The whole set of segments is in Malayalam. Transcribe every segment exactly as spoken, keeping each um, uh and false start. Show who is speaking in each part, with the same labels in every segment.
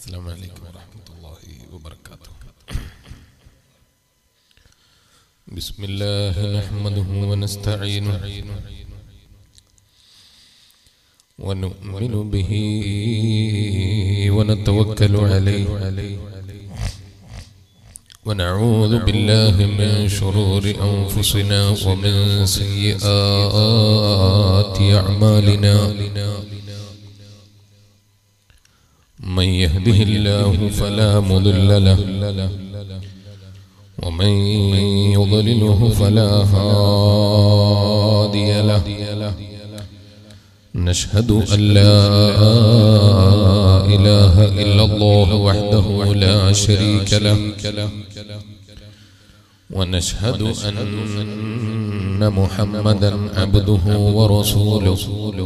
Speaker 1: السلام عليكم ورحمة الله وبركاته. بسم الله نحمده ونستعينه ونؤمن به ونتوكل عليه ونعوذ بالله من شرور أنفسنا ومن سيئات أعمالنا. من يهده الله فلا مضل له ومن يضلله فلا هادي له. نشهد أن لا إله إلا الله وحده لا شريك له ونشهد أن محمدا عبده ورسوله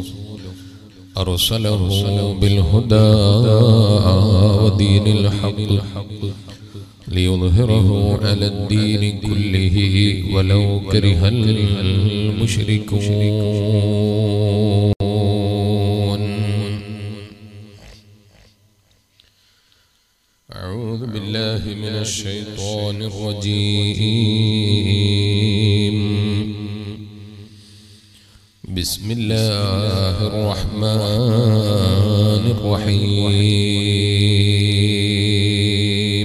Speaker 1: أرسله بالهدى ودين الحق ليظهره على الدين كله ولو كره المشركون. أعوذ بالله من الشيطان الرجيم. بسم الله الرحمن الرحيم.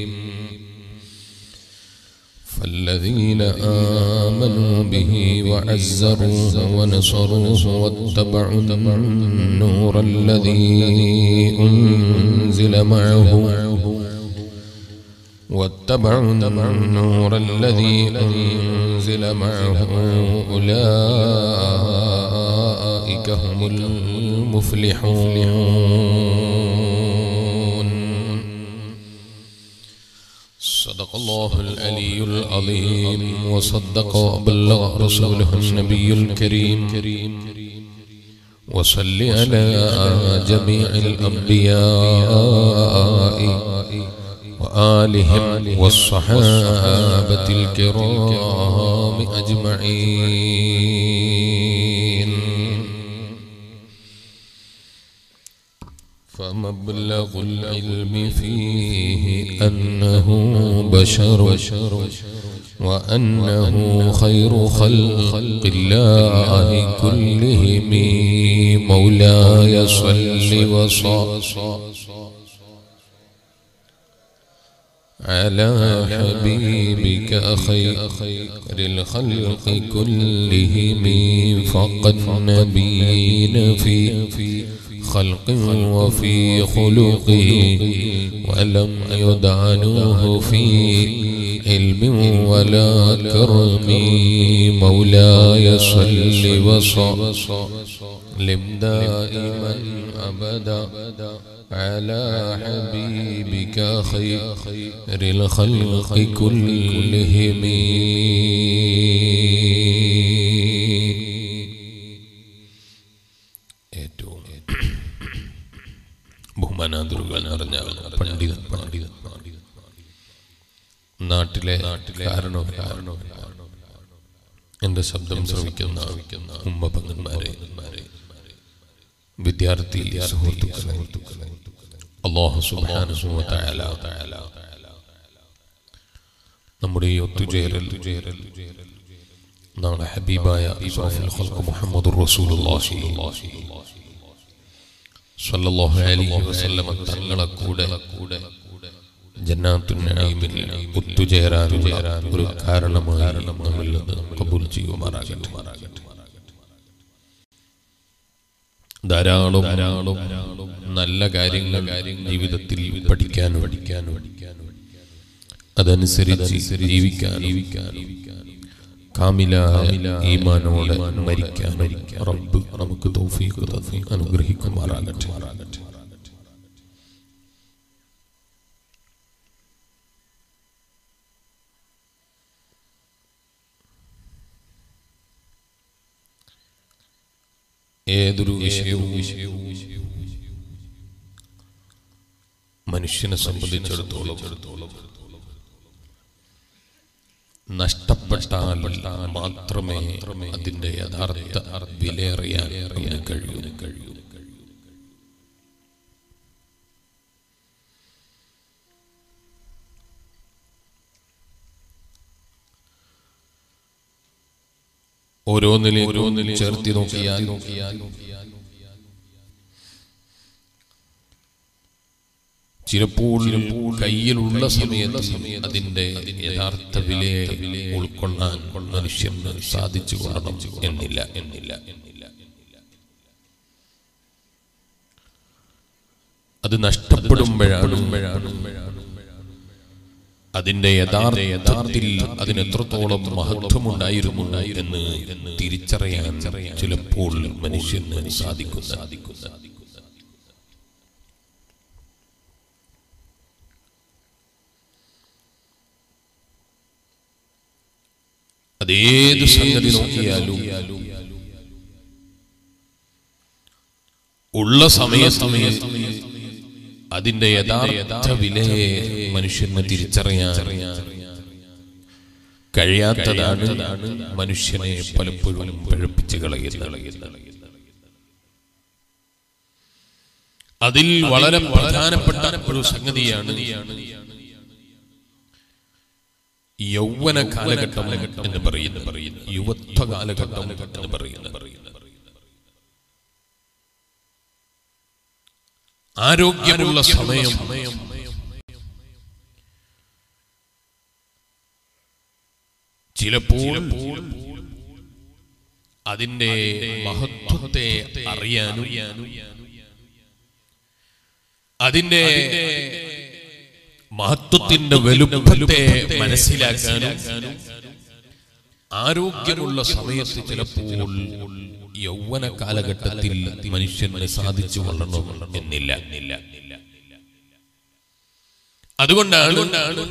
Speaker 1: فالذين آمنوا به وعزروه ونصروه واتبعوا النور الذي أنزل معه واتبعوا النور الذي أنزل معه أولئك هم المفلحون. صدق الله العلي العظيم وصدق وبلغ رسوله النبي الكريم. وصل على جميع الأنبياء وآلهم والصحابة الكرام أجمعين. فمبلغ العلم فيه أنه بشر وأنه خير خلق الله كلهم. مولاي صل وسلم على حبيبك خير الخلق كلهم. فقد نبيين في خلق وفي خلق ولم يدعنوه في علم ولا كرم. مولاي صل وسلم دائما أبدا على حبيبك خير الخلق كلهم. ഏറ്റവും ബഹുമാനാദരവുകൾ നിറഞ്ഞ പണ്ഡിതൻ പണ്ഡിതൻ നാട്ടിലെ കാരണോ കാരണോ എന്റെ ശബ്ദം ശ്രവിക്കുന്ന ഉമ്മ പങ്കന്മാരെ, വിദ്യാർത്ഥി സുഹൃത്തുക്കളെ, അല്ലാഹു സുബ്ഹാനഹു വ തആല നമ്മുടെ ഈ ഒത്തുചേരൽ നാളെ ഹബീബായ അഷ്റഫുൽ ഖൽഖ് മുഹമ്മദുർ റസൂലുള്ളാഹി സ്വല്ലല്ലാഹു അലൈഹി വസല്ലം തങ്ങളെ കൂടെ ജന്നാത്തുൻ നഈമിൽ ഒത്തുചേരാനുള്ള ഒരു കാരണമായി നമ്മിൽ നിന്ന് ഖബൂൽ ചെയ്യുമാറാകട്ടെ. ധാരാളം ധാരാളം നല്ല കാര്യങ്ങൾ ജീവിതത്തിൽ പഠിക്കാനും പഠിക്കാനും അതനുസരിച്ച് ജീവിക്കാനും കാമിലായ ഈമാനോടെ മരിക്കാൻ റബ്ബ് നമുക്ക് തൗഫീഖ് തന്ന് അനുഗ്രഹിക്കുമാറാകട്ടെ. ഏതൊരു വിഷയവും മനുഷ്യനെ സംബന്ധിച്ചിടത്തോളം നഷ്ടപ്പെട്ടാൽ മാത്രമേ അതിന്റെ യഥാർത്ഥ വിലയറിയാൻ കഴിയൂ. ഓരോന്നിലും ചേർത്തി നോക്കിയാൽ ചിലപ്പോൾ കയ്യിലുള്ള സമയത്ത് അതിന്റെ യഥാർത്ഥ വിലയെ ഉൾക്കൊള്ളാൻ മനുഷ്യന് സാധിച്ചു കൊള്ളണം എന്നില്ല എന്നില്ല എന്നില്ല അത് നഷ്ടപ്പെടുമ്പോഴാണ് അതിന്റെ യഥാർത്ഥത്തിൽ അതിന് എത്രത്തോളം മഹത്വമുണ്ടായിരുന്നു എന്ന് തിരിച്ചറിയാൻ ചിലപ്പോൾ മനുഷ്യന് സാധിക്കും സാധിക്കുന്ന അതേത് സംഗതി നോക്കിയാലും ഉള്ള സമയത്ത് അതിന്റെ യഥാർത്ഥ വിലയെ മനുഷ്യന് തിരിച്ചറിയാൻ കഴിയാത്തതാണ് മനുഷ്യനെ പലപ്പോഴും പഴപ്പിച്ച് കളയുന്നത്. അതിൽ വളരെ പ്രധാനപ്പെട്ട ഒരു സംഗതിയാണ് യൗവന കാലഘട്ടം എന്ന് പറയുന്നത്, യുവത്വ കാലഘട്ടം എന്ന് പറയുന്നത്. ആരോഗ്യമുള്ള സമയം ചിലപ്പോൾ അതിന്റെ മഹത്വത്തെ അറിയാനും അതിന്റെ മഹത്വത്തിന്റെ വലുപ്പത്തെ മനസ്സിലാക്കാനും ആരോഗ്യമുള്ള സമയത്ത് ചിലപ്പോൾ യൗവന കാലഘട്ടത്തിൽ മനുഷ്യന് സാധിച്ചു കൊള്ളണം എന്നില്ല. അതുകൊണ്ടാണ്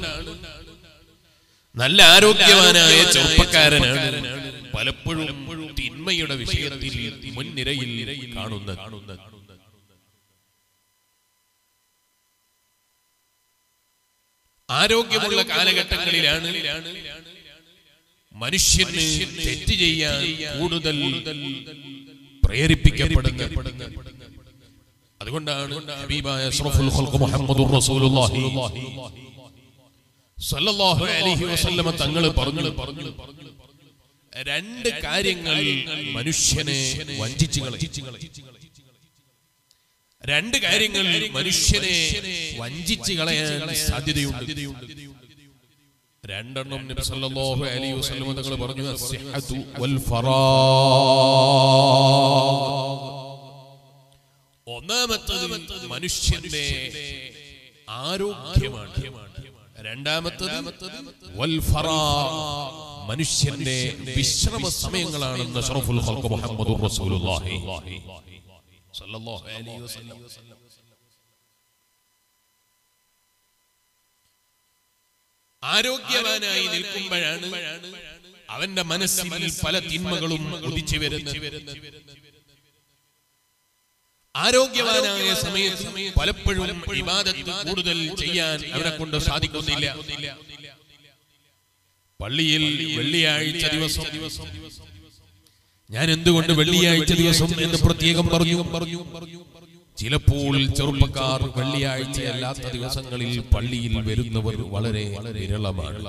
Speaker 1: നല്ല ആരോഗ്യവാനായ ചെറുപ്പക്കാരനാണ് പലപ്പോഴും തിന്മയുടെ വിഷയത്തിൽ മുൻനിരയിൽ കാണുന്നത്. ആരോഗ്യമുള്ള കാലഘട്ടങ്ങളിലാണ് മനുഷ്യന് തെറ്റ് ചെയ്യാൻ കൂടുതൽ പ്രേരിപ്പിക്കപ്പെടുന്നത്. അതുകൊണ്ടാണ് ഹബീബായ അഷ്റഫുൽ ഖൽഖ് മുഹമ്മദുർ റസൂലുള്ളാഹി സ്വല്ലല്ലാഹു അലൈഹി വസല്ലം തങ്ങൾ പറഞ്ഞു, രണ്ട് കാര്യങ്ങൾ മനുഷ്യനെ വഞ്ചിച്ചു കളയും. രണ്ട് കാര്യങ്ങൾ മനുഷ്യനെ വഞ്ചിച്ചു കളയാൻ സാധ്യതയുണ്ട്. രണ്ടെണ്ണം നബി സല്ലല്ലാഹു അലൈഹി വസല്ലം തങ്ങൾ പറഞ്ഞു, അസ്സിഹ്ഹതു വൽ ഫറാഗ്. ഒന്നാമത്തേത് മനുഷ്യന്റെ ആരോഗ്യമാണ്. രണ്ടാമത്തേത് വൽ ഫറാഗ്, മനുഷ്യന്റെ വിശ്രമ സമയങ്ങളാണെന്ന് അഷ്റഫുൽ ഖൽഖ് മുഹമ്മദുർ റസൂലുള്ളാഹി സല്ലല്ലാഹു അലൈഹി വസല്ലം. ആരോഗ്യവാനായി നിൽക്കുമ്പോഴാണ് അവന്റെ മനസ്സിൽ പല തിന്മകളും ഉദിച്ചു വരുന്നത്. ആരോഗ്യവാനായ സമയത്ത് പലപ്പോഴും ഇബാദത്ത് കൂടുതൽ ചെയ്യാൻ അവരെ കൊണ്ട് സാധിക്കുന്നില്ല. പള്ളിയിൽ വെള്ളിയാഴ്ച ദിവസം, ഞാൻ എന്തുകൊണ്ട് വെള്ളിയാഴ്ച ദിവസം എന്ന് പ്രത്യേകം പറഞ്ഞു പറഞ്ഞു ചിലപ്പോൾ ചെറുപ്പക്കാർ വെള്ളിയാഴ്ച അല്ലാത്ത ദിവസങ്ങളിൽ പള്ളിയിൽ വരുന്നവർ വളരെ വിരളമാണ്,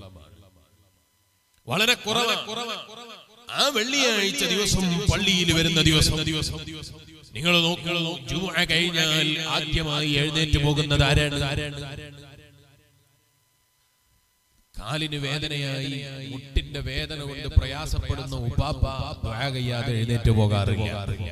Speaker 1: വളരെ കുറവാണ്. ആ വെള്ളിയാഴ്ച ദിവസം പള്ളിയിൽ വരുന്ന ദിവസം നിങ്ങൾ നോക്കൂ, ജുമുഅ കഴിഞ്ഞാൽ ആദ്യമായി എഴുന്നേറ്റ് പോകുന്നത് ആരാണ്? കാലിന് വേദനയായി മുട്ടിന്റെ വേദന കൊണ്ട് പ്രയാസപ്പെടുന്ന ഉപ്പാപ്പ ദുആ ചെയ്യാതെ എഴുന്നേറ്റ് പോകാറില്ല.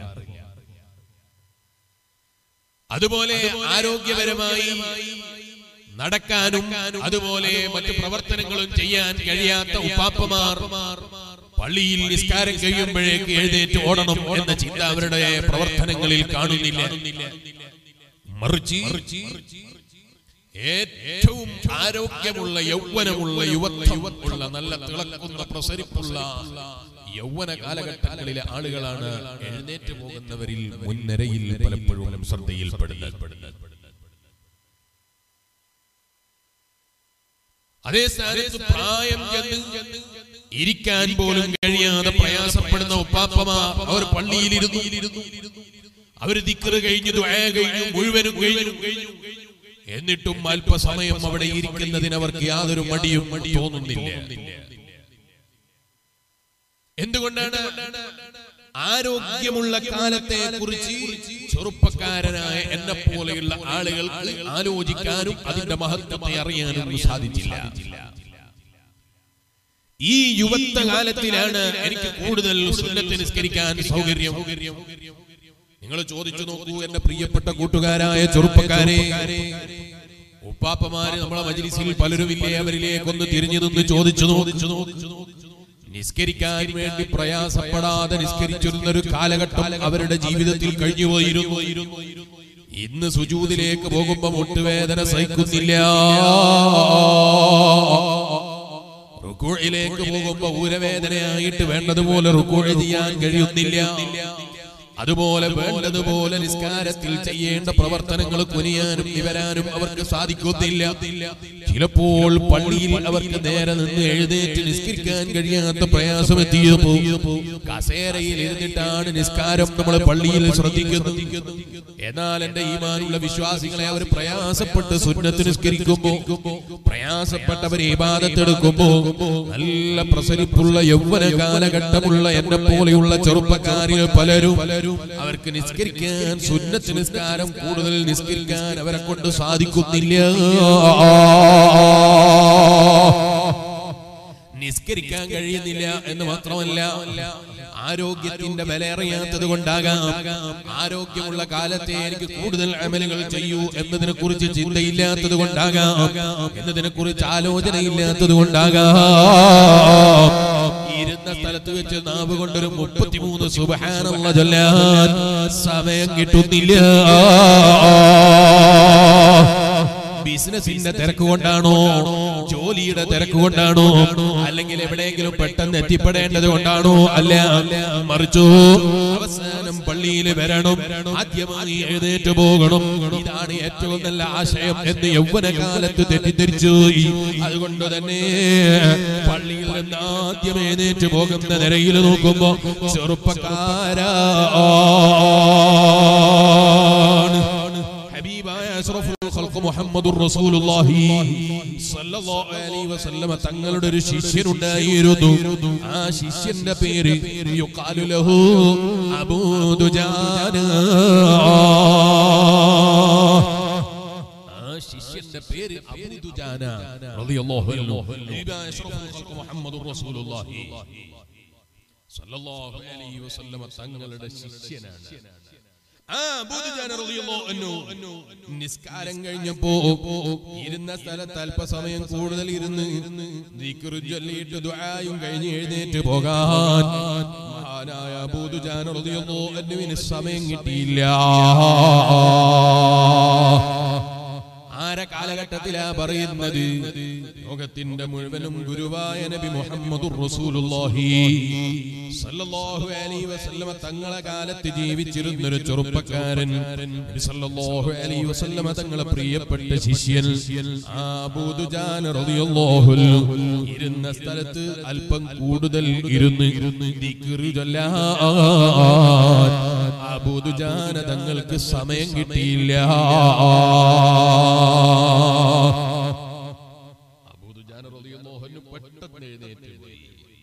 Speaker 1: അതുപോലെ ആരോഗ്യപരമായി നടക്കാനും അതുപോലെ മറ്റു പ്രവർത്തനങ്ങളും ചെയ്യാൻ കഴിയാത്ത ഉപ്പാപ്പമാർ പള്ളിയിൽ നിസ്കാരം കഴിയുമ്പോഴേക്ക് എഴുന്നേറ്റ് ഓടണം എന്ന ചിന്ത അവരുടെ പ്രവർത്തനങ്ങളിൽ കാണുന്നില്ല. മറിച്ച് ഏറ്റവും ആരോഗ്യമുള്ള യൗവനമുള്ള യുവത്വമുള്ള നല്ല തിളക്കുന്ന പ്രസരിപ്പുള്ള യൗവന കാലഘട്ടങ്ങളിലെ ആളുകളാണ് എഴുന്നേറ്റ് പോകുന്നവരിൽ മുൻനിരയിൽ പലപ്പോഴും ശ്രദ്ധയിൽപ്പെടുന്നത്. അതേ സ്ഥാനത്ത് പ്രായം ചെന്ന് ഇരിക്കാൻ പോലും കഴിയാതെ പ്രയാസപ്പെടുന്ന ഉപ്പാപ്പമാർ അവർ പള്ളിയിലിരുന്നു. അവർ ദിക്ർ കഴിഞ്ഞു, ദുആ കഴിഞ്ഞു, മുഴുവനും കഴിഞ്ഞു. എന്നിട്ടും അല്പസമയം അവിടെ ഇരിക്കുന്നതിന് അവർക്ക് യാതൊരു മടിയും തോന്നുന്നില്ല. എന്തുകൊണ്ടാണ്? ആരോഗ്യമുള്ള കാലത്തെ കുറിച്ച് ചെറുപ്പക്കാരനായ എന്നെ പോലെയുള്ള ആളുകൾ ആലോചിക്കാനും അതിന്റെ മഹത്വത്തെ അറിയാനും സാധിച്ചില്ല. ഈ യുവത്വ കാലത്തിലാണ് എനിക്ക് കൂടുതൽ സുന്നത്ത് നിസ്കരിക്കാൻ സൗകര്യം. നിങ്ങൾ ചോദിച്ചു നോക്കൂ എന്റെ പ്രിയപ്പെട്ട കൂട്ടുകാരായ ചെറുപ്പക്കാരെ, ഉപ്പാപ്പമാര് നമ്മളെ മജ്ലിസിൽ പലരുമില്ലേ, അവരിലേക്കൊന്ന് തിരിഞ്ഞു നിന്ന് ചോദിച്ചു നോക്കിച്ചു നിസ്കരിക്കാൻ വേണ്ടി പ്രയാസപ്പെടാതെ നിസ്കരിച്ചിരുന്ന ഒരു കാലഘട്ടം അവരുടെ ജീവിതത്തിൽ കഴിഞ്ഞുപോയിരുന്നു. ഇന്ന് സുജൂദിലേക്ക് പോകുമ്പോ മുട്ടുവേദന സഹിക്കുന്നില്ല, റുകൂഇലേക്ക് പോകുമ്പോ ഊരവേദനയായിട്ട് വേണ്ടതുപോലെ റുകൂഇ ചെയ്യാൻ കഴിയുന്നില്ല. അതുപോലെ വേണ്ടതുപോലെ നിസ്കാരത്തിൽ ചെയ്യേണ്ട പ്രവർത്തനങ്ങൾ കുനിയാനും നിവരാനും അവർക്ക് സാധിക്കുന്നില്ല. ചിലപ്പോൾ പള്ളിയിൽ അവർക്ക് നേരെ നിന്ന് എഴുന്നേറ്റ് നിസ്കരിക്കാൻ കഴിയാത്ത പ്രയാസം എത്തിയപ്പോ കസേരയിൽ ഇരുന്നിട്ടാണ് നിസ്കാരം നമ്മൾ പള്ളിയിൽ ശ്രദ്ധിക്കുന്നത്. എന്നാൽ എന്റെ ഈമാനുള്ള വിശ്വാസികളെ അവർ പ്രയാസപ്പെട്ട് സുന്നത്ത് നിസ്കരിക്കുമ്പോ, പ്രയാസപ്പെട്ടവർ ഇബാദത്തെടുക്കുമ്പോ, നല്ല പ്രസരിപ്പുള്ള യൗവന കാലഘട്ടമുള്ള എന്നെ പോലെയുള്ള ചെറുപ്പക്കാരിൽ പലരും അവർക്ക് നിസ്കരിക്കാൻ, സുന്നത്ത് നിസ്കാരം കൂടുതൽ നിസ്കരിക്കാൻ അവരെ കൊണ്ട് സാധിക്കുന്നില്ല. നിസ്കരിക്കാൻ കഴിയുന്നില്ല എന്ന് മാത്രമല്ല, ആരോഗ്യത്തിന്റെ വില അറിയാത്തത് കൊണ്ടാകാം, ആരോഗ്യമുള്ള കാലത്തെ എനിക്ക് കൂടുതൽ അമലുകൾ ചെയ്യൂ എന്നതിനെ കുറിച്ച് ചിന്തയില്ലാത്തത് കൊണ്ടാകാം, എന്നതിനെ കുറിച്ച് ആലോചനയില്ലാത്തത് കൊണ്ടാകാം, ഇരുന്ന സ്ഥലത്ത് വെച്ച് നാവ് കൊണ്ടൊരു മുപ്പത്തിമൂന്ന് സുബ്ഹാനല്ലാഹ് ചൊല്ലാൻ സമയം കിട്ടുന്നില്ല. ബിസിനസിന്റെ തിരക്ക് കൊണ്ടാണോ, ജോലിയുടെ തിരക്ക് കൊണ്ടാണോ, അല്ലെങ്കിൽ എവിടെയെങ്കിലും പെട്ടെന്ന് എത്തിപ്പെടേണ്ടത് കൊണ്ടാണോ? അല്ല, മറിച്ചു അവസാനം പള്ളിയിൽ വരണം, ആദ്യമായി എഴുന്നേറ്റ് പോകണം, ഇതാണ് ഏറ്റവും നല്ല ആശയം എന്ന് യൗവന കാലത്ത് തെറ്റിദ്ധരിച്ചു. അതുകൊണ്ട് തന്നെ പള്ളിയിൽ നിന്ന് ആദ്യം എഴുന്നേറ്റ് പോകുന്ന നിരയിൽ നോക്കുമ്പോ ചെറുപ്പക്കാരാ മുഹമ്മദുർ റസൂലുള്ളാഹി സ്വല്ലല്ലാഹു അലൈഹി വസല്ലം തങ്ങളുടെ ഒരു ശിഷ്യനുണ്ടായിരുന്നു. ആ ശിഷ്യന്റെ പേര് യുഖാലു ലഹു അബൂ ദുജാന. ആ ശിഷ്യന്റെ പേര് അബൂ ദുജാന റളിയല്ലാഹു അൻഹു. അഷ്റഫുൽ ഖൽഖ് മുഹമ്മദുർ റസൂലുള്ളാഹി സ്വല്ലല്ലാഹു അലൈഹി വസല്ലം തങ്ങളുടെ ശിഷ്യനാണ്. നിസ്കാരം കഴിഞ്ഞപ്പോ ഇരുന്ന സ്ഥലത്ത് അല്പസമയം കൂടുതൽ ഇരുന്ന് ദിക്റ് ചൊല്ലിയിട്ട് ദുആയും കഴിഞ്ഞ് എഴുന്നേറ്റ് പോകാൻ മഹാനായ അബൂ ദുജാന റളിയല്ലാഹു അൻഹുവിന് സമയം കിട്ടിയില്ല. ആരെ കാലഘട്ടത്തിലാ പറയുന്നത്? ലോകത്തിന്റെ മുഴുവനും ഗുരുവായ നബി മുഹമ്മദുർ റസൂലുള്ളാഹി സല്ലല്ലാഹു അലൈഹി വസല്ലം തങ്ങളെ കാലത്ത് ജീവിച്ചിരുന്ന ഒരു ചെറുപ്പക്കാരൻ, നബി സല്ലല്ലാഹു അലൈഹി വസല്ലം തങ്ങളെ പ്രിയപ്പെട്ട ശിഷ്യൻ അബൂ ദുജാന റളിയല്ലാഹു അൻഹു ഇരുന്ന സ്ഥലത്ത് അല്പം കൂടുതൽ ഇരുന്ന് ദിക്റ് ചൊല്ലാൻ അബൂ ദുജാന തങ്ങൾക്ക് സമയം കിട്ടിയില്ല. അബൂ ദുജാന റളിയല്ലാഹു അൻഹു പെട്ടെന്ന് എഴുന്നേറ്റ് പോയി.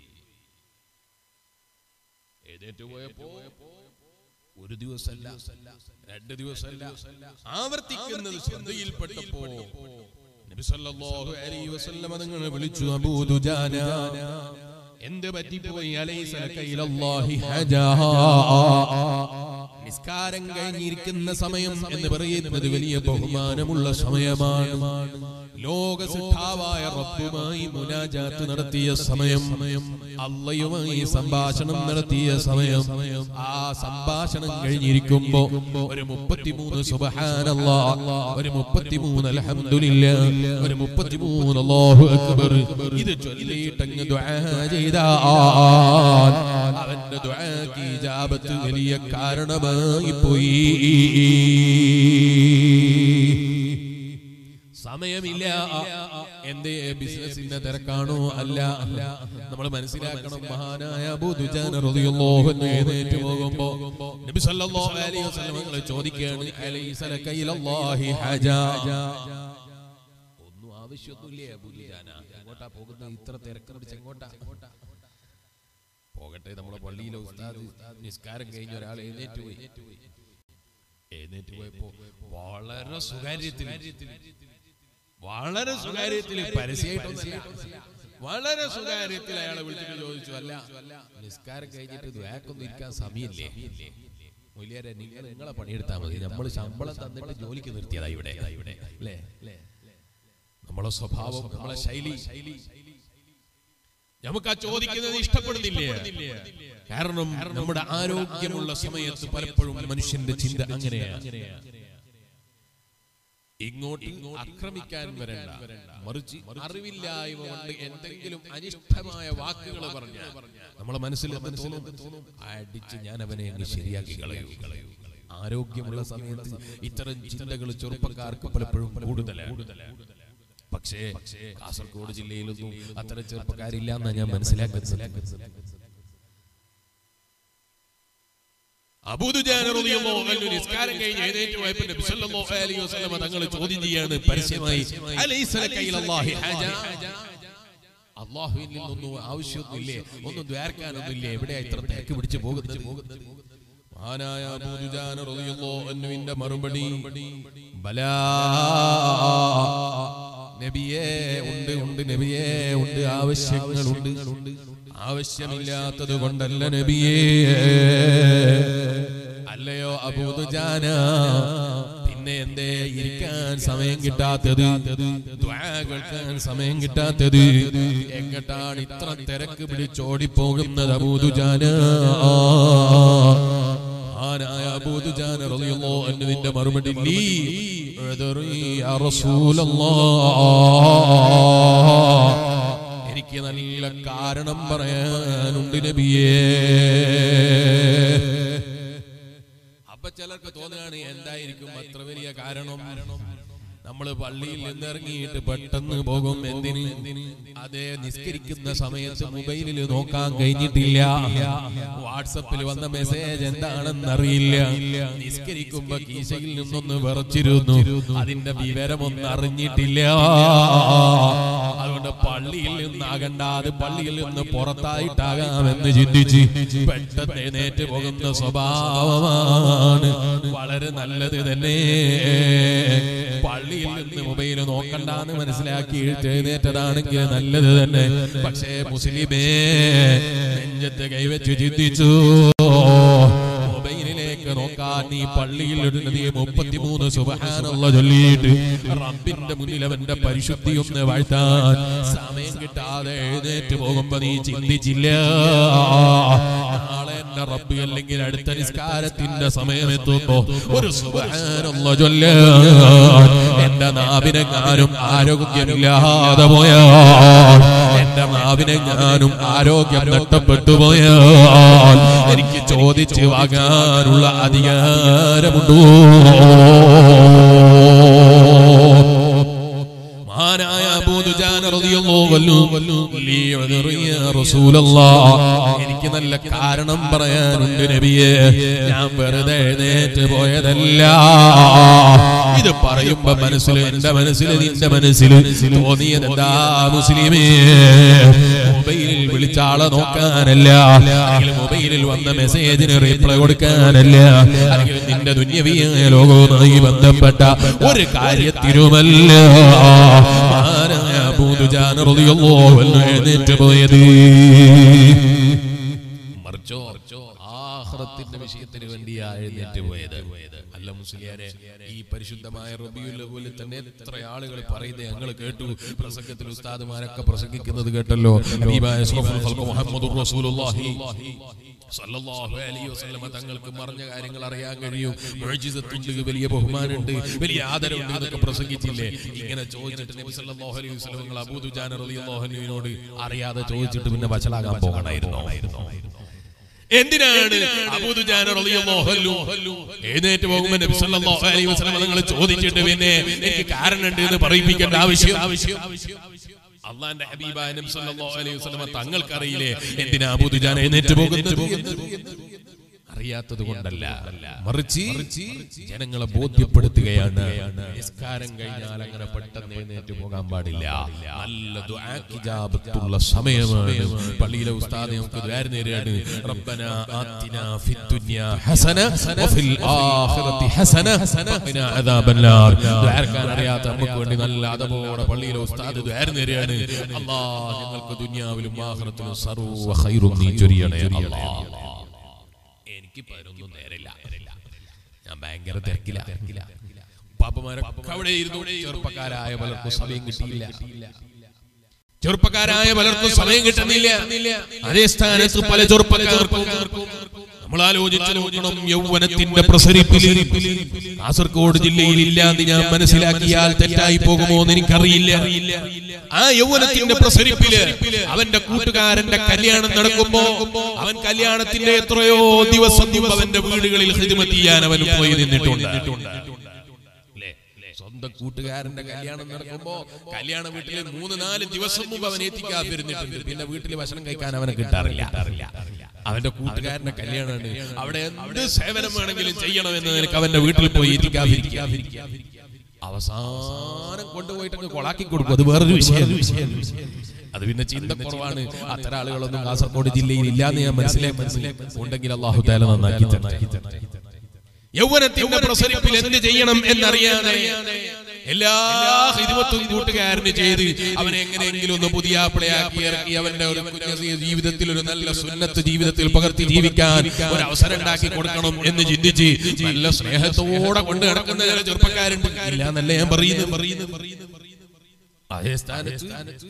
Speaker 1: എഴുന്നേറ്റ് പോയപ്പോ ഒരു ദിവസമല്ല, രണ്ട് ദിവസമല്ല, ആവർത്തിക്കുന്നത് ശ്രദ്ധയിൽപ്പെട്ടപ്പോ നബി സല്ലല്ലാഹു അലൈഹി വസല്ലം തങ്ങളെ വിളിച്ചു, അബൂ ദുജാന എന്ത് പറ്റിപ്പോയി? അലൈസ ലക ഇലല്ലാഹി ഹജാ. നിസ്കാരം കഴിഞ്ഞിരിക്കുന്ന സമയം എന്ന് പറയുന്നത് വലിയ ബഹുമാനമുള്ള സമയമാണ്. ലോക സിദ്ധാവായ റബ്ബുമായി മുനാജാത്ത് നടത്തിയ സമയം, അല്ലാഹുവുമായി സംഭാഷണം നടത്തിയ സമയം. ആ സംഭാഷണം കഴിഞ്ഞിരിക്കുമ്പോ ഒരു മുപ്പത്തിമൂന്ന് സുബ്ഹാനല്ലാഹ്, ഒരു മുപ്പത്തിമൂന്ന് അൽഹംദുലില്ലാഹ്, ഒരു മുപ്പത്തിമൂന്ന് അല്ലാഹു അക്ബർ ഇത് ചൊല്ലിയിട്ടങ്ങ് ദുആ ചെയ്താൽ അവന്റെ ദുആക്ക് ഇജാബത്ത് വലിയ കാരണമായി പോയി. സമയമില്ല. എന്തേ? ബിസിനസിന്റെ തിരക്കാണോ? അല്ല. നമ്മൾ മനസ്സിലാക്കണം, മഹാനായ അബൂ ദുജാന റളിയല്ലാഹു അൻഹു എഴുന്നേറ്റ് പോകുമ്പോ നബി സല്ലല്ലാഹു അലൈഹി വസല്ലം തങ്ങളെ ചോദിക്കുകയാണ്, അലൈസ ലക ഇലല്ലാഹി ഹജാ. ഒന്നും ആവശ്യമൊന്നുമില്ലേ അബൂ ദുജാന? എങ്ങോട്ടാ പോകുന്നത്? ഇത്ര തിരക്ക് പിടിച്ച് എങ്ങോട്ടാ പോകട്ടെ. നമ്മുടെ പള്ളിയിലെ ഉസ്താദ് നിസ്കാരം കഴിഞ്ഞ ഒരാൾ എഴുന്നേറ്റ് പോയി. എഴുന്നേറ്റ് പോയപ്പോ വളരെ സ്വകാര്യത്തിൽ വളരെ സ്വകാര്യത്തിൽ പരസ്യമായിട്ടൊന്നുമില്ല, വളരെ സ്വകാര്യത്തിൽ അയാളെ വിളിച്ചിട്ട് ചോദിച്ചു, അല്ല നിസ്കാരം കഴിഞ്ഞിട്ട് ദ്വാക്കൊന്നും ഇരിക്കാൻ സമയമില്ലേ? മൊയ്ലിയാരെ, നിങ്ങൾ നിങ്ങളെ പണിയെടുത്താൽ മതി, നമ്മൾ ശമ്പളം തന്നിട്ട് ജോലിക്ക് നിർത്തിയതാ ഇവിടെ ഇവിടെ അല്ലേ? നമ്മളെ സ്വഭാവം, നമ്മളെ ശൈലി നമുക്ക് ആ ചോദിക്കുന്നത് ഇഷ്ടപ്പെടുന്നില്ലേ? കാരണം നമ്മുടെ ആരോഗ്യമുള്ള സമയത്ത് പലപ്പോഴും മനുഷ്യന്റെ ചിന്ത അങ്ങനെയാണ്. ഇങ്ങോട്ട് ആക്രമിക്കാൻ വരണ്ട, മറിച്ച് അറിവില്ലായ്മ കൊണ്ട് എന്തെങ്കിലും അനിഷ്ടമായ വാക്കുകൾ പറഞ്ഞാൽ നമ്മളെ മനസ്സിൽ തോന്നും, അടിച്ച് ഞാൻ അവനെ അങ്ങ് ശരിയാക്കി കളയൂ. ആരോഗ്യമുള്ള സമയത്ത് ഇത്തരം ചിന്തകൾ ചെറുപ്പക്കാർക്ക് പലപ്പോഴും കൂടുതലാണ്. പക്ഷേ കാസർഗോഡ് ജില്ലയിലൊന്നും അത്തരം ചെറുപ്പക്കാരില്ല എന്നാണ് ഞാൻ മനസ്സിലാക്കുന്നത്. അബൂ ദുജാന റളിയല്ലാഹു അൻഹു നിസ്കാരം കഴിഞ്ഞ് എഴുന്നേറ്റ് പോയപ്പോൾ നബി സല്ലല്ലാഹു അലൈഹി വസല്ലം തങ്ങൾ ചോദ്യം ചെയ്യാണ് പരസ്യമായി, അലൈസ ലക ഇലല്ലാഹി ഹാജ? അല്ലാഹുവിൽ നിന്നൊന്നും ആവശ്യമൊന്നുമില്ലേ? ഒന്നും ദ്വാരക്കാനൊന്നുമില്ലേ? എവിടെയാ ഇത്ര തിരക്ക് പിടിച്ച് പോകുന്നത്? മഹാനായ അബൂ ദുജാന റളിയല്ലാഹു അൻഹുവിന്റെ മറുപടി, ബലാ നബിയേ, ഉണ്ട് ഉണ്ട് നബിയേ, ഉണ്ട്, ആവശ്യങ്ങളുണ്ട്. ആവശ്യമില്ലാത്തത് കൊണ്ടല്ല നബിയേ. അല്ലയോ അബൂ ദുജാന, പിന്നെ എന്തേ ഇരിക്കാൻ സമയം കിട്ടാത്തത്, ദുആ കേൾക്കാൻ സമയം കിട്ടാത്തത്? എങ്ങട്ടാണ് ഇത്ര തിരക്ക് പിടിച്ചോടിപ്പോകുന്നത് അബൂ ദുജാന? ആനായ അബൂ ദുജാന റളിയല്ലാഹു അൻഹുവിന്റെ മറുപടി, ലീ ഉദ്രി യാ റസൂലല്ലാഹ്, എനിക്ക് നല്ല കാരണം പറയാനുണ്ട് നബിയേ. അപ്പൊ ചിലർക്ക് തോന്നുകയാണ്, എന്തായിരിക്കും അത്ര വലിയ കാരണം? നമ്മള് പള്ളിയിൽ നിന്നിറങ്ങിയിട്ട് പെട്ടെന്ന് പോകും. എന്തിന്? അതേ നിസ്കരിക്കുന്ന സമയത്ത് മൊബൈലിൽ നോക്കാൻ കഴിഞ്ഞിട്ടില്ല, വാട്സപ്പിൽ വന്ന മെസ്സേജ് എന്താണെന്നറിയില്ല, നിസ്കരിക്കുമ്പോ കീശയിൽ നിന്നൊന്ന് വിറച്ചിരുന്നു, അതിന്റെ വിവരമൊന്നും അറിഞ്ഞിട്ടില്ല. അതുകൊണ്ട് പള്ളിയിൽ നിന്നാകണ്ട, അത് പള്ളിയിൽ നിന്ന് പുറത്തായിട്ടാകാമെന്ന് ചിന്തിച്ച് പെട്ടെന്ന് എഴുന്നേറ്റ് പോകുന്ന സ്വഭാവമാണ് വളരെ നല്ലത് തന്നെ. പള്ളിയിൽ നിന്ന് മൊബൈൽ നോക്കണ്ടെന്ന് മനസ്സിലാക്കി എഴുന്നേറ്റതാണെങ്കിൽ നല്ലത് തന്നെ. പക്ഷേ മുസ്ലിമേ, നെഞ്ചത്ത് കൈവച്ച് ചിന്തിച്ചു, മൊബൈലിലേക്ക് നോക്കാൻ നീ പള്ളിയിൽ ഇടുന്നത് മുപ്പത്തിമൂന്ന് സുബ്ഹാനല്ലാഹ് ചൊല്ലിയിട്ട് റബ്ബിന്റെ മുന്നിൽ അവന്റെ പരിശുദ്ധി ഒന്ന് വാഴ്ത്താൻ സമയം കിട്ടാതെ എഴുന്നേറ്റ് പോകുമ്പോ നീ ചിന്തിച്ചില്ല, നാളെ എന്റെ റബ്ബ് അല്ലെങ്കിൽ അടുത്ത നിസ്കാരത്തിന്റെ സമയമെത്തുമ്പോ ഒരു സുബ്ഹാനല്ലാഹ് ചൊല്ലാൻ എന്റെ നാവിനെങ്ങാനും ആരോഗ്യമില്ലാതെ പോയാൽ, എന്റെ നാവിനെങ്ങാനും ആരോഗ്യം നഷ്ടപ്പെട്ടു പോയാൽ എനിക്ക് ചോദിച്ച് വാങ്ങാനുള്ള അധികാരമുണ്ടോ? മഹാനായ അബൂ ദുജാന റളിയല്ലാഹു അൻഹു, ലീ ഉദ്രി യാ റസൂലല്ലാഹ്, എനിക്ക് നല്ല കാരണം പറയാനുണ്ട് നബിയേ, ഞാൻ വെറുതെ എഴുന്നേറ്റ് പോയതല്ല. ഇത് പറയുമ്പോ മനസ്സിൽ, എന്റെ മനസ്സിൽ, നിന്റെ മനസ്സിൽ തോന്നിയത് എന്താ മുസ്ലിമേ? മൊബൈലിൽ വിളിച്ച ആളെ നോക്കാനല്ല, അല്ലെങ്കിൽ മൊബൈലിൽ വന്ന മെസ്സേജിന് റീപ്ലൈ കൊടുക്കാനല്ല, അല്ലെങ്കിൽ നിന്റെ ദുന്യവിയായ ലോകവുമായി ബന്ധപ്പെട്ട ഒരു കാര്യത്തിനുമല്ല മഹാനായ അബൂ ദുജാന റളിയല്ലാഹു അൻഹു എഴുന്നേറ്റ് പോയത്. മറിച്ചോ ആഖിറത്തിന്റെ വിഷയത്തിന് വേണ്ടിയാ എഴുന്നേറ്റ് പോയത്. അല്ല മുസ്ലിയാരെ, ഈ പരിശുദ്ധമായ റബീഉൽ അവ്വലിൽ തന്നെ എത്ര ആളുകൾ പറയുന്നത് ഞങ്ങൾ കേട്ടു. പ്രസംഗത്തിൽ ഉസ്താദുമാരൊക്കെ പ്രസംഗിക്കുന്നത് കേട്ടല്ലോ. ഹബീബായ സല്ലല്ലാഹു അലൈഹി മുഹമ്മദുർ റസൂലുള്ളാഹി സല്ലല്ലാഹു അലൈഹി വസല്ലം തങ്ങൾക്ക് മറിഞ്ഞ കാര്യങ്ങൾ അറിയാൻ കഴിയും. മുഅ്ജിസത്തുണ്ട്, വലിയ ബഹുമാനമുണ്ട്, വലിയ ആദരവുണ്ട് എന്നൊക്കെ പ്രസംഗിച്ചില്ലേ? ഇങ്ങനെ ചോദിച്ചിട്ട് നബി സല്ലല്ലാഹു അലൈഹി വസല്ലം അബൂ ദുജാന റളിയല്ലാഹു അൻഹുവിനോട് അറിയാതെ ചോദിച്ചിട്ട് പിന്നെ വശലാകാൻ പോകണമായിരുന്നോ? എന്തിനാണ് അബൂ ദുജാന റളിയല്ലാഹു അൻഹു എഴുന്നേറ്റ് പോകുമ്പോൾ നബി സല്ലല്ലാഹു അലൈഹി വസല്ലം തങ്ങൾ ചോദിച്ചിട്ട് പിന്നെ എനിക്ക് കാരണമുണ്ട് എന്ന് പറയിപ്പിക്കേണ്ട ആവശ്യം? അല്ലാഹുവിന്റെ ഹബീബായ നബി സല്ലല്ലാഹു അലൈഹി വസല്ലം തങ്ങൾക്ക് അറിയില്ലേ എന്തിനാ അബൂ ദുജാന എഴുന്നേറ്റ് പോകുന്നത്? അറിയാത്തത് കൊണ്ടല്ല, മറിച്ച് ജനങ്ങളെ ബോധ്യപ്പെടുത്തുകയാണ്. നിസ്കാരം കഴിഞ്ഞാൽ അങ്ങനെ പെട്ടെന്ന് എഴുന്നേറ്റ് പോകാൻ പാടില്ല. നല്ല ദുആക്ക് ഇജാബത്തുള്ള സമയമാണ്. പള്ളിയിലെ ഉസ്താദ് നമുക്ക് ദുആ നേരെയാണ്. റബ്ബനാ ആതിനാ ഫിദ്ദുനിയാ ഹസന വഫിൽ ആഖിറതി ഹസന വഖിനാ അദാബന്നാർ. ദുആക്കാൻ അറിയാത്ത നമുക്ക് വേണ്ടി നല്ല അദബോടെ പള്ളിയിലെ ഉസ്താദ് ദുആ നേരെയാണ്. അല്ലാഹ് ഞങ്ങൾക്ക് ദുനിയാവിലും ആഖിറത്തിലും സർവ്വ ഖൈറും നീ ചൊരിയണേ അല്ലാഹ്. എനിക്ക് പതിനൊന്നും നേരില്ല, ഞാൻ ഭയങ്കര തിരക്കില. പാപ്പമാരൊക്കെ അവിടെ ഇരുന്നു. ചെറുപ്പക്കാരായ പലർക്കും സമയം കിട്ടിയില്ല, ചെറുപ്പക്കാരായ പലർക്കും സമയം കിട്ടുന്നില്ല. അതേ സ്ഥാനത്ത് പല ചെറുപ്പക്കാർക്കും നമ്മൾ ആലോചിച്ചു നോക്കണം. യൗവനത്തിന്റെ പ്രസരിപ്പിൽ കാസർഗോഡ് ജില്ലയിൽ ഇല്ലാന്ന് ഞാൻ മനസ്സിലാക്കിയാൽ തെറ്റായി പോകുമോ എന്ന് എനിക്കറിയില്ല. ആ യൗവനത്തിന്റെ പ്രസരിപ്പില് അവന്റെ കൂട്ടുകാരന്റെ കല്യാണം നടക്കുമ്പോ അവൻ കല്യാണത്തിന്റെ എത്രയോ ദിവസം മുമ്പ് അവന്റെ വീടുകളിൽ ഖിദ്മത്ത് ചെയ്യാൻ അവൻ പോയി നിന്നിട്ടുണ്ട്. സ്വന്തം കൂട്ടുകാരന്റെ കല്യാണം നടക്കുമ്പോ കല്യാണ വീട്ടില് മൂന്ന് നാല് ദിവസം മുമ്പ് അവൻ എത്തിക്കാൻ വരുന്നിട്ടുണ്ട്. പിന്നെ വീട്ടിൽ ഭക്ഷണം കഴിക്കാൻ അവനെ കിട്ടാറില്ല. അവന്റെ കൂട്ടുകാരന്റെ കല്യാണമാണ്. അവിടെ എന്ത് സേവനം വേണമെങ്കിലും ചെയ്യണമെന്ന് നിനക്ക് അവന്റെ വീട്ടിൽ പോയി എത്തിക്കാതിരിക്കുക. അവസാനം കൊണ്ടുപോയിട്ട് കൊളാക്കി കൊടുക്കും. അത് വേറൊരു വിഷയം. അത് പിന്നെ ചിന്ത കുറവാണ്. അത്തരം ആളുകളൊന്നും കാസർഗോഡ് ജില്ലയിൽ ഇല്ലാന്ന് ഞാൻ മനസ്സിലാക്കി. ഉണ്ടെങ്കിൽ അല്ലാഹു തആല നന്നാക്കി തരട്ടെ. യൗവനത്തിന്റെ പ്രസരിപ്പിൽ എന്ത് ചെയ്യണം എന്നറിയാതെ എല്ലാ ഖിദ്മത്തും കൂട്ടുകാരന് ചെയ്ത് അവനെ എങ്ങനെയെങ്കിലും ഒന്ന് പുതിയാപ്പിളയാക്കി ഇറക്കി അവന്റെ ഒരു ജീവിതത്തിൽ ഒരു നല്ല സുന്നത്ത് ജീവിതത്തിൽ പകർത്തി ജീവിക്കാൻ ഒരു അവസരം ഉണ്ടാക്കി കൊടുക്കണം എന്ന് ചിന്തിച്ച് നല്ല സ്നേഹത്തോടെ കൊണ്ട് നടക്കുന്ന ചില ചെറുപ്പക്കാരുണ്ട്. ഇല്ല എന്നല്ല ഞാൻ പറയുന്നത്. അതേ സ്ഥാനത്ത്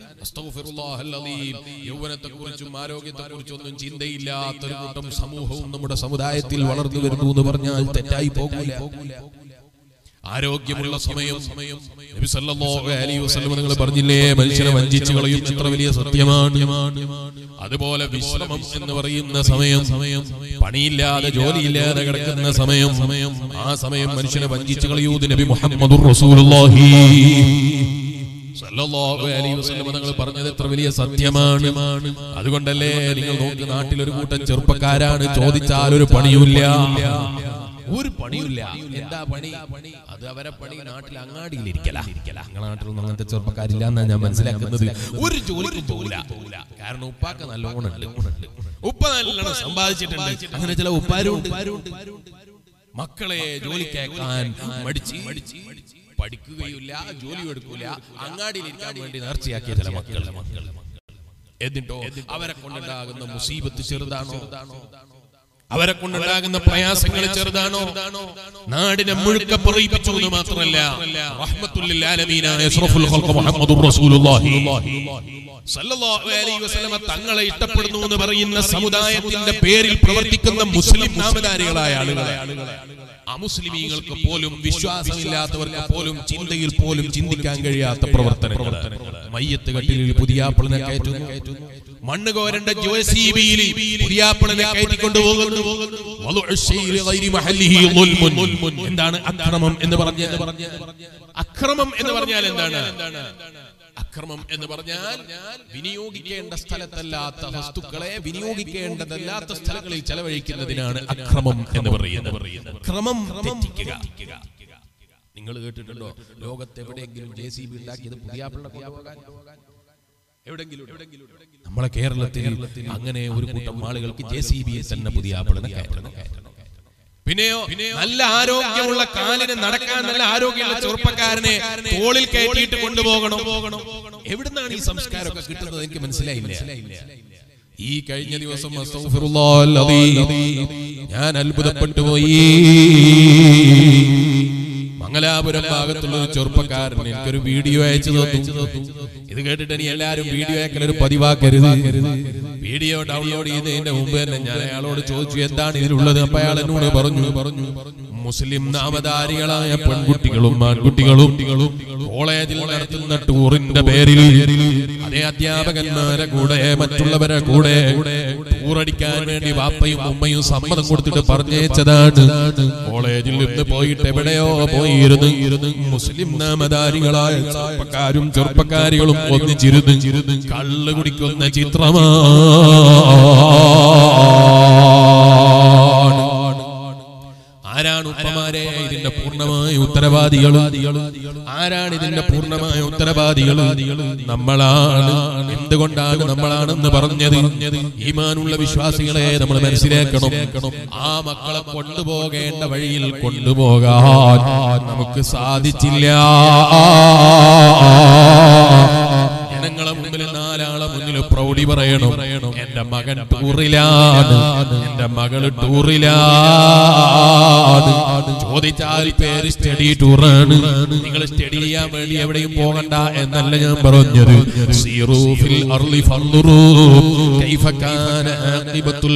Speaker 1: യൗവനത്തെക്കുറിച്ചും ആരോഗ്യത്തെക്കുറിച്ചും ഒന്നും ചിന്തയില്ലാത്തൊരു കൂട്ടം സമൂഹവും നമ്മുടെ സമുദായത്തിൽ വളർന്നു വരുന്നു എന്ന് പറഞ്ഞാൽ തെറ്റായി പോകൂല. ആരോഗ്യമുള്ള സമയം നബി സല്ലല്ലാഹു അലൈഹി വസല്ലം നിങ്ങൾ പറഞ്ഞില്ലേ, മനുഷ്യനെ വഞ്ചിച്ചു കളയും എത്ര വലിയ സത്യമാണ്. അതുപോലെ വിശ്രമം എന്ന് പറയുന്ന സമയം, പണിയില്ലാതെ ജോലിയില്ലാതെ കിടക്കുന്ന സമയം, ആ സമയം മനുഷ്യനെ വഞ്ചിച്ചു കളയൂ നബി മുഹമ്മദുർ റസൂലുള്ളാഹി സല്ലല്ലാഹു അലൈഹി വസല്ലം തങ്ങൾ പറഞ്ഞത് എത്ര വലിയ സത്യമാണ്. അതുകൊണ്ടല്ലേ നിങ്ങൾ നോക്ക്, നാട്ടിലൊരു കൂട്ടം ചെറുപ്പക്കാരാണ്, ചോദിച്ചാൽ ഒരു പണിയുമില്ല, ഒരു പണിയില്ല. എന്താ പണി? അത് അവരെ പണി നാട്ടിൽ അങ്ങാടിയിൽ ഇരിക്കല. ഞങ്ങളുടെ നാട്ടിലൊന്നും അങ്ങനത്തെ ചെറുപ്പക്കാരില്ല എന്നാ ഞാൻ മനസ്സിലാക്കുന്നത്. ഒരു ജോലിക്കും പോകില്ല. കാരണം ഉപ്പാക്ക് നല്ലോണം ഉണ്ട്, ഉപ്പ നല്ലോണം സമ്പാദിച്ചിട്ടുണ്ട്. അങ്ങനെ ചില ഉപ്പാരുണ്ട്. മക്കളെ ജോലിക്കേക്കാൻ മടിച്ച് പഠിക്കുകയില്ല, ജോലി എടുക്കൂല, അങ്ങാടിയിൽ ഇരിക്കാൻ വേണ്ടി നേർച്ചയാക്കിയ ചില മക്കൾ. എന്നിട്ടോ അവരെ കൊണ്ടുണ്ടാകുന്ന മുസീബത്ത് ചെറുതാണോ? അവരെ കൊണ്ടുണ്ടാകുന്ന പ്രയാസങ്ങൾ ചെറുതാണോ? നാടിനെ മുഴുക്ക പറയിപ്പിച്ചു എന്ന് മാത്രമല്ല, റഹ്മത്തുൽ ലിൽ ആലമീനായ അഷ്റഫുൽ ഖൽഖ് മുഹമ്മദുർ റസൂലുള്ളാഹി സല്ലല്ലാഹു അലൈഹി വസല്ലം തങ്ങളെ ഇഷ്ടപ്പെടുന്നു എന്ന് പറയുന്ന സമുദായത്തിന്റെ പേരിൽ പ്രവർത്തിക്കുന്ന മുസ്ലിം നാമധാരികളായ ആളുകളെ, അമുസ്ലിമീങ്ങൾക്ക് പോലും വിശ്വാസമില്ലാത്തവർക്ക് പോലും ചിന്തയിൽ പോലും ചിന്തിക്കാൻ കഴിയാത്ത പ്രവർത്തനങ്ങൾ. മയ്യത്ത് കട്ടിലിൽ പുതിയാപ്പിളിനെ കയറ്റുന്നു, മണ്ണ് കോരണ്ട ജോസിബിയിൽ പുതിയാപ്പിളിനെ കയറ്റിക്കൊണ്ടുപോകുന്നു. എന്താണ് അക്രമം എന്ന് പറഞ്ഞത്? അക്രമം എന്ന് പറഞ്ഞാൽ എന്താണ്? അക്രമം എന്ന് പറഞ്ഞാൽ വിനിയോഗിക്കേണ്ട സ്ഥലത്തല്ലാത്ത വസ്തുക്കളെ വിനിയോഗിക്കേണ്ടതല്ലാത്ത സ്ഥലങ്ങളിൽ ചെലവഴിക്കുന്നതിനാണ് അക്രമം എന്ന് പറയുന്നത്. ക്രമം തെറ്റിക്കുക. നിങ്ങൾ കേട്ടിട്ടുണ്ടോ ലോകത്ത് എവിടെയെങ്കിലും ജെ സി ബി ഉണ്ടാക്കിയത് പുതിയാപ്പിളിനെ കൊണ്ടുപോകാൻ? എവിടെങ്കിലും? നമ്മളെ കേരളത്തിൽ അങ്ങനെ ഒരു കൂട്ടം ആളുകൾക്ക് ജെ സി ബിയിൽ തന്നെ പുതിയാപ്പിളിനെ കയറ്റണം. പിന്നെയോ നല്ല ആരോഗ്യമുള്ള കാലിന് നടക്കാൻ നല്ല ആരോഗ്യമുള്ള ചെറുപ്പക്കാരനെ തോളിൽ കയറ്റിയിട്ട് കൊണ്ടുപോകണം. എവിടുന്നാണ് ഈ സംസ്കാരമൊക്കെ കിട്ടുന്നത്? എനിക്ക് മനസ്സിലായില്ല. ഈ കഴിഞ്ഞ ദിവസം ഞാൻ അത്ഭുതപ്പെട്ടു പോയി. മംഗലാപുരം ഭാഗത്തുള്ള ഒരു ചെറുപ്പക്കാരൻ എനിക്കൊരു വീഡിയോ അയച്ചു തന്നു. ഇത് കേട്ടിട്ട് ഇനി എല്ലാരും വീഡിയോ അയക്കലൊരു പതിവാക്കരുത്. വീഡിയോ ഡൗൺലോഡ് ചെയ്യുന്നതിന്റെ മുമ്പ് തന്നെ ഞാൻ അയാളോട് ചോദിച്ചു എന്താണ് ഇതിലുള്ളത്. അപ്പൊ അയാൾ എന്നോട് പറഞ്ഞു പറഞ്ഞു മുസ്ലിം നാമധാരികളായ പെൺകുട്ടികളും ആൺകുട്ടികളും കോളേജിൽ നടത്തുന്ന ടൂറിന്റെ പേരിൽ അതേ അധ്യാപകന്മാരെ കൂടെ മറ്റുള്ളവരെ കൂടെ ടൂറടിക്കാൻ വേണ്ടി വാപ്പയും ഉമ്മയും സമ്മതം കൊടുത്തിട്ട് പറഞ്ഞേച്ചതാണ്. കോളേജിൽ നിന്ന് പോയിട്ട് എവിടെയോ പോയിരുന്നു മുസ്ലിം നാമധാരികളായ ചെറുപ്പക്കാരും ചെറുപ്പക്കാരികളും ഒന്നിച്ചിരുന്ന് കള്ള് കുടിക്കുന്ന ചിത്രമാണ്. ഉത്തരവാദികൾ? ആരാണ് ഇതിന്റെ പൂർണ്ണമായ ഉത്തരവാദികൾ? നമ്മളാണ്. എന്തുകൊണ്ടാണ് നമ്മളാണെന്ന് പറഞ്ഞത്? ഈമാനുള്ള വിശ്വാസികളെ നമ്മൾ മനസ്സിലാക്കണം. ആ മക്കളെ കൊണ്ടുപോകേണ്ട വഴിയിൽ കൊണ്ടുപോകാൻ നമുക്ക് സാധിച്ചില്ല. ജനങ്ങളെ മുമ്പിൽ, നാലാളെ മുന്നിൽ പ്രൗഢി പറയണം, എന്റെ മകൻ ടൂറിലാണ്, എന്റെ മകള് ടൂറിലാണ്. ചോദിച്ചാൽ പേര് സ്റ്റഡി ടൂറാണ്. നിങ്ങൾ സ്റ്റഡി ചെയ്യാൻ വേണ്ടി എവിടെയും പോകണ്ട എന്നല്ല ഞാൻ പറഞ്ഞത്. സീറൂ ഫിൽ അർളി ഫൻദുറൂ കൈഫ കാന ആഖിബത്തുൽ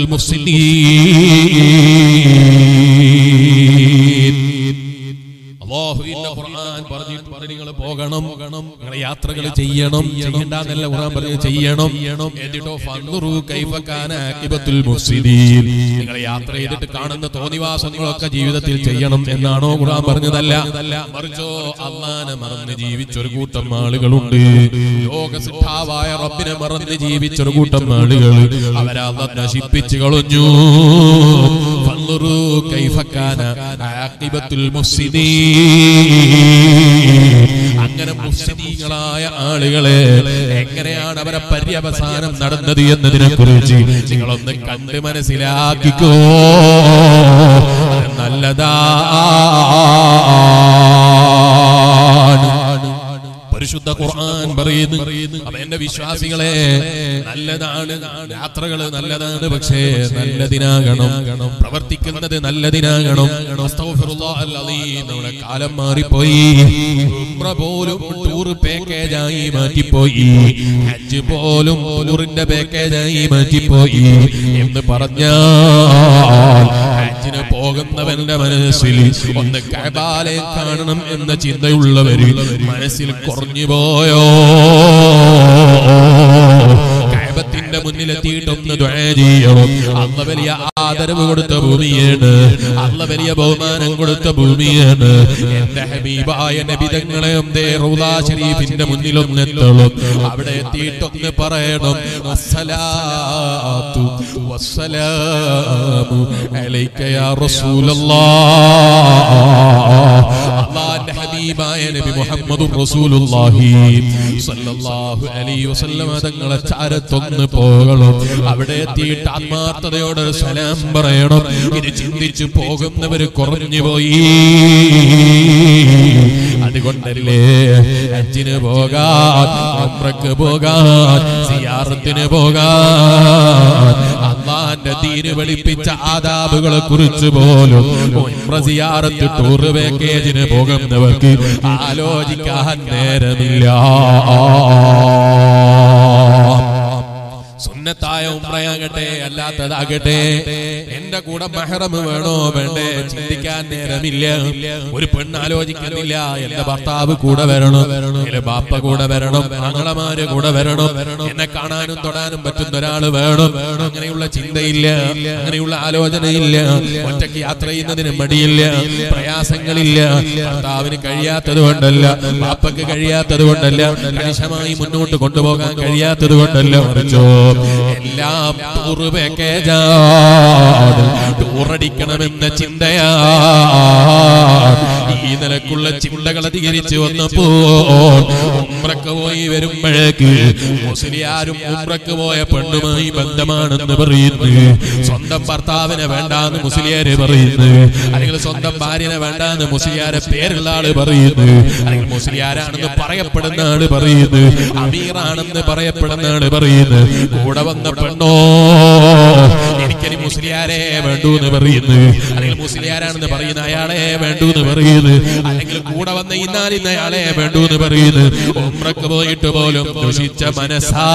Speaker 1: മുഫ്സിദീൻ. അല്ലാഹുവിന്റെ ഖുർആൻ പറഞ്ഞിട്ട് നിങ്ങൾ പോകണം, നിങ്ങൾ യാത്രകൾ ചെയ്യണം. ചെയ്യണ്ടെന്നല്ല ഖുർആൻ പറഞ്ഞു, ചെയ്യണം. എന്നിട്ടോ ഫൻദുറൂ കൈഫ കാന ആഖിബത്തുൽ മുഫ്സിദീൻ, നിങ്ങൾ യാത്ര ചെയ്തിട്ട് കാണുന്ന തോന്നിവാസങ്ങളൊക്കെ ജീവിതത്തിൽ ചെയ്യണം എന്നാണോ ഖുർആൻ പറഞ്ഞതല്ല. മറിച്ചോ അല്ലാഹനെ മറന്ന് ജീവിച്ചൊരു കൂട്ടം ആളുകളുണ്ട്. ലോകസിദ്ധാവായ റബ്ബിനെ മറന്ന് ജീവിച്ചൊരു കൂട്ടം ആളുകൾ, അവരെ അല്ലാഹ് നശിപ്പിച്ചു കളഞ്ഞു. ഫൻദുറൂ കൈഫ കാന ആഖിബത്തുൽ മുഫ്സിദീൻ. അങ്ങനെ മുഫ്സിദീങ്ങളായ ആളുകളെ എങ്ങനെയാണ് അവരെ പര്യവസാനം നടന്നത് എന്നതിനെ കുറിച്ച് നിങ്ങളൊന്ന് കണ്ട് മനസ്സിലാക്കിക്കോ. നല്ലതാണ്. പരിശുദ്ധ ഖുർആൻ പറയുന്നു, അപ്പൊ എന്റെ വിശ്വാസികളെ, നല്ലതാണ് യാത്രകള്, നല്ലതാണ്. പക്ഷേ നല്ലതിനാകണം, പ്രവർത്തിക്കുന്നത് നല്ലതിനാകണം. അസ്തഗ്ഫിറുല്ലാഹൽ അലീം. നമ്മുടെ കാലം മാറിപ്പോയി. ഉംറ പോലും ടൂർ പാക്കേജായി മാറ്റിപ്പോയി. ഹജ്ജ് പോലും ടൂറിന്റെ പാക്കേജായി മാറ്റിപ്പോയി എന്ന് പറഞ്ഞാൽ ഹജ്ജിന് പോകുന്നവന്റെ മനസ്സിൽ ഒന്ന് കഅബയെ കാണണം എന്ന ചിന്തയുള്ളവര് മനസ്സിൽ കുറഞ്ഞു പോയോ? കഅബത്തിന്റെ മുന്നിലെത്തിയിട്ടൊന്ന് ദുആ ചെയ്യണം. അല്ലാഹ് വലിയ ആദരവ് കൊടുത്ത ഭൂമിയാണ്, അല്ലാഹ് വലിയ ബഹുമാനം കൊടുത്ത ഭൂമിയാണ്. എന്റെ ഹബീബായ നബി തങ്ങളെ ഒന്നേ റൗള ശരീഫിന്റെ മുന്നിലൊന്നെത്തണം. അവിടെ എത്തിയിട്ടൊന്ന് പറയണം, അസ്സലാത്തു വസ്സലാമു അലൈക യാ റസൂലല്ലാഹ്. അല്ലാഹുവിന്റെ ഹബീബായ നബി മുഹമ്മദുർ റസൂലുള്ളാഹി സ്വല്ലല്ലാഹു അലൈഹി വസല്ലം തങ്ങളെ ചാരത്തൊന്ന് പോകണം. അവിടെ എത്തിയിട്ട് ആത്മാർത്ഥതയോടെ സലാം പറയണം. ഇത് ചിന്തിച്ചു പോകുന്നവര് കുറഞ്ഞു പോയി. അതുകൊണ്ടല്ലേ ഹജ്ജിന് പോകാൻ, ഉംറക്ക് പോകാൻ, സിയാറത്തിന് പോകാൻ, അല്ലാഹുവിന്റെ ദീന് പഠിപ്പിച്ച ആദാബുകളെ കുറിച്ച് പോലും ഉംറ, സിയാറത്ത്, ടൂർ പാക്കേജിന് പോകുന്നവർക്ക് ആലോചിക്കാൻ നേരമില്ല. സുന്നത്തായ ഉംറയാകട്ടെ അല്ലാത്തതാകട്ടെ, എന്റെ കൂടെ മഹ്റം വേണോ വേണ്ടേ ചിന്തിക്കാൻ നേരമില്ല. ഒരു പെണ്ണ് ആലോചിക്കുന്നില്ല, എന്റെ ഭർത്താവ് കൂടെ വരണം, എന്റെ ബാപ്പ കൂടെ വരണം, ആങ്ങളമാര് കൂടെ വരണം, എന്നെ കാണാനും തൊടാനും പറ്റുന്ന ഒരാള് വേണം. അങ്ങനെയുള്ള ചിന്തയില്ല, അങ്ങനെയുള്ള ആലോചനയില്ല. ഒറ്റയ്ക്ക് യാത്ര ചെയ്യുന്നതിന് മടിയില്ല, പ്രയാസങ്ങളില്ല. ഭർത്താവിന് കഴിയാത്തത് കൊണ്ടല്ല, ബാപ്പക്ക് കഴിയാത്തത് കൊണ്ടല്ല, കണിശമായി മുന്നോട്ട് കൊണ്ടുപോകാൻ കഴിയാത്തത് കൊണ്ടല്ല. മറിച്ചോ എല്ലാം ടൂർ പാക്കേജാണ്, ടൂറടിക്കണമെന്ന ചിന്തയാണ്. ഈ നിലക്കുള്ള ചിന്തകൾ അധികരിച്ച് വന്നപ്പോൾ ഉംറക്ക് പോയി വരുമ്പോഴേക്ക് മുസ്ലിയാരും ഉംറക്ക് പോയ പെണ്ണുമായി ബന്ധമാണെന്ന് പറയുന്നു. സ്വന്തം ഭർത്താവിനെ വേണ്ടാന്ന് മുസ്ലിയാര് പറയുന്നു, അല്ലെങ്കിൽ സ്വന്തം ഭാര്യനെ വേണ്ടാന്ന് മുസ്ലിയാരെ പേരുള്ള ആള് പറയുന്നു, അല്ലെങ്കിൽ മുസ്ലിയാരാണെന്ന് പറയപ്പെടുന്ന ആള് പറയുന്നു, അമീറാണെന്ന് പറയപ്പെടുന്ന ആള് പറയുന്നു. കൂടെ വന്ന പെണ്ണോ എനിക്കനി മുസ്ലിയാരെ വേണ്ടൂ എന്ന് പറയുന്നു, അല്ലെങ്കിൽ മുസ്ലിയാരാണെന്ന് പറയുന്ന അയാളെ വേണ്ടൂ എന്ന് പറയുന്നു, അല്ലെങ്കിൽ കൂടെ വന്ന ഇന്നാലിന്ന അയാളെ വേണ്ടൂ എന്ന് പറയുന്നു. ഉംറക്ക് പോയിട്ട് പോലും ദുഷിച്ച മനസ്സാ.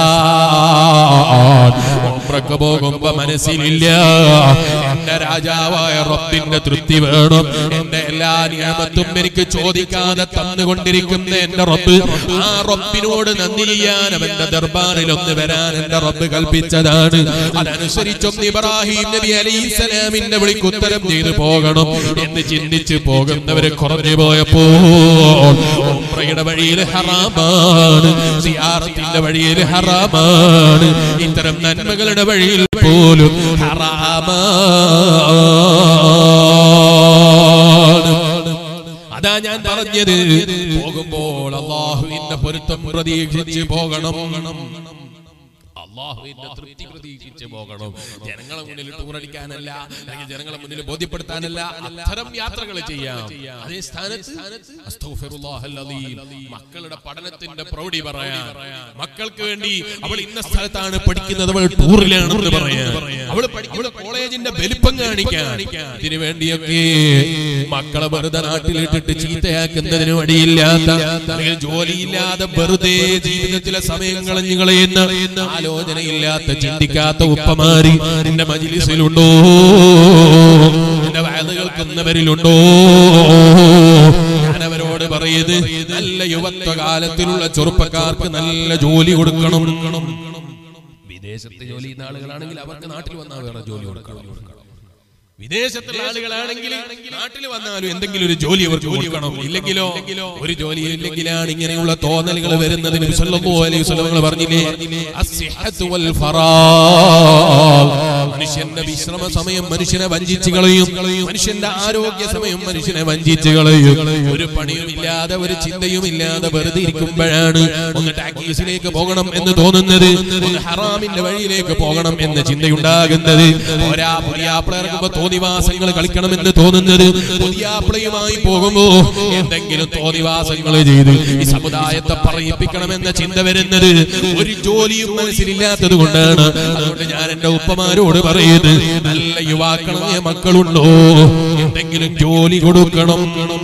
Speaker 1: ഉംറക്ക് പോകുമ്പോ മനസ്സിലില്ല എന്റെ രാജാവായ റബ്ബിന്റെ തൃപ്തി വേണം, എന്റെ എല്ലാ നിയമത്തും എനിക്ക് ചോദിക്കാതെ തന്നുകൊണ്ടിരിക്കുന്ന എന്റെ റബ്ബ്, ആ റബ്ബിനോട് നന്ദി ചെയ്യാൻ അവന്റെ ദർബാറിൽ ഒന്ന് വരാൻ എന്റെ റബ്ബ് കൽപ്പിച്ചതാണ്. അതനുസരിച്ചൊന്ന് ഇബ്രാഹിം നബി അലൈഹിസ്സലാമിന്റെ വിളിക്ക് ഉത്തരം ചെയ്തു പോകണം എന്ന് ചിന്തിച്ച് പോകുന്നവര് കുറഞ്ഞു പോയപ്പോൾ ഉംറയുടെ വഴിയിൽ ഹറാമാണ്, സിയാറത്തിന്റെ വഴിയിൽ ഹറാമാണ്, ഇത്തരം നന്മകളുടെ വഴിയിൽ പോലും ഹറാമാണ്. അതാ ഞാൻ പറഞ്ഞത്, പോകുമ്പോൾ അല്ലാഹുവിന്റെ പൊരുത്തം പ്രതീക്ഷിച്ച് പോകണം, അല്ലാഹുവിന്റെ തൃപ്തി പ്രതീക്ഷിച്ച് പോകണം. ജനങ്ങളെ മുന്നിൽ ടൂറടിക്കാനല്ല, അല്ലെങ്കിൽ ജനങ്ങളെ മുന്നിൽ ബോധ്യപ്പെടുത്താനല്ല, അത്തരം യാത്രകൾ ചെയ്യാം. അതേ സ്ഥാനത്ത് അസ്തഗ്ഫിറുല്ലാഹൽ അലീം, മക്കളുടെ പഠനത്തിന്റെ പ്രൗഢി പറയാൻ, മക്കൾക്ക് വേണ്ടി അവൾ ഇന്ന സ്ഥലത്താണ് പഠിക്കുന്നത്, അവൾ ടൂറിലാണെന്ന് പറയാൻ, അവൾ പഠിക്കുന്ന കോളേജിന്റെ വലിപ്പം കാണിക്കാൻ, ഇതിനു വേണ്ടിയൊക്കെ മക്കളെ വെറുതെ നാട്ടിലിട്ടിട്ട് ചീത്തയാക്കുന്നതിന് വഴിയില്ലാത്ത, അല്ലെങ്കിൽ ജോലിയില്ലാതെ വെറുതെ ജീവിതത്തിലെ സമയം കളഞ്ഞു കളയുന്ന, ആലോചനയില്ലാത്ത, ചിന്തിക്കാത്ത ഉപ്പമാരി എന്റെ മജ്‌ലിസിലുണ്ടോ? എന്റെ വഅദ് കേൾക്കുന്നവരിലുണ്ടോ? ഞാൻ അവരോട് പറയുന്നത്, നല്ല യുവത്വകാലത്തിലുള്ള ചെറുപ്പക്കാർക്ക് നല്ല ജോലി കൊടുക്കണം. വിദേശത്ത് ജോലി ചെയ്യുന്ന ആളുകളാണെങ്കിൽ അവർക്ക് നാട്ടിൽ വന്നാൽ വേറെ ജോലി കൊടുക്കണം. വിദേശത്തുള്ള ആളുകളാണെങ്കിൽ നാട്ടിൽ വന്നാലും എന്തെങ്കിലും ഒരു ജോലി അവർക്ക് കൊടുക്കണം. ഇല്ലെങ്കിലോ ഒരു ജോലി ഇല്ലെങ്കിലാണ് ഇങ്ങനെയുള്ള തോന്നലുകൾ വരുന്നതിന് സല്ലല്ലാഹു അലൈഹി വസല്ലം പറഞ്ഞില്ലേ, അസ്സിഹത്തു വൽ ഫറാഗ്, മനുഷ്യന്റെ വിശ്രമ സമയം മനുഷ്യനെ വഞ്ചിച്ചു കളയും, മനുഷ്യന്റെ ആരോഗ്യ സമയം മനുഷ്യനെ വഞ്ചിച്ചു കളയും. ഒരു പണിയും ഇല്ലാതെ, ഒരു ചിന്തയും ഇല്ലാതെ വെറുതെ ഇരിക്കുമ്പോഴാണ് ഒന്ന് ടാക്സീസിലേക്ക് പോകണം എന്ന് തോന്നുന്നത്, ഒന്ന് ഹറാമിന്റെ വഴിയിലേക്ക് പോകണം എന്ന ചിന്തയുണ്ടാകുന്നത്. ഒരാ പുതിയാപ്പിള ഇറങ്ങുമ്പോ തോന്നിവാസങ്ങൾ കളിക്കണമെന്ന് തോന്നുന്നത്, പുതിയാപ്പിളയുമായി പോകുമ്പോ എന്തെങ്കിലും തോന്നിവാസങ്ങൾ ചെയ്ത് ഈ സമുദായത്തെ പറയിപ്പിക്കണമെന്ന ചിന്ത വരുന്നത് ഒരു ജോലിയും മനസ്സിലില്ലാത്തത് കൊണ്ടാണ്. അതുകൊണ്ട് ഞാൻ എന്റെ ഉപ്പമാരോട് പറയുന്നത്, നല്ല യുവാക്കളായ മക്കളുണ്ടോ, എന്തെങ്കിലും ജോലി കൊടുക്കണം.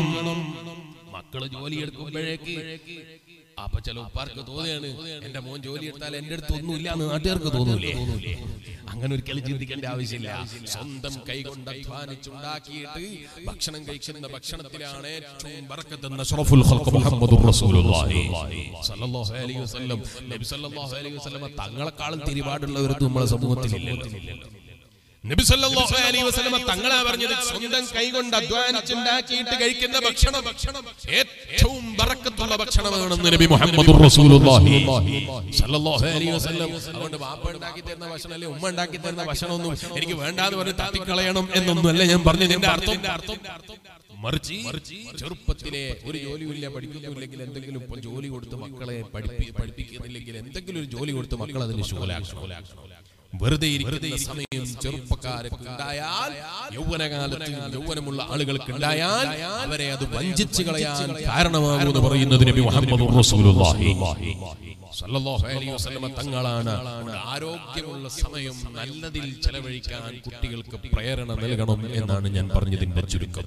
Speaker 1: മക്കള് ജോലി എടുക്കുമ്പോഴേക്ക് അപ്പൊ ചില ഉപ്പാർക്ക് തോന്നുകയാണ്, എന്റെ മോൻ ജോലി എടുത്താൽ എന്റെ അടുത്ത് ഒന്നുമില്ല എന്ന് നാട്ടുകാർക്ക് തോന്നൂലേ? അങ്ങനെ ഒരിക്കലും ചിന്തിക്കേണ്ട ആവശ്യമില്ല. സ്വന്തം കൈകൊണ്ട് അധ്വാനിച്ചുണ്ടാക്കിയിട്ട് ഭക്ഷണം കഴിക്കുന്ന ഭക്ഷണത്തിലാണ് ഏറ്റവും ബർക്കത്ത്. അഷ്റഫുൽ ഖൽഖ് മുഹമ്മദുർ റസൂലുള്ളാഹി സ്വല്ലല്ലാഹു അലൈഹി വസല്ലം, നബി സല്ലല്ലാഹു അലൈഹി വസല്ലം തങ്ങളെക്കാളും തിരിപാടുള്ളവർ നമ്മുടെ സമൂഹത്തിലില്ലല്ലോ. നബി സല്ലല്ലാഹു അലൈഹി വസല്ലം തങ്ങളാ പറഞ്ഞത്, സ്വന്തം കൈകൊണ്ട് അധ്വാനിച്ചുണ്ടാക്കിയിട്ട് കഴിക്കുന്ന ഭക്ഷണം ഏറ്റവും ബറക്കത്തുള്ള ഭക്ഷണമാണെന്ന് നബി മുഹമ്മദുർ റസൂലുള്ളാഹി സല്ലല്ലാഹു അലൈഹി വസല്ലം. അതുകൊണ്ട് വാപ്പ ഉണ്ടാക്കി തരുന്ന ഭക്ഷണം അല്ലെ ഉമ്മ ഉണ്ടാക്കി തരുന്ന ഭക്ഷണമൊന്നും എനിക്ക് വേണ്ടാന്ന് പറഞ്ഞ് തട്ടിക്കളയണം എന്നൊന്നുമല്ല ഞാൻ പറഞ്ഞതിന്റെ അർത്ഥം. മറിച്ച് ചെറുപ്പത്തിലെ ഒരു ജോലിയില്ല, പഠിക്കുന്നില്ലെങ്കിൽ എന്തെങ്കിലും ജോലി കൊടുത്ത് മക്കളെ പഠിപ്പിക്കുന്നില്ലെങ്കിൽ എന്തെങ്കിലും ഒരു ജോലി കൊടുത്ത് മക്കൾ അതിന് ശൂലാക്കണം. വെറുതെ ഇരിക്കുന്ന സമയം ചെറുപ്പക്കാർക്ക് ഉണ്ടായാൽ, യൗവനകാലത്ത് യൗവനമുള്ള ആളുകൾക്ക് ഉണ്ടായാൽ അവരെ അത് വഞ്ചിച്ചു കളയാൻ കാരണമാകുമെന്ന് പറയുന്നത് നബി മുഹമ്മദുർ റസൂലുള്ളാഹി സല്ലല്ലാഹു അലൈഹി വസല്ലം തങ്ങളാണ്. ആരോഗ്യമുള്ള സമയം നല്ലതിൽ ചെലവഴിക്കാൻ കുട്ടികൾക്ക് പ്രേരണ നൽകണം എന്നാണ് ഞാൻ പറഞ്ഞതിന്റെ ചുരുക്കം.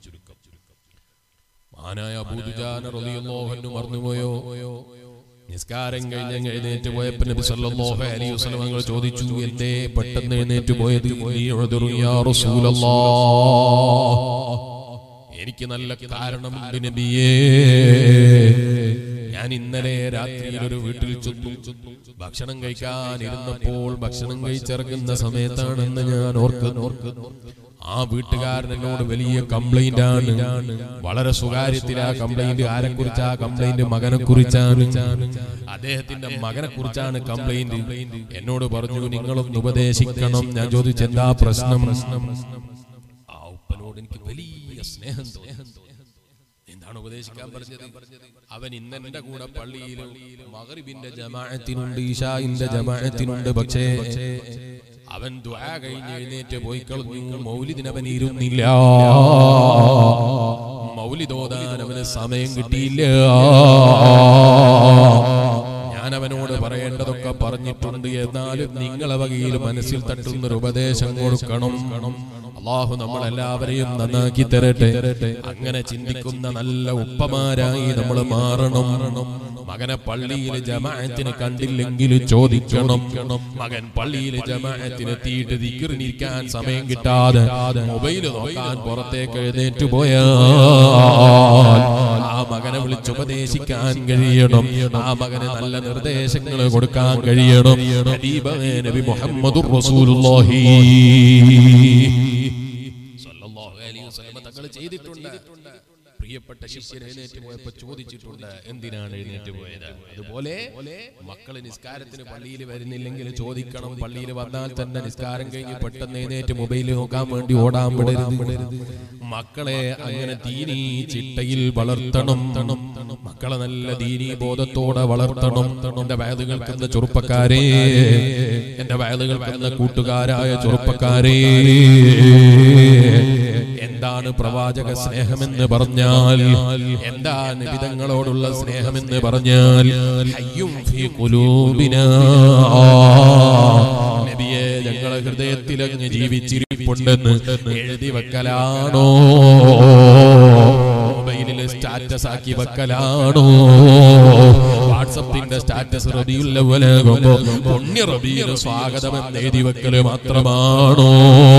Speaker 1: മഹാനായ അബൂ ദുജാന റളിയല്ലാഹു അൻഹു മറന്നുപോയോ? നിസ്കാരം കഴിഞ്ഞ് എഴുന്നേറ്റ് പോയപ്പോ നബി സല്ലല്ലാഹു അലൈഹി വസല്ലം തങ്ങൾ ചോദിച്ചു, എന്തേ പെട്ടെന്ന് എഴുന്നേറ്റ് പോയത്? യാ റസൂലല്ലാഹ്, എനിക്ക് നല്ല കാരണമുണ്ട് നബിയേ. ഞാൻ ഇന്നലെ രാത്രിയിൽ ഒരു വീട്ടിൽ ചെന്നു, ഭക്ഷണം കഴിക്കാൻ ഇരുന്നപ്പോൾ ഭക്ഷണം കഴിച്ചിറങ്ങുന്ന സമയത്താണെന്ന് ഞാൻ ഓർക്കുന്നു. ആ വീട്ടുകാരൻ എന്നോട് വലിയ കംപ്ലൈന്റ് ആണ്, വളരെ സ്വകാര്യത്തിൽ ആ കംപ്ലൈന്റ്. ആരെ കുറിച്ചാ കംപ്ലൈന്റ്? മകനെ കുറിച്ചാണ്. അദ്ദേഹത്തിന്റെ മകനെ കുറിച്ചാണ് കംപ്ലൈന്റ്. എന്നോട് പറഞ്ഞു, നിങ്ങളൊന്ന് ഉപദേശിക്കണം. ഞാൻ ചോദിച്ചു, എന്താ പ്രശ്നം? ആ ഉപ്പനോട് എനിക്ക് വലിയ സ്നേഹം തോന്നി. എന്താണ് ഉപദേശിക്കാൻ പറഞ്ഞത്? അവൻ ഇന്ന് എന്റെ കൂടെ പള്ളിയിൽ മഗ്രിബിന്റെ ജമാഅത്തിനുണ്ട്, ഇശാഇന്റെ ജമാഅത്തിനുണ്ട്. പക്ഷേ അവൻ ദുആ കഴിഞ്ഞ് എഴുന്നേറ്റ് പോയി കളഞ്ഞു. മൗലിദിന് അവൻ ഇരുന്നില്ല, മൗലിദ് ഓതാൻ അവന് സമയം കിട്ടിയില്ല. ഞാൻ അവനോട് പറയേണ്ടതൊക്കെ പറഞ്ഞിട്ടുണ്ട്. എന്നാലും നിങ്ങളെ വകയിൽ മനസ്സിൽ തട്ടുന്നൊരു ഉപദേശം കൊടുക്കണം. അല്ലാഹു നമ്മളെല്ലാവരെയും നന്നാക്കി തരട്ടെ. അങ്ങനെ ചിന്തിക്കുന്ന നല്ല ഉപ്പമാരായി നമ്മൾ മാറണം. മകനെ പള്ളിയിൽ ജമാഅത്തിന് കണ്ടില്ലെങ്കിൽ ചോദിക്കണം. മകൻ പള്ളിയിൽ ജമാഅത്തിന് എത്തിയിട്ട് ദിക്റിനിരിക്കാൻ സമയം കിട്ടാതെ മൊബൈൽ നോക്കാൻ പുറത്തേക്ക് എഴുന്നേറ്റ് പോയാൽ ആ മകനെ വിളിച്ച് ഉപദേശിക്കാൻ കഴിയണം. ആ മകന് നല്ല നിർദ്ദേശങ്ങൾ കൊടുക്കാൻ കഴിയണം. ഹബീബായ നബി മുഹമ്മദുർ റസൂലുള്ളാഹി സ്വല്ലല്ലാഹു അലൈഹി വസല്ലം തങ്ങൾ ചെയ്തിട്ടുണ്ട്. പ്രിയപ്പെട്ട ശിഷ്യൻ എഴുന്നേറ്റ് പോയപ്പോ ചോദിച്ചിട്ടുണ്ട്, എന്തിനാണ് എഴുന്നേറ്റ് പോയത്? അതുപോലെ മക്കള് നിസ്കാരത്തിന് പള്ളിയിൽ വരുന്നില്ലെങ്കിൽ ചോദിക്കണം. പള്ളിയിൽ വന്നാൽ തന്നെ നിസ്കാരം കഴിഞ്ഞ് പെട്ടെന്ന് എഴുന്നേറ്റ് മൊബൈൽ നോക്കാൻ വേണ്ടി ഓടാൻ വിടരുത്. മക്കളെ അങ്ങനെ ദീനീ ചിട്ടയിൽ വളർത്തണം. മക്കളെ നല്ല ദീനീ ബോധത്തോടെ വളർത്തണം. എന്റെ വയലുകൾ കേൾക്കുന്ന ചെറുപ്പക്കാരെ, എന്റെ വയലുകൾ കേൾക്കുന്ന കൂട്ടുകാരായ ചെറുപ്പക്കാരെ, എന്താണ് പ്രവാചക സ്നേഹമെന്ന് പറഞ്ഞാൽ, എന്താണ് നബിതങ്ങളോടുള്ള സ്നേഹമെന്ന് പറഞ്ഞാൽ, ഹയ്യും ഫീ ഖുലൂബിനാ, നബിയെ ഞങ്ങളെ ഹൃദയത്തിൽ അങ്ങ് ജീവിച്ചിരിപ്പുണ്ടെന്ന് എഴുതി വെക്കലാണോ? മൊബൈലിൽ സ്റ്റാറ്റസ് ആക്കി വെക്കലാണോ? വാട്സപ്പിന്റെ സ്റ്റാറ്റസ് റബീഉൽ അവ്വലാകുമ്പോ പുണ്യ റബീഉൽ സ്വാഗതം എന്ന് എഴുതി വെക്കല് മാത്രമാണോ?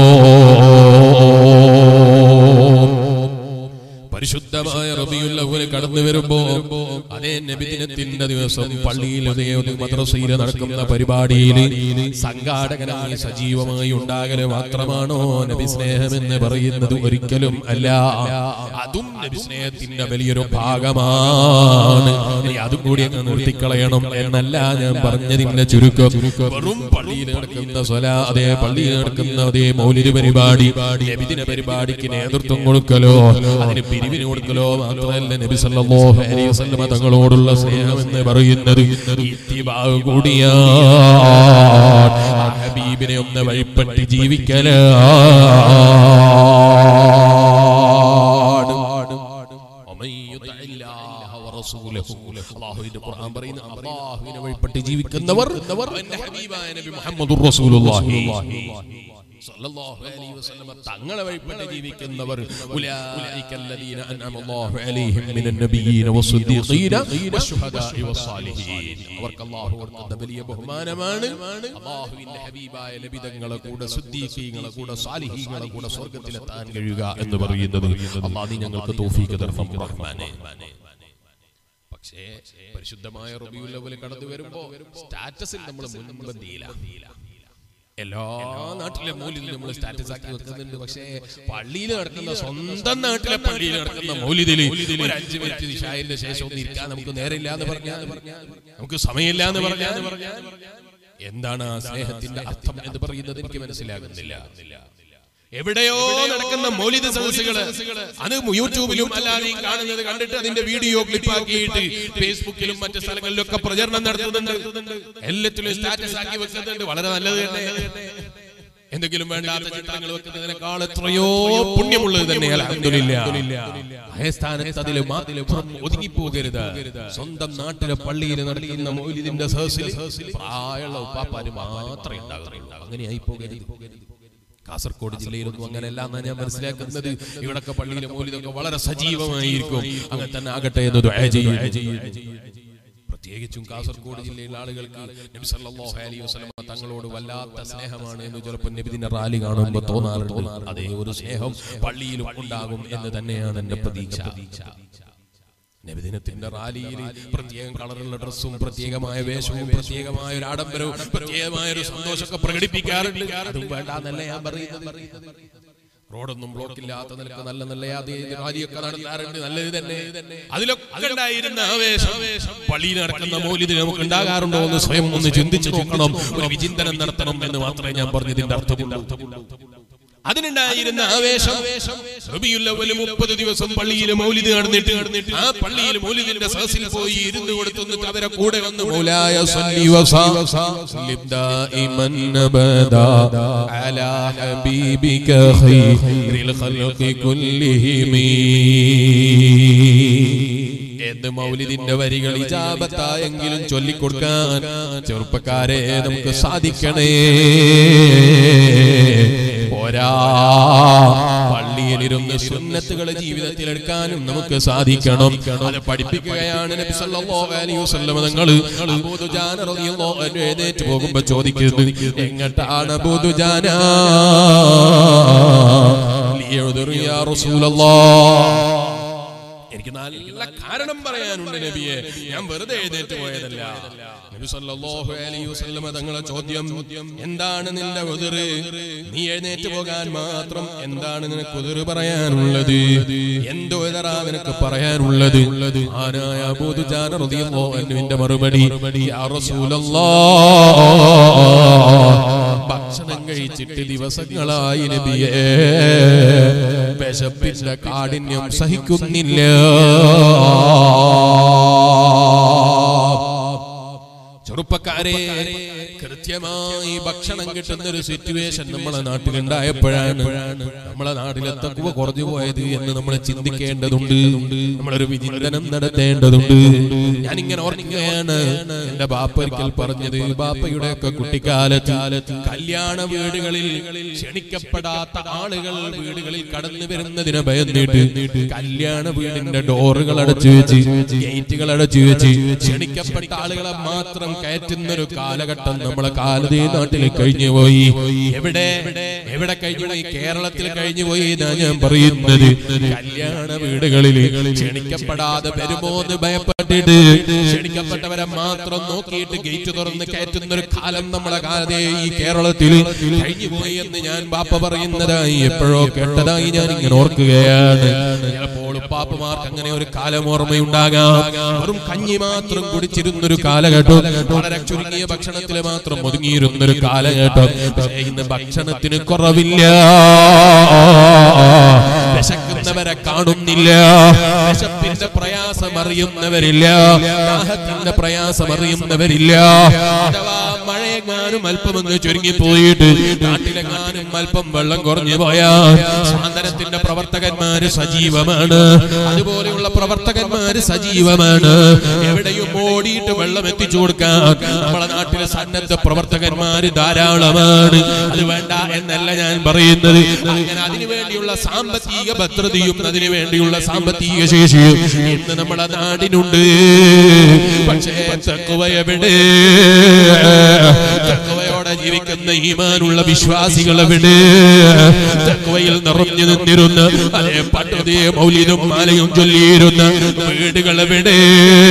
Speaker 1: പരിശുദ്ധമായ റബീഉൽ അവ്വൽ കടന്നു വരുമ്പോ അതേ നബിദിനത്തിന്റെ ദിവസം പള്ളിയിൽ മദ്രസയിൽ നടക്കുന്ന പരിപാടിയിൽ സംഘാടകനായി സജീവമായി ഉണ്ടാകല് മാത്രമാണോ നബി സ്നേഹമെന്ന് പറയുന്നത്? ഒരിക്കലും അല്ല. അതും നബി സ്നേഹത്തിന്റെ വലിയൊരു ഭാഗമാണ്. അതും കൂടി അങ്ങ് നിർത്തിക്കളയണം എന്നല്ല ഞാൻ പറഞ്ഞതിന്റെ ചുരുക്കം. വെറും പള്ളിയിൽ നടക്കുന്ന സ്വലാ, അതേ പള്ളിയിൽ നടക്കുന്ന അതേ മൗലിദ് പരിപാടി, നബിദിന പരിപാടിക്ക് നേതൃത്വം കൊടുക്കലോ അതിന് പിരിവിന് കൊടുക്കലോ മാത്രമല്ല നബി സല്ലല്ലാഹു അലൈഹി വസല്ലം തങ്ങളോടുള്ള സ്നേഹം എന്ന് പറയുന്നത് ഇത്തിബാ കൂടിയാണ്. ആ ഹബീബിനെ ഒന്ന് വഴിപ്പെട്ട് ജീവിക്കലാണ്. അല്ലാഹുവിന്റെ ഖുർആൻ പറയുന്നു, അല്ലാഹുവിനെ വഴിപ്പെട്ട് ജീവിക്കുന്നവർ ഹബീബായ നബി മുഹമ്മദുർ റസൂലുള്ളാഹി സല്ലല്ലാഹു അലൈഹി വസല്ലം തങ്ങളെ വഴിപ്പെട്ട് ജീവിക്കുന്നവർ ഉലൈകല്ലദീന അൻഅമല്ലാഹു അലൈഹിം മിനൻ നബിയ്യീന വസ്സുദ്ദീഖീന വശുഹദാഇ വസ്സാലിഹീൻ. അവർക്ക് അല്ലാഹു കൊടുക്കുന്ന വലിയ ബഹുമാനമാണ്. അല്ലാഹുവിന്റെ ഹബീബായ നബി തങ്ങളെ കൂടെ സുദ്ദീഖീങ്ങളെ കൂടെ സാലിഹീങ്ങളെ കൂടെ സ്വർഗ്ഗത്തിലെത്താൻ കഴിയുക എന്ന് പറയുന്നത് അല്ലാഹു ഞങ്ങൾക്ക് തൗഫീഖ് തരണം റഹ്മാനേ. പക്ഷേ പരിശുദ്ധമായ റബീഉൽ അവ്വൽ കടന്നു വരുമ്പോ സ്റ്റാറ്റസിൽ നമ്മൾ മുൻപന്തിയിലാണ്. എല്ലാ നാട്ടിലെ മൗലിദിൽ നമ്മൾ സ്റ്റാറ്റസ് ആക്കി വെക്കുന്നുണ്ട്. പക്ഷേ പള്ളിയിൽ നടക്കുന്ന, സ്വന്തം നാട്ടിലെ പള്ളിയിൽ നടക്കുന്ന മൗലിദിൽ ഒരു അഞ്ചു മിനിറ്റ് ഇശാഇന്റെ ശേഷം ഒന്ന് ഇരിക്കാൻ നമുക്ക് നേരമില്ല എന്ന് പറഞ്ഞാൽ, നമുക്ക് സമയമില്ല എന്ന് പറഞ്ഞാൽ, എന്താണ് ആ സ്നേഹത്തിന്റെ അർത്ഥം എന്ന് പറയുന്നത് എനിക്ക് മനസ്സിലാകുന്നില്ല. എവിടെയോ നടക്കുന്ന മൗലിദ് സദസ്സുകള് അത് യൂട്യൂബിലും അല്ലാതെയും കാണുന്നത് കണ്ടിട്ട് അതിന്റെ വീഡിയോ ക്ലിപ്പാക്കിയിട്ട് ഫേസ്ബുക്കിലും മറ്റു സ്ഥലങ്ങളിലൊക്കെ പ്രചരണം നടത്തുന്നുണ്ട്. എല്ലാത്തിലും സ്റ്റാറ്റസ് ആക്കി വെക്കുന്നുണ്ട്. വളരെ നല്ലത് തന്നെ. എന്തെങ്കിലും വേണ്ടാത്ത ചിത്രങ്ങൾ വെക്കുന്നതിനേക്കാൾ എത്രയോ പുണ്യമുള്ളത് തന്നെ അൽഹംദുലില്ലാഹ്. അതേ സ്ഥാനത്ത് അതിൽ മാത്രം ഒതുങ്ങിപ്പോകരുത്. സ്വന്തം നാട്ടിലെ പള്ളിയിൽ നടക്കുന്ന മൗലിദിന്റെ സദസ്സിൽ പ്രായമുള്ള ഉപ്പാപ്പാര് മാത്രമേ ഉണ്ടാകുന്നുള്ളൂ. അങ്ങനെയായി പോകരുത്. കാസർഗോഡ് ജില്ലയിലൊന്നും അങ്ങനെയല്ല എന്നാണ് ഞാൻ മനസ്സിലാക്കുന്നത്. ഇവിടൊക്കെ പള്ളിയിലെ മൗലിദൊക്കെ വളരെ സജീവമായിരിക്കും. അങ്ങനെ തന്നെ ആകട്ടെ എന്ന് ദുആ ചെയ്യും. പ്രത്യേകിച്ചും കാസർഗോഡ് ജില്ലയിലെ ആളുകൾക്ക് നബി സല്ലല്ലാഹു അലൈഹി വസല്ലം തങ്ങളോട് വല്ലാത്ത സ്നേഹമാണ് എന്ന് ചിലപ്പോൾ നബിദിന്റെ റാലി കാണുമ്പോൾ തോന്നാറുണ്ട്. അതേ ഒരു സ്നേഹം പള്ളിയിലും ഉണ്ടാകും എന്ന് തന്നെയാണ് എന്റെ പ്രതീക്ഷ. നബിദിനത്തിന്റെ റാലിയിൽ പ്രത്യേകം കളറുള്ള ഡ്രസ്സും പ്രത്യേകമായ വേഷവും പ്രത്യേകമായ ഒരു ആഡംബരവും പ്രത്യേകമായ ഒരു സന്തോഷമൊക്കെ പ്രകടിപ്പിക്കാറുണ്ട്. അതും വേണ്ടാന്നല്ല ഞാൻ പറയുന്നത്. റോഡൊന്നും ബ്ലോക്ക് ഇല്ലാത്ത നിലക്ക് നല്ല നല്ല റാലിയൊക്കെ നടത്താറുണ്ട്. നല്ലത് തന്നെ. അതിലൊക്കെ ഉണ്ടായിരുന്ന ആവേശം പള്ളിയിൽ നടക്കുന്ന മൗലിദിന് നമുക്ക് ഉണ്ടാകാറുണ്ടോ എന്ന് സ്വയം ഒന്ന് ചിന്തിച്ചു നോക്കണം. ഒരു വിചിന്തനം നടത്തണം എന്ന് മാത്രമേ ഞാൻ പറഞ്ഞതിന്റെ അർത്ഥമുള്ളൂ. അതിനുണ്ടായിരുന്ന ആവേശം റബീഉൽ അവ്വൽ മുപ്പത് ദിവസം പള്ളിയിൽ മൗലിദ് നടന്നിട്ട് ആ പള്ളിയിൽ മൗലിദിന്റെ സദസ്സിൽ പോയി ഇരുന്ന് കൊടുത്തിട്ട് അവരെ കൂടെ വന്ന് മൗലായ സല്ലി വസല്ലിം ദായിമൻ അബദാ അലാ ഹബീബിക ഖൈറിൽ ഖൽഖി കുല്ലിഹിം എന്ന് മൗലിദിന്റെ വരികൾ ഇജാബത്തായെങ്കിലും ചൊല്ലിക്കൊടുക്കാൻ ചെറുപ്പക്കാരെ നമുക്ക് സാധിക്കണേ. പോരാ, പള്ളിയിലിരുന്ന് സുന്നത്തുകൾ ജീവിതത്തിൽ എടുക്കാനും നമുക്ക് സാധിക്കണം. അത് പഠിപ്പിക്കുകയാണ് നബി സല്ലല്ലാഹു അലൈഹി വസല്ലം തങ്ങൾ. അബൂ ദുജാന റളിയല്ലാഹു അൻഹു എഴുന്നേറ്റ് പോകുമ്പോൾ ചോദിക്കുന്നത്, എങ്ങോട്ടാണ് അബൂ ദുജാന? ലിയഉദുർ യാ റസൂലല്ലാഹ്, എനിക്ക് നല്ല കാരണം പറയാനുണ്ട് നബിയെ, ഞാൻ വെറുതെ എഴുന്നേറ്റ് പോയതല്ല. നബി സല്ലല്ലാഹു അലൈഹി വസല്ലം തങ്ങളുടെ ചോദ്യം, എന്താണ് നിന്റെ ഉദ്റ്? നീ എഴുന്നേറ്റ് പോകാൻ മാത്രം എന്താണ് നിനക്ക് ഉദ്റ് പറയാനുള്ളത്? എന്തോ എതറാ നിനക്ക് പറയാനുള്ളത്? ആനായ അബൂ ദുജാന റളിയല്ലാഹു അൻഹുവിന്റെ മറുപടി, യാ റസൂലല്ലാഹ്, ഭക്ഷണം കഴിച്ചിട്ട് ദിവസങ്ങളായി നബിയേ, വിശപ്പിന്റെ കാഠിന്യം സഹിക്കുന്നില്ല. ചെറുപ്പക്കാരെ, കൃത്യമായി ഭക്ഷണം കിട്ടുന്ന ഒരു സിറ്റുവേഷൻ നമ്മളെ നാട്ടിലുണ്ടായപ്പോഴാണ് നമ്മളെ നാട്ടിലെ തഖ്വ കുറഞ്ഞു പോയത് എന്ന് നമ്മൾ ചിന്തിക്കേണ്ടതുണ്ട്. നമ്മളൊരു വിചിന്തനം നടത്തേണ്ടതുണ്ട്. ഞാനിങ്ങനെ ഓർക്കുകയാണ്, എന്റെ ബാപ്പ ഒരിക്കൽ പറഞ്ഞത്, ബാപ്പയുടെ ഒക്കെ കുട്ടിക്കാലത്ത് കല്യാണ വീടുകളിൽ ക്ഷണിക്കപ്പെടാത്ത ആളുകൾ വീടുകളിൽ കടന്നു വരുന്നതിനെ ഭയന്നിട്ട് കല്യാണ വീടിന്റെ ഡോറുകൾ അടച്ചു വെച്ച്, ഗേറ്റുകൾ അടച്ചു വെച്ച് ക്ഷണിക്കപ്പെട്ട ആളുകളെ മാത്രം കയറ്റുന്ന ഒരു കാലഘട്ടം നമ്മളെ കാലതീ നാട്ടിൽ കഴിഞ്ഞുപോയി. എവിടെ എവിടെ കഴിഞ്ഞുപോയി? കേരളത്തിൽ കഴിഞ്ഞുപോയി എന്നാ ഞാൻ പറയുന്നത്. കല്യാണ വീടുകളിൽ ക്ഷണിക്കപ്പെടാതെ വരുമോന്ന് ഭയപ്പെട്ടിട്ട് ക്ഷണിക്കപ്പെട്ടവരെ മാത്രം നോക്കിയിട്ട് ഗേറ്റ് തുറന്ന് കയറ്റുന്ന ഒരു കാലം നമ്മളെ കാലതേ ഈ കേരളത്തിൽ കഴിഞ്ഞുപോയി എന്ന് ഞാൻ ബാപ്പ പറയുന്നതായി എപ്പോഴോ കേട്ടതായി ഞാൻ ഇങ്ങനെ ഓർക്കുകയാണ്. ചിലപ്പോൾ പാപ്പമാർക്ക് അങ്ങനെ ഒരു കാലം ഓർമ്മയുണ്ടാകാം. വെറും കഞ്ഞി മാത്രം കുടിച്ചിരുന്നൊരു കാലഘട്ടം, വളരെ ചുരുങ്ങിയ ഭക്ഷണത്തിൽ മാത്രം ഒതുങ്ങിയിരുന്നൊരു കാലഘട്ടം. പക്ഷേ ഇന്ന് ഭക്ഷണത്തിന് കുറവില്ല, വിശക്കുന്നവരെ കാണുന്നില്ല, വിശപ്പിന്റെ പ്രയാസം അറിയുന്നവരില്ല, ദാഹത്തിന്റെ പ്രയാസം അറിയുന്നവരില്ല. അഥവാ മഴയെങ്ങാനും അല്പമൊന്ന് ചുരുങ്ങിപ്പോയിട്ട് നാട്ടിലെങ്ങാനും അല്പം വെള്ളം കുറഞ്ഞു പോയാൽ സ്വാതന്ത്ര്യത്തിന്റെ പ്രവർത്തകന്മാര് സജീവമാണ്, അതുപോലെയുള്ള പ്രവർത്തകന്മാര് സജീവമാണ്. എവിടെയും ഓടിയിട്ട് വെള്ളം എത്തിച്ചു കൊടുക്കാൻ നമ്മളെ നാട്ടിലെ സന്നദ്ധ പ്രവർത്തകന്മാര് ധാരാളമാണ്. അത് വേണ്ട എന്നല്ല ഞാൻ പറയുന്നത്. അങ്ങനെ അതിനു വേണ്ടിയുള്ള സാമ്പത്തിക ഭദ്രതയും അതിനു വേണ്ടിയുള്ള സാമ്പത്തിക ശേഷിയും ഇന്ന് നമ്മുടെ നാടിനുണ്ട്. പക്ഷേ തഖ്വ എവിടെ? തഖ്വയോടെ ജീവിക്കുന്ന ഈമാനുള്ള വിശ്വാസികൾ എവിടെ? തഖ്വയിൽ നിറഞ്ഞു നിന്നിരുന്ന അതേ പട്ടതേ മൗലിദും മാലയും ചൊല്ലിയിരുന്ന വീടുകൾ എവിടെ?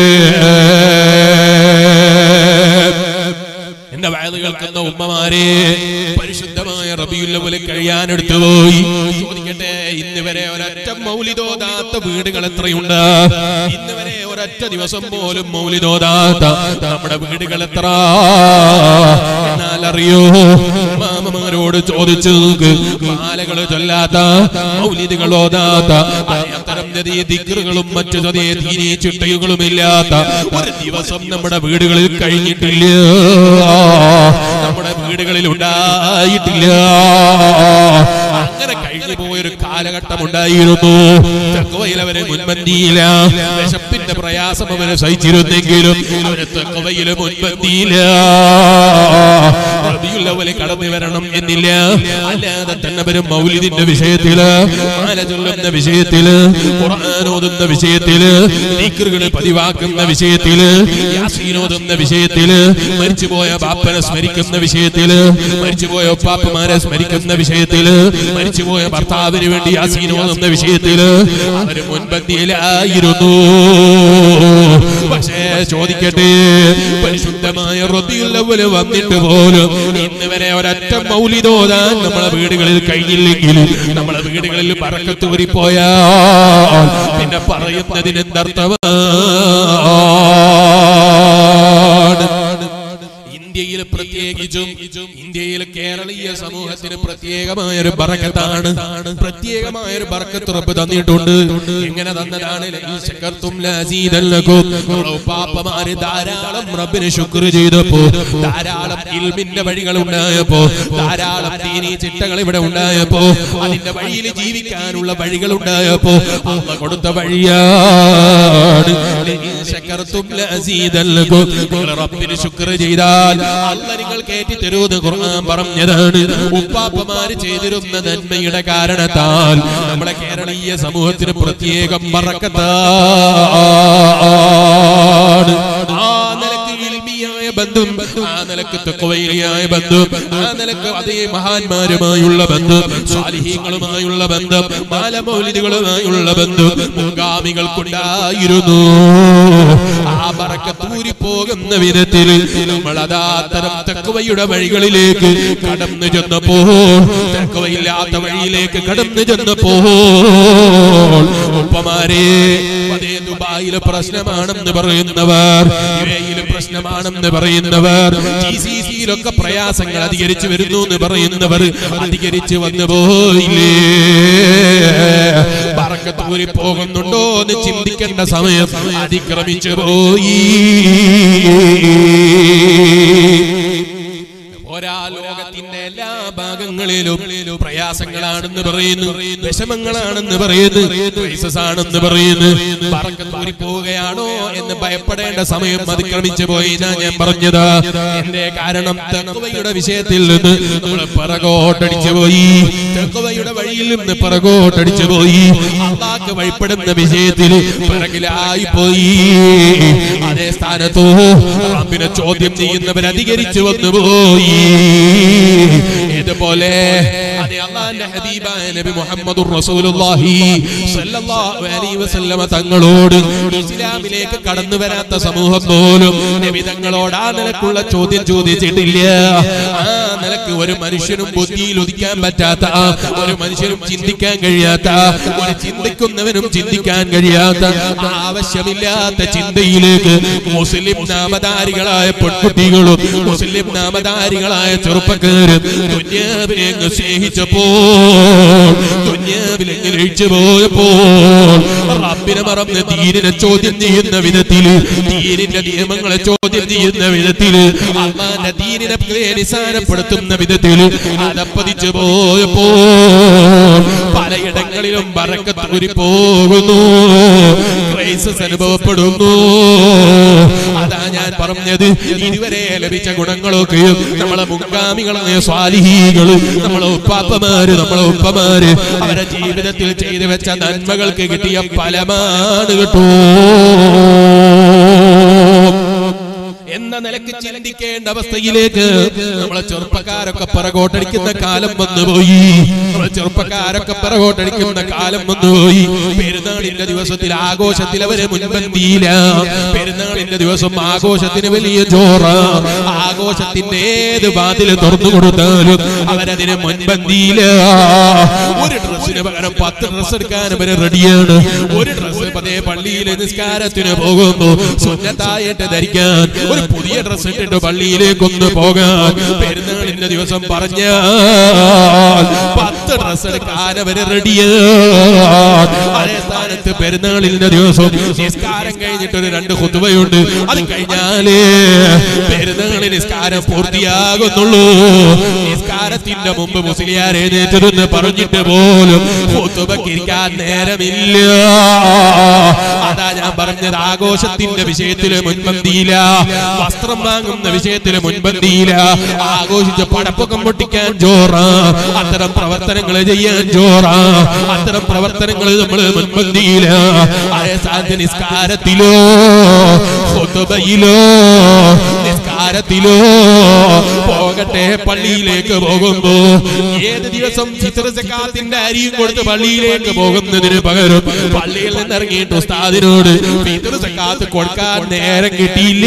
Speaker 1: എന്റെ വയല് കേൾക്കുന്ന ഉമ്മമാരെ, പരിശുദ്ധമായ റബീഉൽ അവ്വൽ കഴിയാനെടുത്തു പോയി. ചോദിക്കട്ടെ, ഇന്ന് വരെ ഒരൊറ്റ മൗലിദോദാത്ത വീടുകൾ എത്രയുണ്ട്? ഇന്ന് വരെ ഒരൊറ്റ ദിവസം പോലും മൗലിദോദാത്ത നമ്മുടെ വീടുകൾ എത്ര? എന്നാൽ അറിയോ, മാമമാരോട് ചോദിച്ചു നോക്ക്, മാലകൾ ചൊല്ലാത്ത, മൗലിദുകൾ ഓതാത്ത, അത്തരം ദിക്റുകളും മറ്റു ദീനീ ചിട്ടകളും ഇല്ലാത്ത ഒരു ദിവസം നമ്മുടെ വീടുകളിൽ കഴിഞ്ഞിട്ടില്ല, നമ്മുടെ വീടുകളിൽ ഉണ്ടായിട്ടില്ല. അങ്ങനെ കഴിഞ്ഞു പോയൊരു കാലഘട്ടം ഉണ്ടായിരുന്നു. തഖ്വയിൽ അവരെ മുൻപന്തിയില്ല, വിശപ്പിന്റെ പ്രയാസം അവരെ സഹിച്ചിരുന്നെങ്കിലും അവരെ തഖ്വയിൽ മുൻപന്തിയില്ല. റബീഉൽ അവ്വൽ കടന്നു വരണം എന്നില്ല, അല്ലാതെ തന്നെ വരും മൗലിദിന്റെ വിഷയത്തില്, മാല ചൊല്ലുന്ന വിഷയത്തില്, ഖുർആൻ ഓതുന്ന വിഷയത്തില്, ദിക്റുകൾ പതിവാക്കുന്ന വിഷയത്തില്, യാസീൻ ഓതുന്ന വിഷയത്തില്, മരിച്ചുപോയ ബാപ്പനെ സ്മരിക്കുന്ന വിഷയത്തില്, മരിച്ചുപോയ ഉപ്പാപ്പമാരെ സ്മരിക്കുന്ന വിഷയത്തില്, മരിച്ചുപോയ ഭർത്താവിന് വേണ്ടി യാസീൻ ഓതുന്ന വിഷയത്തില് അവര് മുൻപന്തിയിലായിരുന്നു. പക്ഷേ ചോദിക്കട്ടെ, പരിശുദ്ധമായ റബീഉൽ അവ്വൽ വന്നിട്ട് പോലും ഇന്ന് വരെ ഒരൊറ്റ മൗലിദ് ഓതാൻ നമ്മളെ വീടുകളിൽ കഴിഞ്ഞില്ലെങ്കിൽ നമ്മളെ വീടുകളിൽ ബറക്കത്ത് ഊരിപ്പോയാൽ പിന്നെ പറയുന്നതിന് എന്തർത്ഥമാണ്? ഇന്ത്യയിൽ പ്രത്യേകിച്ചും ഇന്ത്യയിൽ കേരളീയ സമൂഹത്തിന് പ്രത്യേകമായ ഒരു ബറക്കത്താണ്, പ്രത്യേകമായ ഒരു ബറക്കത്ത് റബ്ബ് തന്നിട്ടുണ്ട്. എങ്ങനെ തന്നതാണ്? ഉപ്പാപ്പമാര് ധാരാളം റബ്ബിന് ശുക്ർ ചെയ്തപ്പോ, ധാരാളം ഇൽമിന്റെ വഴികൾ ഉണ്ടായപ്പോ, ധാരാളം ദീനീ ചിട്ടകൾ ഇവിടെ ഉണ്ടായപ്പോ, അതിന്റെ വഴിയിൽ ജീവിക്കാനുള്ള വഴികൾ ഉണ്ടായപ്പോ അല്ലാഹു കൊടുത്ത വഴിയാണ്. റബ്ബിന് ശുക്ർ ചെയ്താൽ അല്ലാഹു നിങ്ങൾ കേറ്റി തരുമെന്ന് ഖുർആൻ പറഞ്ഞതാണ്. ഉപ്പാപ്പമാര് ചെയ്തിരുന്ന നന്മയുടെ കാരണത്താൽ നമ്മുടെ കേരളീയ സമൂഹത്തിന് പ്രത്യേകം ബറക്കത്താണ്. ആ നിലക്ക് ഇൽമിയായ ബന്ധം, ആ നിലക്ക് തഖ്വയിലായ ബന്ധം, ആ നിലക്ക് അതേ മഹാന്മാരുമായുള്ള ബന്ധം, സാലിഹീങ്ങളുമായുള്ള ബന്ധം, മാലമൗലിദുകളുമായുള്ള ബന്ധം മുൻഗാമികൾക്കുണ്ടായിരുന്നു. ആ ബറക്കത്ത് ഊരിപ്പോകുന്ന വിധത്തിൽ നമ്മൾ അതാ തരം തഖ്വയുടെ വഴികളിലേക്ക് കടന്നു ചെന്നപ്പോൾ, തഖ്വയില്ലാത്ത വഴിയിലേക്ക് കടന്നു ചെന്നപ്പോൾ ഉപ്പമാരെ അതേ ദുബായിലെ പ്രശ്നമാണെന്ന് പറയുന്നവർ, യുഎഇയിലെ പ്രശ്നമാണെന്ന് പറയുന്നവർ, ജിസിസിയിലൊക്കെ പ്രയാസങ്ങൾ അധികരിച്ചു വരുന്നു എന്ന് പറയുന്നവർ അധികരിച്ചു വന്നു പോയില്ലേ? ബറക്കത്ത് ഊരി പോകുന്നുണ്ടോ എന്ന് ചിന്തിക്കേണ്ട സമയം അതിക്രമിച്ചു പോയി. ഒരാ ലോകത്തിന്റെ എല്ലാ ഭാഗങ്ങളിലും പ്രയാസങ്ങളാണെന്ന് പറയുന്നു, വിഷമങ്ങളാണെന്ന് പറയുന്നു, ക്രൈസിസാണെന്ന് പറയുന്നു. ബറക്കത്ത് ഊരി പോവുകയാണോ എന്ന് ഭയപ്പെടേണ്ട സമയം അതിക്രമിച്ചു പോയി. ഞാൻ പറഞ്ഞത് എന്റെ കാരണം തഖ്വയുടെ വിഷയത്തിൽ നിന്ന് നമ്മൾ പിറകോട്ടടിച്ചു പോയി, തഖ്വയുടെ വഴിയിൽ നിന്ന് പിറകോട്ടടിച്ചു പോയി, അല്ലാഹുവിനെ വഴിപ്പെടുന്ന വിഷയത്തിൽ പിറകിലായി പോയി. അതേ സ്ഥാനത്തോ റബ്ബിനെ ചോദ്യം ചെയ്യുന്നവർ അധികരിച്ചു വന്നു പോയി. ഇതുപോലെ അതേ അല്ലാഹുവിന്റെ ഹബീബായ നബി മുഹമ്മദുർ റസൂലുള്ളാഹി സ്വല്ലല്ലാഹു അലൈഹി വസല്ലമ തങ്ങളോട് ഇസ്ലാമിലേക്ക് കടന്നു വരാത്ത സമൂഹം പോലും നബി തങ്ങളോട് ആ നിലക്കുള്ള ചോദ്യം ചോദിച്ചിട്ടില്ല. ആ നിലക്ക് ഒരു മനുഷ്യനും ബുദ്ധിയിൽ ഉദിക്കാൻ പറ്റാത്ത, ഒരു മനുഷ്യനും ചിന്തിക്കാൻ കഴിയാത്ത, ഒരു ചിന്തിക്കുന്നവനും ചിന്തിക്കാൻ കഴിയാത്ത, ആവശ്യമില്ലാത്ത ചിന്തയിലേക്ക് മുസ്ലിം നാമധാരികളായ പെൺകുട്ടികളും മുസ്ലിം നാമധാരികളായ ചെറുപ്പക്കാരും ദുനിയാവിലേക്ക് സ്നേഹിച്ചപ്പോൾ, ദുനിയാവിലേക്ക് ലയിച്ചു പോയപ്പോൾ റബ്ബിനെ മറന്ന് ദീനിനെ ചോദ്യം ചെയ്യുന്ന വിധത്തിൽ, ദീനിന്റെ നിയമങ്ങളെ ചോദ്യം ചെയ്യുന്ന വിധത്തിൽ, അല്ലാഹുവിന്റെ ദീനിനെ നിസാരപ്പെടുത്തുന്ന വിധത്തിൽ അതപ്പതിച്ചു പോയപ്പോൾ പലയിടങ്ങളിലും ബറക്കത്ത് ഊരി പോകുന്നു, ക്രൈസിസ് അനുഭവപ്പെടുന്നു. അതാ ഞാൻ പറഞ്ഞത്, ഇതുവരെ ലഭിച്ച ഗുണങ്ങളൊക്കെയും നമ്മളെ മുൻഗാമികളായ സ്വാലിഹീകൾ, നമ്മളെ ഉപ്പാപ്പമാര്, നമ്മളെ ഉപ്പമാര് അവരുടെ ജീവിതത്തിൽ ചെയ്തു വെച്ച നന്മകൾക്ക് കിട്ടിയ ഫലമാണ് കേട്ടോ എന്ന നിലക്ക് ചിന്തിക്കേണ്ട അവസ്ഥയിലേക്ക് നമ്മളെ ചെറുപ്പക്കാരൊക്കെ പിറകോട്ടടിക്കുന്ന കാലം വന്നുപോയി. നമ്മളെ ചെറുപ്പക്കാരൊക്കെ പിറകോട്ടടിക്കുന്ന കാലം വന്നുപോയി. പെരുന്നാളിന്റെ ദിവസത്തിൽ ആഘോഷത്തിൽ അവര് മുൻപന്തിയില്ല. പെരുന്നാളിന്റെ ദിവസം ആഘോഷത്തിന് വലിയ ജോറ. ആഘോഷത്തിന്റെ ഏത് വാതിൽ തുറന്നു കൊടുത്താലും അവരതിന് മുൻപന്തിയില്ല. ഒരു ഡ്രസ്സിന് പകരം പത്ത് ഡ്രസ്സ് എടുക്കാൻ അവര് റെഡിയാണ്. ഒരു ഡ്രസ്സ് പതേ പള്ളിയിലെ നിസ്കാരത്തിന് പോകുന്നു, സുന്നത്തായിട്ട് ധരിക്കാൻ ഒരു പുതിയ ഡ്രസ് ഇട്ടിട്ട് പള്ളിയിലേക്കൊന്ന് പോകാൻ പെരുന്നാളിന്റെ ദിവസം പറഞ്ഞാൽ പത്ത് ഡ്രസ് എടുക്കാൻ അവര് റെഡിയാണ്. അതേ സ്ഥാനത്ത് പെരുന്നാളിന്റെ ദിവസം നിസ്കാരം കഴിഞ്ഞിട്ട് ഒരു രണ്ട് ഖുതുബയുണ്ട്, അത് കഴിഞ്ഞാലേ പെരുന്നാളിന് നിസ്കാരം പൂർത്തിയാകുന്നുള്ളൂ. നിസ്കാരത്തിന്റെ മുമ്പ് മുസ്ലിയാർ എഴുന്നേറ്റതെന്ന് പറഞ്ഞിട്ട് പോലും ഖുതുബയ്ക്ക് ഇരിക്കാൻ നേരമില്ല. അതാ ഞാൻ പറഞ്ഞത്, ആഘോഷത്തിന്റെ വിഷയത്തില് മുൻപന്തിയില്ല, വസ്ത്രം വാങ്ങുന്ന വിഷയത്തില് മുൻപന്തിയില്ല, ആഘോഷിച്ച് പടപ്പൊക്കം പൊട്ടിക്കാൻ ജോറാ, അത്തരം പ്രവർത്തനങ്ങൾ ചെയ്യാൻ ജോറാ, അത്തരം പ്രവർത്തനങ്ങൾ നമ്മൾ മുൻപന്തിയില്ല. അതേ സ്ഥാനത്ത് നിസ്കാരത്തിലോ ഖുതുബയിലോ നിസ്കാരത്തിലോ പോകട്ടെ, പള്ളിയിലേക്ക് പോകുമ്പോ ഏത് ദിവസം ഫിത്ർ സക്കാത്തിന്റെ അരിയും കൊടുത്ത് പള്ളിയിലേക്ക് പോകുന്നതിന് പകരം പള്ളിയിൽ നിന്ന് ഇറങ്ങിയിട്ട് ഉസ്താദിനോട് ഫിത്ർ സക്കാത്ത് കൊടുക്കാൻ നേരം കിട്ടിയില്ല.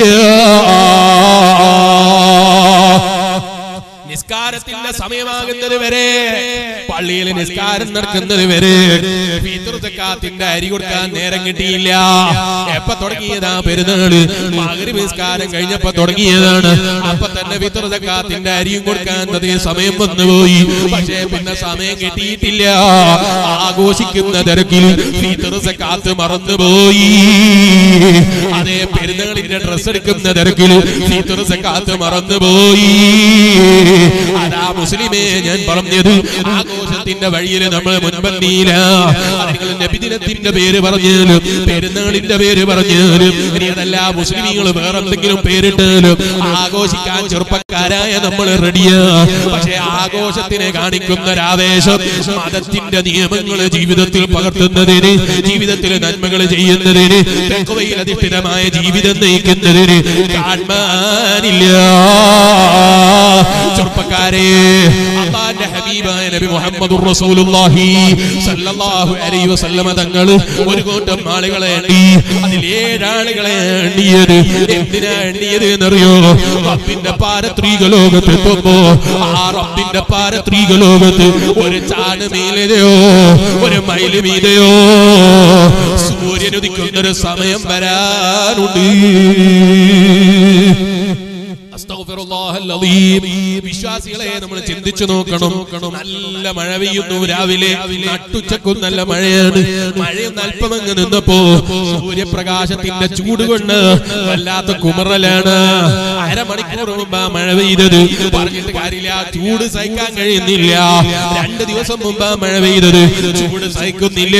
Speaker 1: നിസ്കാരത്തിന്റെ സമയമാകുന്നത് വരെ, പള്ളിയിൽ നിസ്കാരം നടക്കുന്നത് വരെ ഫിത്ർ സക്കാത്തിന്റെ അരി കൊടുക്കാൻ നേരം കിട്ടിയില്ല. എപ്പോ തുടങ്ങിയതാ പെരുന്നാള്? മഗ്രിബ് നിസ്കാരം കഴിഞ്ഞപ്പോ തുടങ്ങിയതാണ്. അപ്പൊ തന്നെ ഫിത്ർ സക്കാത്തിന്റെ അരിയും കൊടുക്കാൻ അതേ സമയം വന്നുപോയി. പക്ഷേ പിന്നെ സമയം കിട്ടിയിട്ടില്ല. ആഘോഷിക്കുന്ന തിരക്കിൽ ഫിത്ർ സക്കാത്ത് മറന്നുപോയി. അതേ പെരുന്നാളിന്റെ ഡ്രസ് എടുക്കുന്ന തിരക്കിൽ ഫിത്ർ സക്കാത്ത് മറന്നുപോയി. അതാ മുസ്ലിമേ ഞാൻ പറഞ്ഞത്, ആഘോഷ ആഘോഷത്തിന്റെ വഴിയിൽ നമ്മൾ മുൻപന്തിയില്ല. നിങ്ങൾ നബിദിനത്തിന്റെ പേര് പറഞ്ഞാലും പെരുന്നാളിന്റെ പേര് പറഞ്ഞാലും ഇനി അതല്ല മുസ്ലിമീങ്ങൾ വേറെ എന്തെങ്കിലും പേരിട്ടാലും ആഘോഷിക്കാൻ ചെറുപ്പക്കാരായ നമ്മൾ റെഡിയാ. പക്ഷെ ആഘോഷത്തിനെ കാണിക്കുന്ന ഒരാവേശം മതത്തിന്റെ നിയമങ്ങൾ ജീവിതത്തിൽ പകർത്തുന്നതിന്, ജീവിതത്തിൽ നന്മകൾ ചെയ്യുന്നതിന്, തഖ്വയിൽ അധിഷ്ഠിതമായ ജീവിതം നയിക്കുന്നതിന് കാണാനില്ല. ചെറുപ്പക്കാരെ, അല്ലാഹുവിന്റെ ഹബീബായ നബി മുഹമ്മദുർ റസൂലുള്ളാഹി സല്ലല്ലാഹു അലൈഹി വസല്ലമ തങ്ങൾ ഒരു കൂട്ടം ആളുകളെ എണ്ണി. അതിൽ ഏഴാളുകളെ എണ്ണിയത് എന്തിനാ എണ്ണിയത് എന്നറിയോ? റബ്ബിന്റെ പാരത്രിക ലോകത്ത് എത്തുമ്പോ ആ റബ്ബിന്റെ പാരത്രിക ലോകത്ത് ഒരു ചാണ് മീലയോ ഒരു മൈല് മീതയോ സൂര്യൻ ഉദിക്കുന്നൊരു സമയം വരാനുണ്ട്. വിശ്വാസികളെ നമ്മൾ ചിന്തിച്ചു നോക്കണം. നല്ല മഴ പെയ്യുന്നു രാവിലെ, നട്ടുച്ചക്കും നല്ല മഴയാണ്. മഴയൊന്ന് അല്പം അങ്ങ് നിന്നപ്പോ സൂര്യപ്രകാശത്തിന്റെ ചൂട് കൊണ്ട് വല്ലാത്ത കുമറലാണ്. അരമണിക്കൂർ മുമ്പ് ആ മഴ പെയ്തത്. പറഞ്ഞിട്ട് കാര്യമില്ല, ചൂട് സഹിക്കാൻ കഴിയുന്നില്ല. രണ്ട് ദിവസം മുമ്പ് ആ മഴ പെയ്തത്, ചൂട് സഹിക്കുന്നില്ല.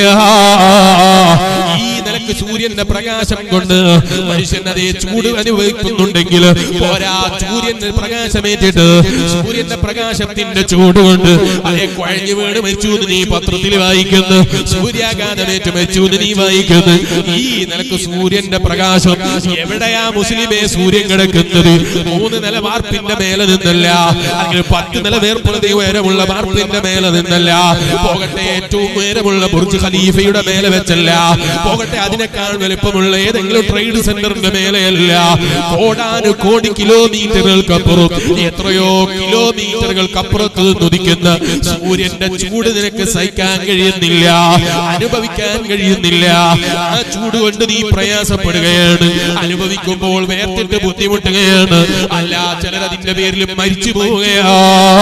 Speaker 1: ഈ നിലക്ക് സൂര്യന്റെ പ്രകാശം കൊണ്ട് മനുഷ്യൻ അതേ ചൂട് അനുഭവിക്കുന്നുണ്ടെങ്കിൽ പോരാ, സൂര്യന്റെ പ്രകാശമേറ്റിട്ട് സൂര്യന്റെ പ്രകാശത്തിന്റെ ചൂട് കൊണ്ട് അതേ കുഴഞ്ഞു വീണ് മരിച്ചു എന്ന് നീ പത്രത്തിൽ വായിക്കുന്നു. സൂര്യാഘാതമേറ്റ് മരിച്ചു എന്ന് നീ വായിക്കുന്നു. ഈ നിലക്ക് സൂര്യന്റെ പ്രകാശം എവിടെയാ മുസ്ലിമേ സൂര്യൻ കിടക്കുന്നത്? മൂന്ന് നില വാർപ്പിന്റെ മേലെ നിന്നല്ല, അല്ലെങ്കിൽ പത്ത് നില വേർപ്പുള്ള ഉയരമുള്ള വാർപ്പിന്റെ മേലെ നിന്നല്ല, പോകട്ടെ ഏറ്റവും ഉയരമുള്ള ബുർജ് ഖലീഫയുടെ മേലെ വെച്ചല്ല, പോകട്ടെ അതിനേക്കാൾ വലുപ്പമുള്ള ഏതെങ്കിലും ട്രേഡ് സെന്ററിന്റെ മേലെയല്ല, കോടാനു കോടി കിലോമീറ്ററുകൾക്കപ്പുറം, എത്രയോ കിലോമീറ്ററുകൾക്കപ്പുറത്ത് ഉദിക്കുന്ന സൂര്യന്റെ ചൂട് നിനക്ക് സഹിക്കാൻ കഴിയുന്നില്ല, അനുഭവിക്കാൻ കഴിയുന്നില്ല. ആ ചൂട് കൊണ്ട് നീ പ്രയാസപ്പെടുകയാണ്, അനുഭവിക്കുമ്പോൾ വേർത്തിട്ട് ബുദ്ധിമുട്ടുകയാണ്. അല്ല, ചിലരതിന്റെ പേരിൽ മരിച്ചു പോവുകയാണ്.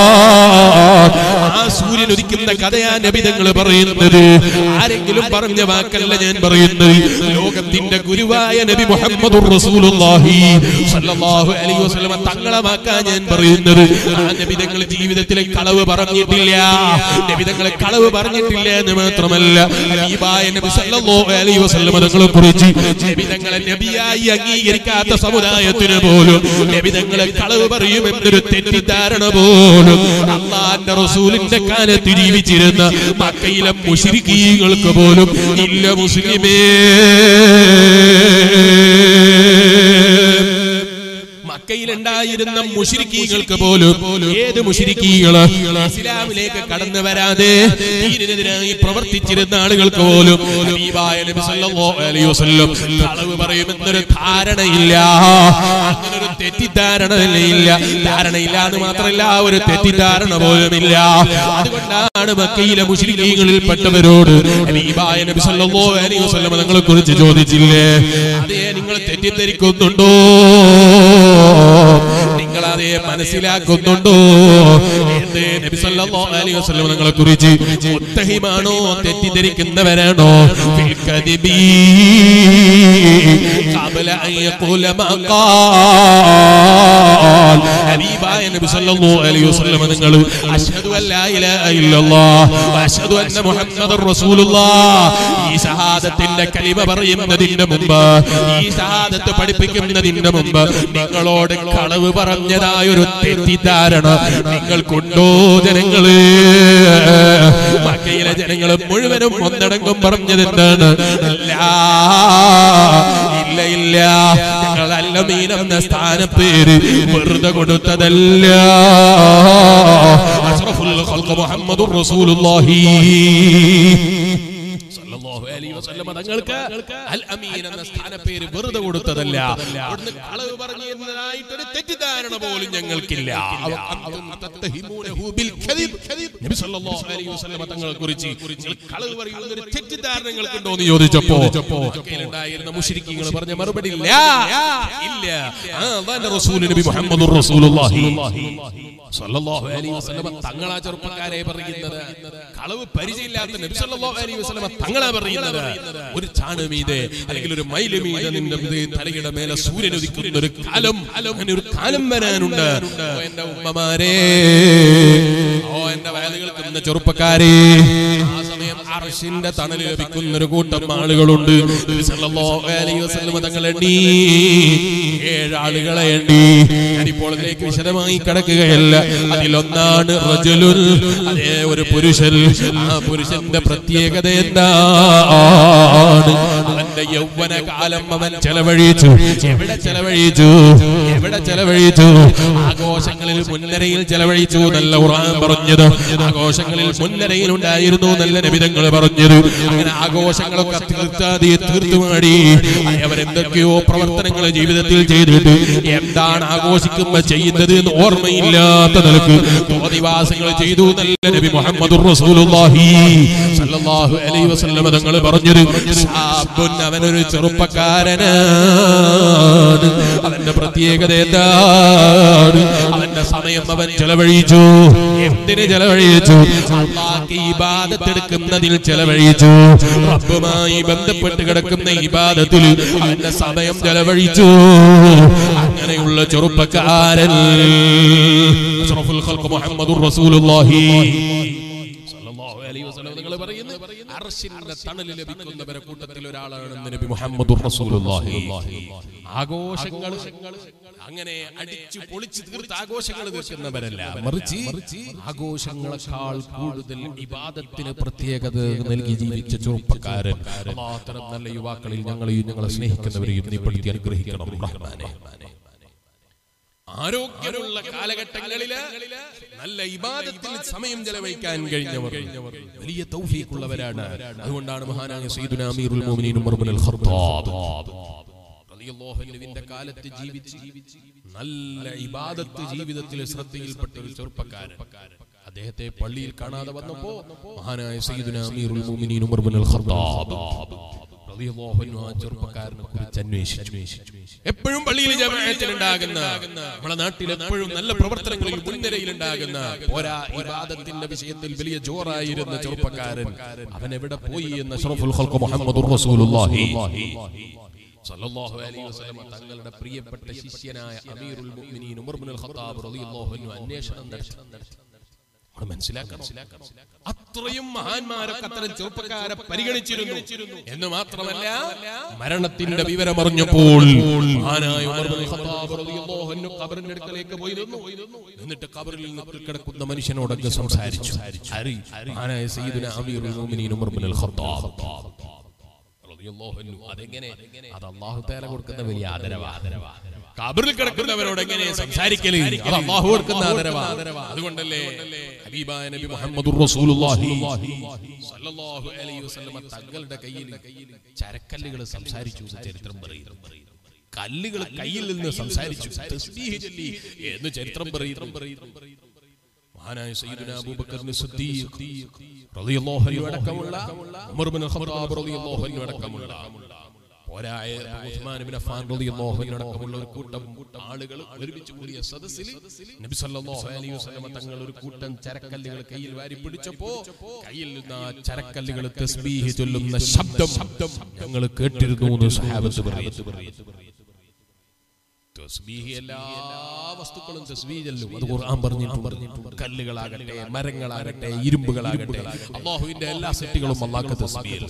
Speaker 1: ആ സൂര്യൻ ഉദിക്കുന്ന കഥയാ നബിതങ്ങൾ പറയുന്നത്. ആരെങ്കിലും പറഞ്ഞ വാക്കല്ല ഞാൻ പറയുന്നത്. ലോകത്തിന്റെ ഗുരുവായ നബി മുഹമ്മദുർ റസൂലുള്ളാഹി സല്ലല്ലാഹു അലൈഹി വസല്ലം തങ്ങളെ വാക്കാ ഞാൻ പറയുന്നത്. ആ നബിതങ്ങൾ ജീവിതത്തിലെ കളവ് പറഞ്ഞിട്ടില്ല. നബിതങ്ങളെ കളവ് പറഞ്ഞിട്ടില്ല എന്ന് മാത്രമല്ല, ഹബീബായ നബി സല്ലല്ലാഹു അലൈഹി വസല്ലം തങ്ങളെ കുറിച്ച് നബിതങ്ങളെ നബിയായി അംഗീകരിക്കാത്ത സമുദായത്തിന് പോലും നബിതങ്ങളെ കളവ് പറയുമെന്നൊരു തെറ്റിദ്ധാരണ പോലും അല്ലാഹുവിന്റെ റസൂലിന്റെ കാലത്ത് ജീവിച്ചിരുന്ന മക്കയിലെ മുശ്രിക്കീങ്ങൾക്ക് പോലും ഇല്ല. മുസ്ലിമേ, മക്കയിലുണ്ടായിരുന്ന മുശ്രിക്കീങ്ങൾക്ക് പോലും, ഏത് മുശ്രിക്കീകള് ഇസ്ലാമിലേക്ക് കടന്നു വരാതെ ദീനിനെതിരായി പ്രവർത്തിച്ചിരുന്ന ആളുകൾക്ക് പോലും ഹബീബായ നബി സല്ലല്ലാഹു അലൈഹി വസല്ലം കളവ് പറയുമെന്നൊരു ധാരണയില്ല. അങ്ങനൊരു തെറ്റിദ്ധാരണയില്ല. ധാരണയില്ല എന്ന് മാത്രമല്ല, ഒരു തെറ്റിദ്ധാരണ പോലുമില്ല. അതുകൊണ്ടാണ് മക്കയിലെ മുശ്രിക്കീകളിൽ പെട്ടവരോട് ഹബീബായ നബി സല്ലല്ലാഹു അലൈഹി വസല്ലം തങ്ങളെ കുറിച്ച് ചോദിച്ചില്ലേ, അതേ നിങ്ങൾ തെറ്റിദ്ധരിക്കുന്നുണ്ടോ? നിങ്ങളതേ മനസ്സിലാക്കുന്നുണ്ടോ? നബി സല്ലല്ലാഹു അലൈഹി വസല്ലം തങ്ങളെ കുറിച്ച് മുത്തഹിമാണോ, തെറ്റിദ്ധരിക്കുന്നവരാണോ? ഫിൽ കദിബി ഖബല അൻ യഖൂല മാ ഖാൽ. ഹബീബായ നബി സല്ലല്ലാഹു അലൈഹി വസല്ലം തങ്ങൾ അശ്ഹദു അൻ ലാ ഇലാഹ ഇല്ലല്ലാഹ് വ അശ്ഹദു അന്ന മുഹമ്മദർ റസൂലുള്ളാഹ് ഈ ഷഹാദത്തിന്റെ കലിമ പറയുന്നതിന്റെ മുമ്പ്, ഈ ഷഹാദത്ത് പഠിപ്പിക്കുന്നതിന്റെ മുമ്പ് നിങ്ങളോട് കളവ് പറഞ്ഞതായ ഒരു തെറ്റിദ്ധാരണ നിങ്ങൾക്കുണ്ടോ ജനങ്ങള്? മക്കയിലെ ജനങ്ങൾ മുഴുവനും ഒന്നടങ്കം പറഞ്ഞത് എന്താണ്? ഇല്ല ഇല്ല, ഞങ്ങൾ അല്ലമീൻ എന്ന സ്ഥാനപ്പേര് വെറുതെ കൊടുത്തതല്ല. അഷ്റഫുൽ ഖൽഖ് മുഹമ്മദുർ റസൂലുള്ളാഹി തങ്ങൾക്ക് അൽ അമീൻ എന്ന സ്ഥാനപ്പേര് വെറുതെ കൊടുത്തതല്ല. അവിടുന്ന് കളവ് പറഞ്ഞതായിട്ടൊരു തെറ്റിദ്ധാരണ പോലും ഞങ്ങൾക്കില്ല. നബി സല്ലല്ലാഹു അലൈഹി വസല്ലം തങ്ങളെ കുറിച്ച് കളവ് പറയുന്ന ഒരു തെറ്റിദ്ധാരണ നിങ്ങൾക്കുണ്ടോ എന്ന് ചോദിച്ചപ്പോ മക്കയിലുണ്ടായിരുന്ന മുശ്രിക്കീങ്ങൾ പറഞ്ഞ മറുപടി ഇല്ല, ഇല്ല. ആ അല്ലാഹുവിന്റെ റസൂൽ നബി മുഹമ്മദുർ റസൂലുള്ളാഹി സല്ലല്ലാഹു അലൈഹി വസല്ലം തങ്ങളാ ചെറുപ്പക്കാരെ പറയുന്നത്. കളവ് പരിചയമില്ലാത്ത നബി സല്ലല്ലാഹു അലൈഹി വസല്ലം തങ്ങളാ പറയുന്നത്. ഒരു ചാണ് മീതെ അല്ലെങ്കിൽ ഒരു മൈല് മീതെ നിന്റെ തലയുടെ മേലെ സൂര്യൻ ഉദിക്കുന്ന ഒരു കാലം, അങ്ങനെ ഒരു കാലം വരാനുണ്ട്. എന്റെ ഉമ്മമാരെ, ഓ എന്റെ വയലുകൾക്ക് ചെറുപ്പക്കാരെ, ആ സമയം അർശിന്റെ തണൽ ലഭിക്കുന്ന ഒരു കൂട്ടം ആളുകളുണ്ട്. സല്ലല്ലാഹു അലൈഹി വസല്ലം തങ്ങൾ എണ്ണി ഏഴാളുകളെ എണ്ണി. ഞാനിപ്പോൾ അതിലേക്ക് വിശദമായി കടക്കുകയല്ല. അതിലൊന്നാണ് റജുലുൽ, അതേ ഒരു പുരുഷൻ. ആ പുരുഷന്റെ പ്രത്യേകത എന്താണ്? അവന്റെ യൗവന കാലം അവൻ ചെലവഴിച്ചു. എവിടെ ചെലവഴിച്ചു? എവിടെ ചെലവഴിച്ചു? ആഘോഷങ്ങളിൽ മുൻനിരയിൽ ചെലവഴിച്ചു നല്ല ഖുർആൻ പറഞ്ഞത്. ആഘോഷങ്ങളിൽ മുൻനിരയിൽ ഉണ്ടായിരുന്നു നല്ല നബിതങ്ങൾ പറഞ്ഞത്. അങ്ങനെ ആഘോഷങ്ങളൊക്കെ തീർത്താതെ തീർത്തുമാടി അവരെന്തൊക്കെയോ പ്രവർത്തനങ്ങൾ ജീവിതത്തിൽ ചെയ്തിട്ട് എന്താണ് ആഘോഷിക്കുമ്പോൾ ചെയ്യുന്നത് എന്ന് ഓർമ്മയില്ലാത്ത നിലക്ക് തോന്നിവാസങ്ങൾ ചെയ്തു നല്ല നബി മുഹമ്മദുർ റസൂലുള്ളാഹി സല്ലല്ലാഹു അലൈഹി വസല്ലം തങ്ങൾ പറഞ്ഞത്, അവനൊരു ചെറുപ്പക്കാരനാണ്. അവന്റെ പ്രത്യേകത എന്താണ്? അവന്റെ സമയം അവൻ ചെലവഴിച്ചു. എന്തിന് ചെലവഴിച്ചു? അല്ലാഹുവിന്റെ ഇബാദത്ത് എടുക്കുന്നതിൽ ചെലവഴിച്ചു. റബ്ബുമായി ബന്ധപ്പെട്ട് കിടക്കുന്ന ഇബാദത്തിൽ അവന്റെ സമയം ചെലവഴിച്ചു. അങ്ങനെയുള്ള ചെറുപ്പക്കാരൻ അഷ്റഫുൽ ഖൽഖ് മുഹമ്മദുർ റസൂലുള്ളാഹി സല്ലല്ലാഹു അലൈഹി വസല്ലം നിങ്ങൾ പറയുന്നു അർശിന്റെ തണൽ ലഭിക്കുന്നവരെ കൂട്ടത്തിൽ ഒരാളാണ് നബി മുഹമ്മദുർ റസൂലുള്ളാഹി. ആഘോഷങ്ങൾ അങ്ങനെ അടിച്ചു പൊളിച്ചു തീർത്ത് ആഘോഷങ്ങൾ തീർക്കുന്നവരല്ല, മറിച്ച് ആഘോഷങ്ങളെക്കാൾ കൂടുതൽ ഇബാദത്തിന് പ്രത്യേകത നൽകി ജീവിച്ച ചെറുപ്പക്കാരൻ. അല്ലാഹു നല്ല യുവാക്കളിൽ ഞങ്ങളെയും ഞങ്ങളെ സ്നേഹിക്കുന്നവരെയും നീ പെടുത്തി അനുഗ്രഹിക്കണം റഹ്മാനേ. ആരോഗ്യമുള്ള കാലഘട്ടങ്ങളില് നല്ല ഇബാദത്തിൽ സമയം ചെലവഴിക്കാൻ കഴിഞ്ഞവർ വലിയ തൗഫീഖുള്ളവരാണ്. അതുകൊണ്ടാണ് മഹാനായ സയ്യിദുനാ അമീറുൽ മുഅ്മിനീൻ ഉമർ ഇബ്നുൽ ഖത്താബ് റളിയല്ലാഹു അൻഹുവിന്റെ കാലത്ത് ജീവിച്ച് നല്ല ഇബാദത്ത് ജീവിതത്തിൽ ശ്രദ്ധയിൽപ്പെട്ട ഒരു ചെറുപ്പക്കാരൻ. അദ്ദേഹത്തെ പള്ളിയിൽ കാണാതെ വന്നപ്പോൾ മഹാനായ സയ്യിദുനാ അമീറുൽ മുഅ്മിനീൻ ഉമർ ഇബ്നുൽ ഖത്താബ് റളിയല്ലാഹു അൻഹു ആ ചെറുപ്പക്കാരനെ കുറിച്ച് അന്വേഷിച്ചു. എപ്പോഴും പള്ളിയിൽ ജമാഅത്തിൽ ഉണ്ടാകുന്ന, നമ്മുടെ നാട്ടിൽ എപ്പോഴും നല്ല പ്രവർത്തനങ്ങളിൽ മുൻനിരയിൽ ഉണ്ടാകുന്ന, പോരാ ഇബാദത്തിന്റെ വിഷയത്തിൽ വലിയ ജോറായിരുന്ന ചെറുപ്പക്കാരൻ അവൻ എവിടെ പോയി എന്ന് അഷ്റഫുൽ ഖൽഖ് മുഹമ്മദുർ റസൂലുള്ളാഹി സല്ലല്ലാഹു അലൈഹി വസല്ലം തങ്ങളുടെ പ്രിയപ്പെട്ട ശിഷ്യനായ അമീറുൽ മുഅ്മിനീൻ ഉമർ ഇബ്നുൽ ഖത്താബ് റളിയല്ലാഹു അൻഹു അന്വേഷണം നടത്തി. മനസ്സിലാക്കണം, അത്രയും മഹാന്മാരൊക്കെ അത്തരം ചെറുപ്പക്കാരെ പരിഗണിച്ചിരുന്നു എന്ന് മാത്രമല്ല, മരണത്തിന്റെ വിവരം അറിഞ്ഞപ്പോൾ മഹാനായ ഉമർ ഇബ്നുൽ ഖത്താബ് റളിയല്ലാഹു അൻഹു ഖബറിന്റെ അടുക്കലേക്ക് പോയി നിന്നു. എന്നിട്ട് ഖബറിൽ നിന്ന് കിടക്കുന്ന മനുഷ്യനോടൊക്കെ സംസാരിച്ചു. മഹാനായ സയ്യിദുനാ അമീറുൽ മുഅ്മിനീൻ ഉമർ ഇബ്നുൽ ഖത്താബ് റളിയല്ലാഹു അൻഹു. അതെങ്ങനെ? അത് അല്ലാഹു തആല കൊടുക്കുന്ന വലിയ ആദരവാണ്. ഖബറിൽ കിടക്കുന്നവരോട് എങ്ങനെ സംസാരിക്കല്? അത് അല്ലാഹു കൊടുക്കുന്ന ആദരവാണ്. അതുകൊണ്ടല്ലേ ഹബീബായ നബി മുഹമ്മദുർ റസൂലുള്ളാഹി സ്വല്ലല്ലാഹു അലൈഹി വസല്ലം തങ്ങളുടെ കയ്യിൽ ചരക്കല്ലുകൾ സംസാരിച്ചു എന്ന് ചരിത്രം പറയുന്നു. കല്ലുകൾ കയ്യിൽ നിന്ന് സംസാരിച്ചു, തസ്ബീഹ് ചൊല്ലി എന്ന് ചരിത്രം പറയുന്നു. മഹാനായ സയ്യിദുനാ അബൂബക്കർ സിദ്ദീഖ് റളിയല്ലാഹു അൻഹു അടക്കമുള്ള ഉമർ ഇബ്നുൽ ഖത്താബ് റളിയല്ലാഹു അൻഹു അടക്കമുള്ള പോരായ ഉസ്മാൻ ഇബ്നു അഫ്ഫാൻ റളിയല്ലാഹു അൻഹു അടക്കമുള്ള ഒരു കൂട്ടം ആളുകൾ ഒരുമിച്ച് കൂടിയ സദസ്സിൽ നബി സല്ലല്ലാഹു അലൈഹി വസല്ലം തങ്ങൾ ഒരു കൂട്ടം ചരക്കല്ലുകൾ കയ്യിൽ വാരി പിടിച്ചപ്പോൾ കയ്യിൽ നിന്ന് ആ ചരക്കല്ലുകൾ തസ്ബീഹ് ചൊല്ലുന്ന ശബ്ദം ഞങ്ങൾ കേട്ടിരുന്നു എന്ന് സ്വഹാബത്ത് പറയുന്നു. തസ്ബീഹ് എല്ലാ വസ്തുക്കളും തസ്ബീഹ് ചൊല്ലും. അത് ഖുർആൻ പറഞ്ഞിട്ടുണ്ട്. കല്ലുകളാകട്ടെ, മരങ്ങളാകട്ടെ, ഇരുമ്പുകളാകട്ടെ, അല്ലാഹുവിന്റെ എല്ലാ സൃഷ്ടികളും അല്ലാഹുക്ക് തസ്ബീഹ്.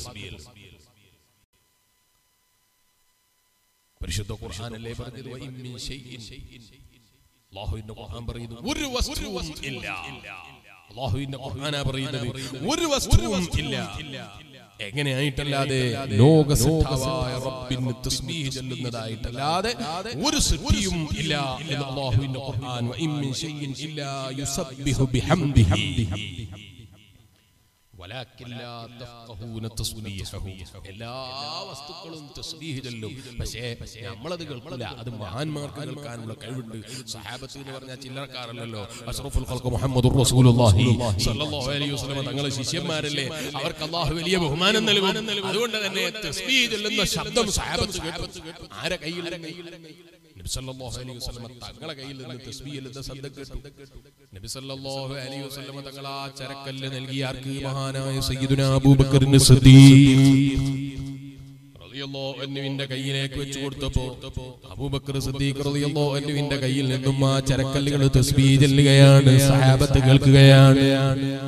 Speaker 1: പരിശുദ്ധ ഖുർആനല്ലേ പറഞ്ഞത്, വഇൻ മിൻ ഷൈഇൻ, അല്ലാഹുവിന്റെ ഖുർആൻ പറയുന്നു ഒരു വസ്തുവും ഇല്ല. അല്ലാഹുവിന്റെ ഖുർആനാ പറയുന്നത് ഒരു വസ്തുവും ഇല്ല. എങ്ങനെയായിട്ടല്ലാതെ ലോകസിദ്ധാവായ റബ്ബിന് തസ്ബീഹ് ചൊല്ലുന്നതായിട്ടല്ലാതെ ഒരു സൃഷ്ടിയും ഇല്ല എന്ന് അല്ലാഹുവിന്റെ ഖുർആൻ വഇൻ മിൻ ഷൈഇൻ ഇല്ലാ യുസബ്ബിഹു ബിഹംദിഹി വലാകിൻ ലാ തഫഖഹൂന തസ്ബീഹഹു. എല്ലാ വസ്തുക്കളും തസ്ബീഹ് ചൊല്ലും, പക്ഷേ നമ്മളത് കേൾക്കില്ല. അത് മഹാന്മാർക്ക് കേൾക്കാനുള്ള കഴിവുണ്ട്. സഹാബത്ത് എന്ന് പറഞ്ഞാൽ ചില്ലറക്കാരല്ലല്ലോ. അഷ്റഫുൽ ഖൽഖ് മുഹമ്മദുർ റസൂലുള്ളാഹി സ്വല്ലല്ലാഹു അലൈഹി വസല്ലം തങ്ങളുടെ ശിഷ്യന്മാരല്ലേ, അവർക്ക് അല്ലാഹു വലിയ ബഹുമാനം നൽകും. അതുകൊണ്ട് തന്നെ തസ്ബീഹ് ചൊല്ലുന്ന ശബ്ദം സഹാബത്ത് കേട്ടു. ആരെ കയ്യിൽ? നബി സല്ലല്ലാഹു അലൈഹി വസല്ലം തങ്ങളുടെ കയ്യിൽ നിന്ന് തസ്ബീഹ് ചൊല്ലുന്ന ശബ്ദം കേട്ടു. നബി സല്ലല്ലാഹു അലൈഹി വസല്ലം തങ്ങൾ ആ ചരക്കല്ല് നൽകിയ ആർക്ക്? മഹാനായ സയ്യിദുനാ അബൂബക്കർ സിദ്ദീഖ് റളിയല്ലാഹു അൻഹുവിന്റെ കയ്യിലേക്ക് വെച്ച് കൊടുത്തപ്പോൾ അബൂബക്കർ സിദ്ദീഖ് റളിയല്ലാഹു അൻഹുവിന്റെ കയ്യിൽ നിന്നും ആ ചരക്കല്ലുകൾ തസ്ബീഹ് ചൊല്ലുകയാണ്. സഹാബത്ത് കേൾക്കുകയാണ്. ആ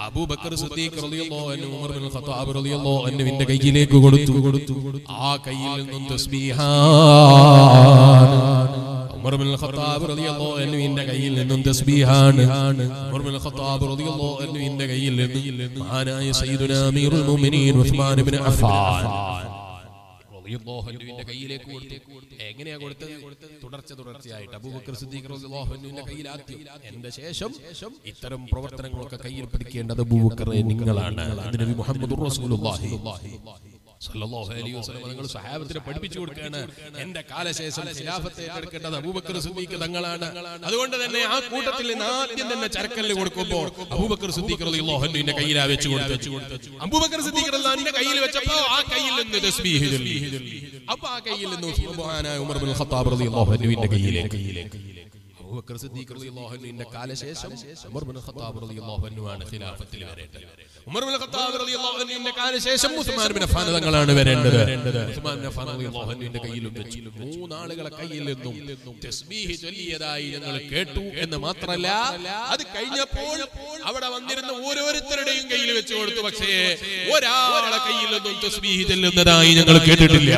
Speaker 1: അബൂബക്കർ സിദ്ദീഖ് റളിയല്ലാഹു അൻഹു ഉമർ ഇബ്നുൽ ഖത്താബ് റളിയല്ലാഹു അൻഹുവിന്റെ കയ്യിലേക്ക് കൊടുത്തു. ആ കയ്യിൽ നിന്നും തസ്ബീഹാണ്. ഉമർ ഇബ്നുൽ ഖത്താബ് റളിയല്ലാഹു അൻഹുവിന്റെ കയ്യിൽ നിന്നും തസ്ബീഹാണ്. ഉമർ ഇബ്നുൽ ഖത്താബ് റളിയല്ലാഹു അൻഹുവിന്റെ കയ്യിൽ നിന്നും മഹാനായ സയ്യിദുനാ അമീറുൽ മുഅ്മിനീൻ ഉസ്മാൻ ഇബ്നു അഫ്ഫാൻ റളിയല്ലാഹു അൻഹുവിന്റെ കയ്യിലേക്ക് കൊടുത്തു. എങ്ങനെയാ കൊടുത്തത്? തുടർച്ച തുടർച്ചയായിട്ട് അബൂബക്കർ സിദ്ദീഖ് റളിയല്ലാഹു അൻഹുവിന്റെ കയ്യിലാക്കി. എന്റെ ശേഷം ഇത്തരം പ്രവർത്തനങ്ങളൊക്കെ കയ്യിൽ പിടിക്കേണ്ടത് അബൂബക്കറെ നിങ്ങളാണ്. നബി മുഹമ്മദുർ റസൂലുള്ളാഹി സല്ലല്ലാഹു അലൈഹി വസല്ലം തങ്ങൾ സഹാബത്തിനെ പഠിപ്പിച്ചു കൊടുക്കുകയാണ്. എന്റെ കാലശേഷം ഖിലാഫത്ത് ഏറ്റെടുക്കേണ്ടത് അബൂബക്കർ സിദ്ദീഖ് തങ്ങളാണ്. അതുകൊണ്ട് തന്നെ ആ കൂട്ടത്തിൽ നിന്ന് ആദ്യം തന്നെ ചരക്കല്ല് കൊടുക്കുമ്പോൾ അബൂബക്കർ സിദ്ദീഖ് റളിയല്ലാഹു അൻഹുവിന്റെ കയ്യിലാ വെച്ച് കൊടുത്തു. അബൂബക്കർ സിദ്ദീഖ് റളിയല്ലാഹു അൻഹുവിന്റെ കയ്യിൽ വെച്ചപ്പോൾ ആ കയ്യിൽ നിന്ന് തസ്ബീഹ് ചൊല്ലി. അപ്പോൾ ആ കയ്യിൽ നിന്ന് സുബ്ഹാനായ ഉമർ ഇബ്നുൽ ഖത്താബ് റളിയല്ലാഹു അൻഹുവിന്റെ കയ്യിലേക്ക് അബൂബക്കർ സിദ്ദീഖ് റളിയല്ലാഹു അൻഹുവിന്റെ കാലശേഷം ഉമർ ഇബ്നുൽ ഖത്താബ് റളിയല്ലാഹു അൻഹു ആണ് ഖിലാഫത്തിൽ വരേണ്ടത്. ഉമർ ഇബ്നുൽ ഖത്താബ് റളിയല്ലാഹു അൻഹുവിന്റെ കാലശേഷം ഉസ്മാൻ ഇബ്നു അഫ്ഫാൻ തങ്ങളാണ് വരേണ്ടത്. ഉസ്മാൻ ഇബ്നു അഫ്ഫാൻ റളിയല്ലാഹു അൻഹുവിന്റെ കയ്യിലും വെച്ചു. മൂന്നാളുകളെ കയ്യിൽ നിന്നും തസ്ബീഹ് ചൊല്ലിയതായി ഞങ്ങൾ കേട്ടു എന്ന് മാത്രമല്ല, അത് കഴിഞ്ഞപ്പോൾ അവിടെ വന്നിരുന്ന ഓരോരുത്തരുടെയും കയ്യിൽ വെച്ച് കൊടുത്തു. പക്ഷേ ഒരാളെ കയ്യിൽ നിന്നും തസ്ബീഹ് ചൊല്ലുന്നതായി ഞങ്ങൾ കേട്ടിട്ടില്ല.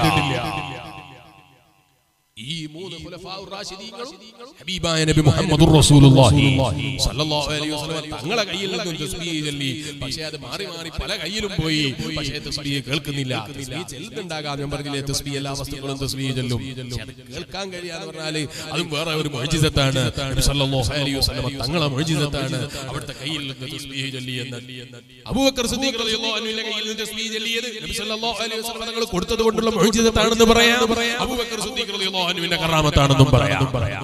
Speaker 1: ഈ മൂന്ന് ഖുലഫാഉർ റാഷിദീങ്ങളും ഹബീബായ നബി മുഹമ്മദുർ റസൂലുള്ളാഹി സ്വല്ലല്ലാഹു അലൈഹി വസല്ലം തങ്ങളെ കയ്യിൽ നിന്നും തസ്ബീഹ് ചൊല്ലി. പക്ഷേ അത് മാറി മാറി പല കയ്യിലും പോയി. പക്ഷേ തസ്ബീഹ് കേൾക്കുന്നില്ല. തസ്ബീഹ് ചെല്ലുന്നുണ്ടാകാം. ഞാൻ പറഞ്ഞില്ലേ, തസ്ബീഹ് എല്ലാ വസ്തുക്കളും തസ്ബീഹ് ചൊല്ലും. അത് കേൾക്കാൻ കഴിയാന്ന് പറഞ്ഞാൽ അതും വേറെ ഒരു മുഅ്ജിസത്താണ്. നബി സ്വല്ലല്ലാഹു അലൈഹി വസല്ലം തങ്ങളെ മുഅ്ജിസത്താണ് അവിടുത്തെ കയ്യിൽ നിന്ന് തസ്ബീഹ് ചൊല്ലിയെന്ന്. അബൂബക്കർ സിദ്ദീഖ് റളിയല്ലാഹു അൻഹുവിന്റെ കയ്യിൽ നിന്ന് തസ്ബീഹ് ചൊല്ലിയത് നബി സ്വല്ലല്ലാഹു അലൈഹി വസല്ലം തങ്ങൾ കൊടുത്തത് കൊണ്ടുള്ള മുഅ്ജിസത്താണെന്ന് പറയാം. അബൂബക്കർ സിദ്ദീഖ് റളിയല്ലാഹു അൻഹുവിന്റെ കറാമത്താണെന്നും പറയാം.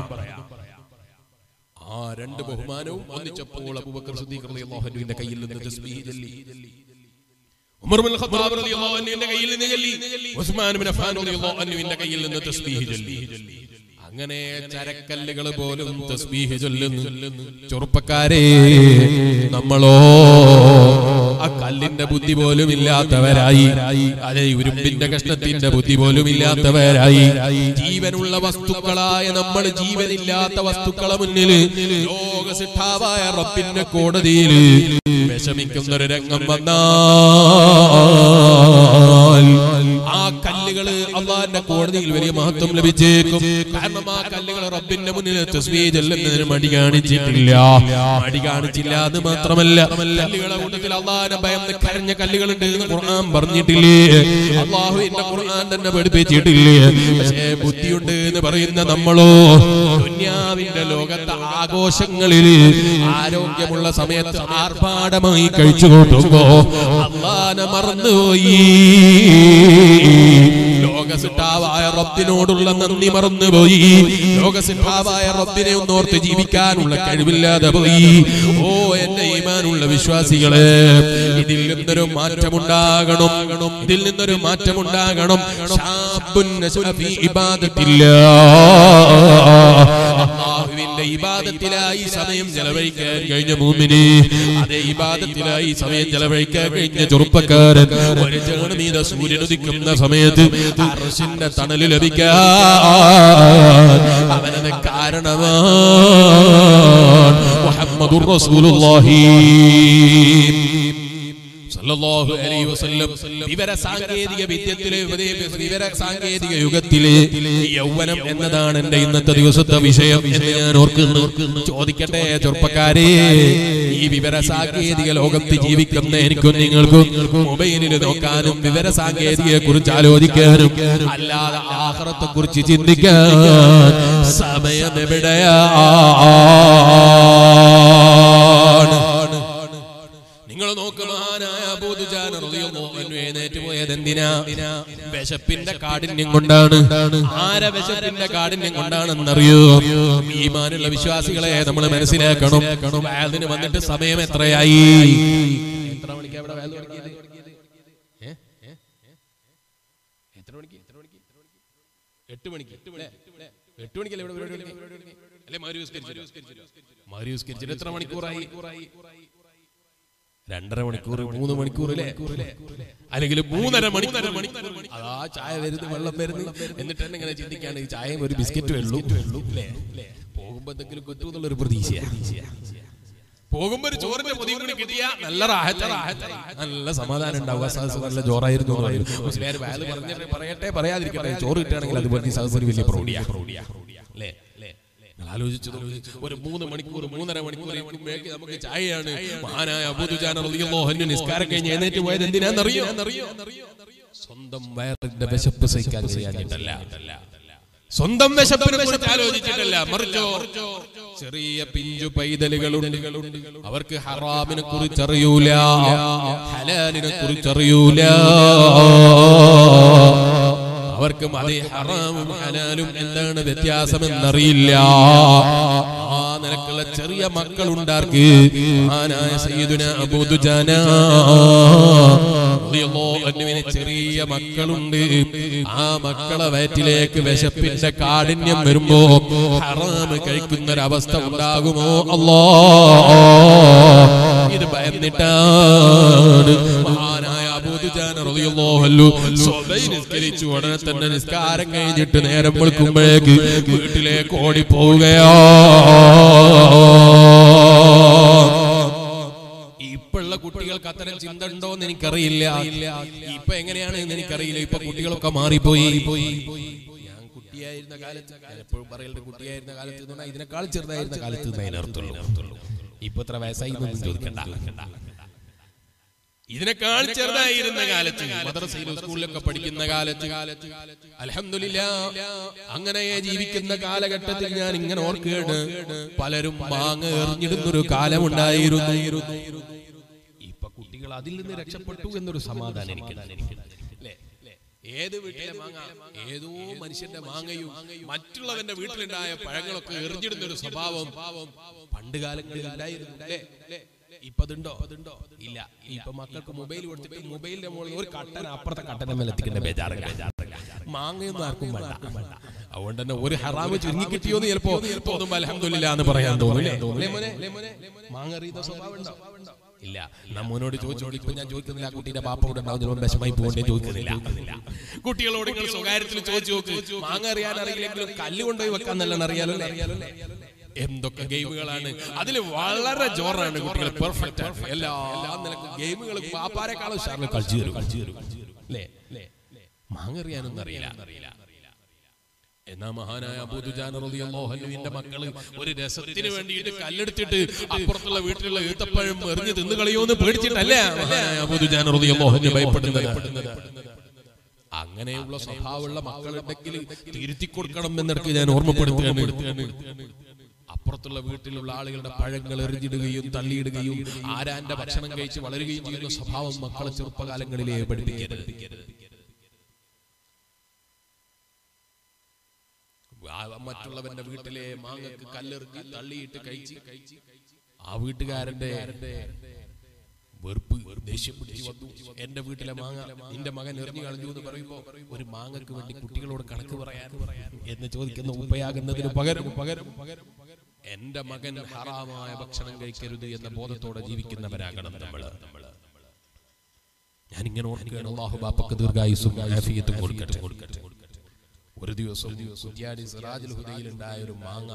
Speaker 1: ആ രണ്ട് ബഹുമാനവും ഒന്നിച്ചപ്പോൾ അബൂബക്കർ സിദ്ദീഖ് റളിയല്ലാഹു അൻഹുവിന്റെ കയ്യിൽ നിന്ന് തസ്ബീഹ് ചൊല്ലി. ഉമർ ഇബ്നുൽ ഖത്താബ് റളിയല്ലാഹു അൻഹുവിന്റെ കയ്യിൽ നിന്ന് ചൊല്ലി. ഉസ്മാൻ ഇബ്നു അഫ്ഫാൻ റളിയല്ലാഹു അൻഹുവിന്റെ കയ്യിൽ നിന്ന് തസ്ബീഹ് ചൊല്ലി. അങ്ങനെ ചരക്കല്ലുകൾ പോലും തസ്ബീഹ് ചൊല്ലുന്നു. ചെറുപ്പക്കാരെ, നമ്മളോ ആ കല്ലിന്റെ ബുദ്ധി പോലും ഇല്ലാത്തവരായി, അതെ ഉരുമ്പിന്റെ കഷ്ണത്തിന്റെ ബുദ്ധി പോലും ഇല്ലാത്തവരായി. ജീവനുള്ള വസ്തുക്കളായ നമ്മൾ ജീവനില്ലാത്ത വസ്തുക്കളെ മുന്നിൽ ലോകസിദ്ധാവായ റബ്ബിന്റെ കോടതിയിൽ വിഷമിക്കുന്നൊരു രംഗം വന്നാൽ ആ കല്ലുകള് അള്ളാന്റെ കോടതിയിൽ വലിയ മഹത്വം ലഭിച്ചേക്കും. കാരണം ആ കല്ലുകൾ റബ്ബിന്റെ മുന്നിൽ തസ്ബീഹ് ചൊല്ലുന്നതിന് മടി കാണിച്ചിട്ടില്ല. മടി കാണിച്ചില്ല എന്ന് മാത്രമല്ല, കല്ലുകളെ കൂട്ടത്തിൽ അള്ളാന്റെ ഭയന്ന് കരഞ്ഞ കല്ലുകളുണ്ട് എന്ന് ഖുർആൻ പറഞ്ഞിട്ടില്ലേ? അള്ളാഹുവിന്റെ ഖുർആൻ തന്നെ പഠിപ്പിച്ചിട്ടില്ലേ? പക്ഷേ ബുദ്ധിയുണ്ട് എന്ന് പറയുന്ന നമ്മളോ ദുനിയാവിന്റെ ലോകത്തെ ആഘോഷങ്ങളിൽ ആരോഗ്യമുള്ള സമയത്ത് ആർഭാടമായി കഴിച്ചു കൂട്ടുമ്പോ അള്ളാനെ മറന്നുപോയി. ലോകസിദ്ധാവായ റബ്ബിനോടുള്ള നന്ദി മറന്നുപോയി. ലോകസിദ്ധാവായ റബ്ബിനെ ഒന്നോർത്ത് ജീവിക്കാനുള്ള കഴിവില്ലാതെ പോയി. ഓ എന്റെ ഈമാനുള്ള വിശ്വാസികളെ, ഇതിൽ നിന്നൊരു മാറ്റമുണ്ടാകണം. ഇതിൽ നിന്നൊരു മാറ്റമുണ്ടാകണം. ശാബുൻ നശഅ ഫീ ഇബാദത്തില്ലാഹ്, അല്ലാഹുവിന്റെ ഇബാദത്തിലായി സമയം ചെലവഴിക്കാൻ കഴിഞ്ഞ മുഅ്മിനീ, അതേ ഇബാദത്തിലായി സമയം ചെലവഴിക്കാൻ കഴിഞ്ഞ ചെറുപ്പക്കാരൻ ഒരു ജനമീത സൂര്യൻ ഉദിക്കുന്ന സമയത്ത് അർശിന്റെ തണല് ലഭിക്കാൻ അവനത് കാരണമാണ് മുഹമ്മദുർ റസൂലുള്ളാഹി സല്ലല്ലാഹു അലൈഹി വസല്ലം. വിവര സാങ്കേതിക വിദ്യത്തിലെ വിവര സാങ്കേതിക യുഗത്തിലെ യൗവനം എന്നതാണ് എന്റെ ഇന്നത്തെ ദിവസത്തെ വിഷയം എന്ന് ഞാൻ ഓർക്കുന്നു. ചോദിക്കട്ടെ ചെറുപ്പക്കാരെ, ഈ വിവര സാങ്കേതിക ലോകത്ത് ജീവിക്കുന്ന എനിക്കും നിങ്ങൾക്കും മൊബൈലിൽ നോക്കാനും വിവര സാങ്കേതികയെ കുറിച്ച് ആലോചിക്കാനും അല്ലാതെ ആഖിറത്തെ കുറിച്ച് ചിന്തിക്കാൻ സമയം എവിടെയാണ്? നിങ്ങൾ നോക്ക്, മഹാനായ അബൂ ദുജാന റളിയല്ലാഹു അൻഹു എഴുന്നേറ്റ് പോയത് എന്തിനാ? വിശപ്പിന്റെ കാഠിന്യം കൊണ്ടാണ്. ആരെ വിശപ്പിന്റെ കാഠിന്യം കൊണ്ടാണെന്നറിയോ? ഈമാനുള്ള വിശ്വാസികളെ നമ്മൾ മനസ്സിലാക്കണം. വഅദിന് വന്നിട്ട് സമയം എത്രയായി? എത്ര മണിക്ക് അവിടെ വഅദ് തുടങ്ങിയത്? എത്ര മണിക്ക്? എട്ട് മണിക്ക്. എട്ട് മണിക്കല്ലേ ഇവിടെ പരിപാടി അല്ലേ? മഗ്‌രിബ് നിസ്കരിച്ചിട്ട് എത്ര മണിക്കൂറായി? രണ്ടര മണിക്കൂർ, മൂന്ന് മണിക്കൂർ അല്ലേ? അല്ലെങ്കിൽ മൂന്നര മണിക്കൂർ. അതാ ചായ വരുന്നു, വെള്ളം വരുന്നു. എന്നിട്ട് തന്നെ ഇങ്ങനെ ചിന്തിക്കാണ്, ഈ ചായയും ഒരു ബിസ്ക്കറ്റ് വെള്ളൂ അല്ലേ? പോകുമ്പോ എന്തെങ്കിലും കുറ്റു എന്നുള്ളൊരു പ്രതീക്ഷയാണ്. പോകുമ്പോ ഒരു ചോറിന്റെ പൊതിയും കൂടി കിട്ടിയ നല്ല റാഹത്ത്, നല്ല സമാധാനം ഉണ്ടാവുക. സദസ് നല്ല ജോറായിരുന്നു മുസ്ലിയാർ വാല് പറഞ്ഞിട്ട് പറയട്ടെ പറയാതിരിക്കട്ടെ, ചോറ് കിട്ടുകയാണെങ്കിൽ അതുപോലെ സദസ് ഒരു വലിയ പ്രൗഢിയാ അല്ലേ? ആലോചിച്ചത് ഒരു മൂന്ന് മണിക്കൂർ മൂന്നര മണിക്കൂർ നമുക്ക് ചായയാണ്. മഹാനായ അബൂ ദുജാന റളിയല്ലാഹു അൻഹു നിസ്കാരം കഴിഞ്ഞ് എഴുന്നേറ്റ് പോയത് എന്തിനാണെന്നറിയോ? സ്വന്തം വയറിന്റെ വിശപ്പ് സഹിക്കാൻ ചെയ്യാനിട്ടല്ല, സ്വന്തം വിശപ്പിനെ കുറിച്ച് ആലോചിച്ചിട്ടല്ല, മറിച്ചോ ചെറിയ പിഞ്ചു പൈതലുകളുണ്ട്, അവർക്ക് ഹറാമിനെ കുറിച്ചറിയൂല, ഹലാലിനെ കുറിച്ചറിയൂല, അവർക്ക് അതേ ഹറാമും ഹലാലും എന്താണ് വ്യത്യാസമെന്നറിയില്ല. ആ നിലക്കുള്ള ചെറിയ മക്കളുണ്ടാർക്ക്. മഹാനായ സയ്യിദുനാ അബൂ ദുജാന റളിയല്ലാഹു അൻഹുവിന് ചെറിയ മക്കളുണ്ട്. ആ മക്കളെ വയറ്റിലേക്ക് വിശപ്പിന്റെ കാഠിന്യം വരുമ്പോ ഹറാം കഴിക്കുന്നൊരവസ്ഥ ഉണ്ടാകുമോ? അല്ലാഹ്, ഇത് ഭയന്നിട്ടാണ് മഹാനായ അബൂ ദുജാന റളിയല്ലാഹു അൻഹു സുബഹി നിസ്കരിച്ചു ഉടനെ തന്നെ നിസ്കാരം കഴിഞ്ഞിട്ട് നേരം വെളുക്കുമ്പോഴേക്ക് വീട്ടിലേക്ക് ഓടിപ്പോവുകയാ. ഇപ്പോഴുള്ള കുട്ടികൾക്ക് അത്തരം ചിന്ത ഉണ്ടോന്ന് എനിക്കറിയില്ല. ഇപ്പൊ എങ്ങനെയാണെന്ന് എനിക്കറിയില്ല. ഇപ്പൊ കുട്ടികളൊക്കെ മാറിപ്പോയി. ഞാൻ കുട്ടിയായിരുന്ന കാലത്ത്, എപ്പോഴും പറയലുണ്ട് കുട്ടിയായിരുന്ന കാലത്ത് എന്ന് പറഞ്ഞാൽ ഇതിനേക്കാൾ ചെറുതായിരുന്ന കാലത്ത് അതിനർത്ഥമുള്ളൂ. ഇപ്പൊ എത്ര വയസ്സായി എന്നൊന്നും ചോദിക്കണ്ട. ഇതിനേക്കാൾ ചെറുതായിരുന്ന കാലത്ത്, മദ്രസയിലും സ്കൂളിലൊക്കെ പഠിക്കുന്ന കാലത്ത്, അൽഹംദുലില്ലാഹ് അങ്ങനെ ജീവിക്കുന്ന കാലഘട്ടത്തിൽ ഞാൻ ഇങ്ങനെ ഓർക്കുകയാണ്, പലരും മാങ്ങ എറിഞ്ഞിടുന്നൊരു കാലമുണ്ടായിരുന്നു. ഇപ്പൊ കുട്ടികൾ അതിൽ നിന്ന് രക്ഷപ്പെട്ടു എന്നൊരു സമാധാനം എനിക്കുണ്ട്. ഏത് വീട്ടിലെ മാങ്ങ, ഏതോ മനുഷ്യന്റെ മാങ്ങയും മറ്റുള്ളവന്റെ വീട്ടിലുണ്ടായ പഴങ്ങളൊക്കെ എറിഞ്ഞിടുന്ന ഒരു സ്വഭാവം പണ്ട് കാലങ്ങളിൽ ഉണ്ടായിരുന്നു. ഇപ്പൊ അതുണ്ടോ? ഇല്ല. ഇപ്പൊ മക്കൾക്ക് മൊബൈൽ കൊടുത്തിട്ട് മൊബൈലിന്റെ മുകളിൽ ഒരു കട്ടൻ അപ്പുറത്തെ കട്ടന്റെ മേലെ എത്തിക്കേണ്ട ബേജാറില്ല. മാങ്ങയൊന്നും ആർക്കും വേണ്ട. അതുകൊണ്ട് തന്നെ ഒരു ഹറാമ് ചുരുങ്ങി കിട്ടിയോന്ന് ചിലപ്പോ തോന്നുമ്പോ അൽഹംദുലില്ലാഹ് എന്ന് പറയാൻ തോന്നില്ലേ? മാങ്ങ എറിയുന്ന സ്വഭാവം ഉണ്ടോ? ഇല്ല. നമ്മോനോട് ചോദിച്ചോളൂ. ഇപ്പൊ ഞാൻ ചോദിക്കുന്നില്ല, കുട്ടിയുടെ ബാപ്പയോട് ഉണ്ടാവുന്ന വിഷമായി പോകണ്ടേ ചോദിക്കുന്നില്ല. കുട്ടികളോട് നിങ്ങൾ സ്വകാര്യത്തിൽ ചോദിച്ചു നോക്ക്. മാങ്ങ അറിയാൻ അറിയില്ലെങ്കിലും കല്ല് കൊണ്ടുപോയി വെക്കാൻ നല്ലോണം അറിയാലോ. എന്തൊക്കെ ഗെയിമുകളാണ് അതിൽ, വളരെ ജോറാണ് കുട്ടികൾ, പെർഫെക്റ്റ് ആണ്. എല്ലാ നിലക്കും ഗെയിമുകളും പാപ്പാരെക്കാളും ഉഷാറിൽ കളിച്ചു തരും. അല്ലേ? മാങ്ങ അറിയാനൊന്നും അറിയില്ല. എന്നാ മഹാനായ അബൂ ദുജാന റളിയല്ലാഹു അൻഹുവിന്റെ മക്കള് ഒരു രസത്തിന് വേണ്ടിയിട്ട് കല്ലെടുത്തിട്ട് അപ്പുറത്തുള്ള വീട്ടിലുള്ള ഈത്തപ്പഴം എറിഞ്ഞ് തിന്നു കളയോന്ന് പേടിച്ചിട്ടല്ല മഹാനായ അബൂ ദുജാന റളിയല്ലാഹു അൻഹു ഭയപ്പെടുന്നത്. അങ്ങനെയുള്ള സ്വഭാവമുള്ള മക്കളുണ്ടെങ്കിൽ തിരുത്തി കൊടുക്കണം എന്നിടയ്ക്ക് ഞാൻ ഓർമ്മപ്പെടുത്തുകയാണ്. അപ്പുറത്തുള്ള വീട്ടിലുള്ള ആളുകളുടെ പഴങ്ങൾ എറിഞ്ഞിടുകയും തള്ളിയിടുകയും ആരാന്റെ ഭക്ഷണം കഴിച്ച് വളരുകയും ചെയ്യുന്ന സ്വഭാവം മക്കളെ ചെറുപ്പകാലങ്ങളിലേ പഠിപ്പിക്കരുത്. മറ്റുള്ളവന്റെ വീട്ടിലെ മാങ്ങക്ക് കല്ലെറിഞ്ഞ് തള്ളിയിട്ട് കഴിച്ച് ആ വീട്ടുകാരന്റെ വെറുപ്പ്, ദേഷ്യം പിടിച്ചു വന്നു. എന്റെ വീട്ടിലെ മാങ്ങ നിന്റെ മകൻ എറിഞ്ഞു കളഞ്ഞു എന്ന് പറയുമ്പോ ഒരു മാങ്ങക്ക് വേണ്ടി കുട്ടികളോട് കണക്ക് പറയാൻ എന്ന് ചോദിക്കുന്ന ഉപ്പയാകുന്നതിന് പകരം പകരം എന്റെ മകൻ ഹറാമായ ഭക്ഷണം കഴിക്കരുത് എന്ന ബോധത്തോടെ ജീവിക്കുന്നവരാകണം നമ്മള്. ഞാനിങ്ങനെ ഓർക്കുകയാണ്, അല്ലാഹു ബാപ്പക്ക് ദീർഘായുസ്സും ആഫിയത്തും കൊടുക്കട്ടെ. ഒരു ദിവസം കുറ്റ്യാടി സിറാജുൽ ഹുദയിൽ ഉണ്ടായ ഒരു മാങ്ങ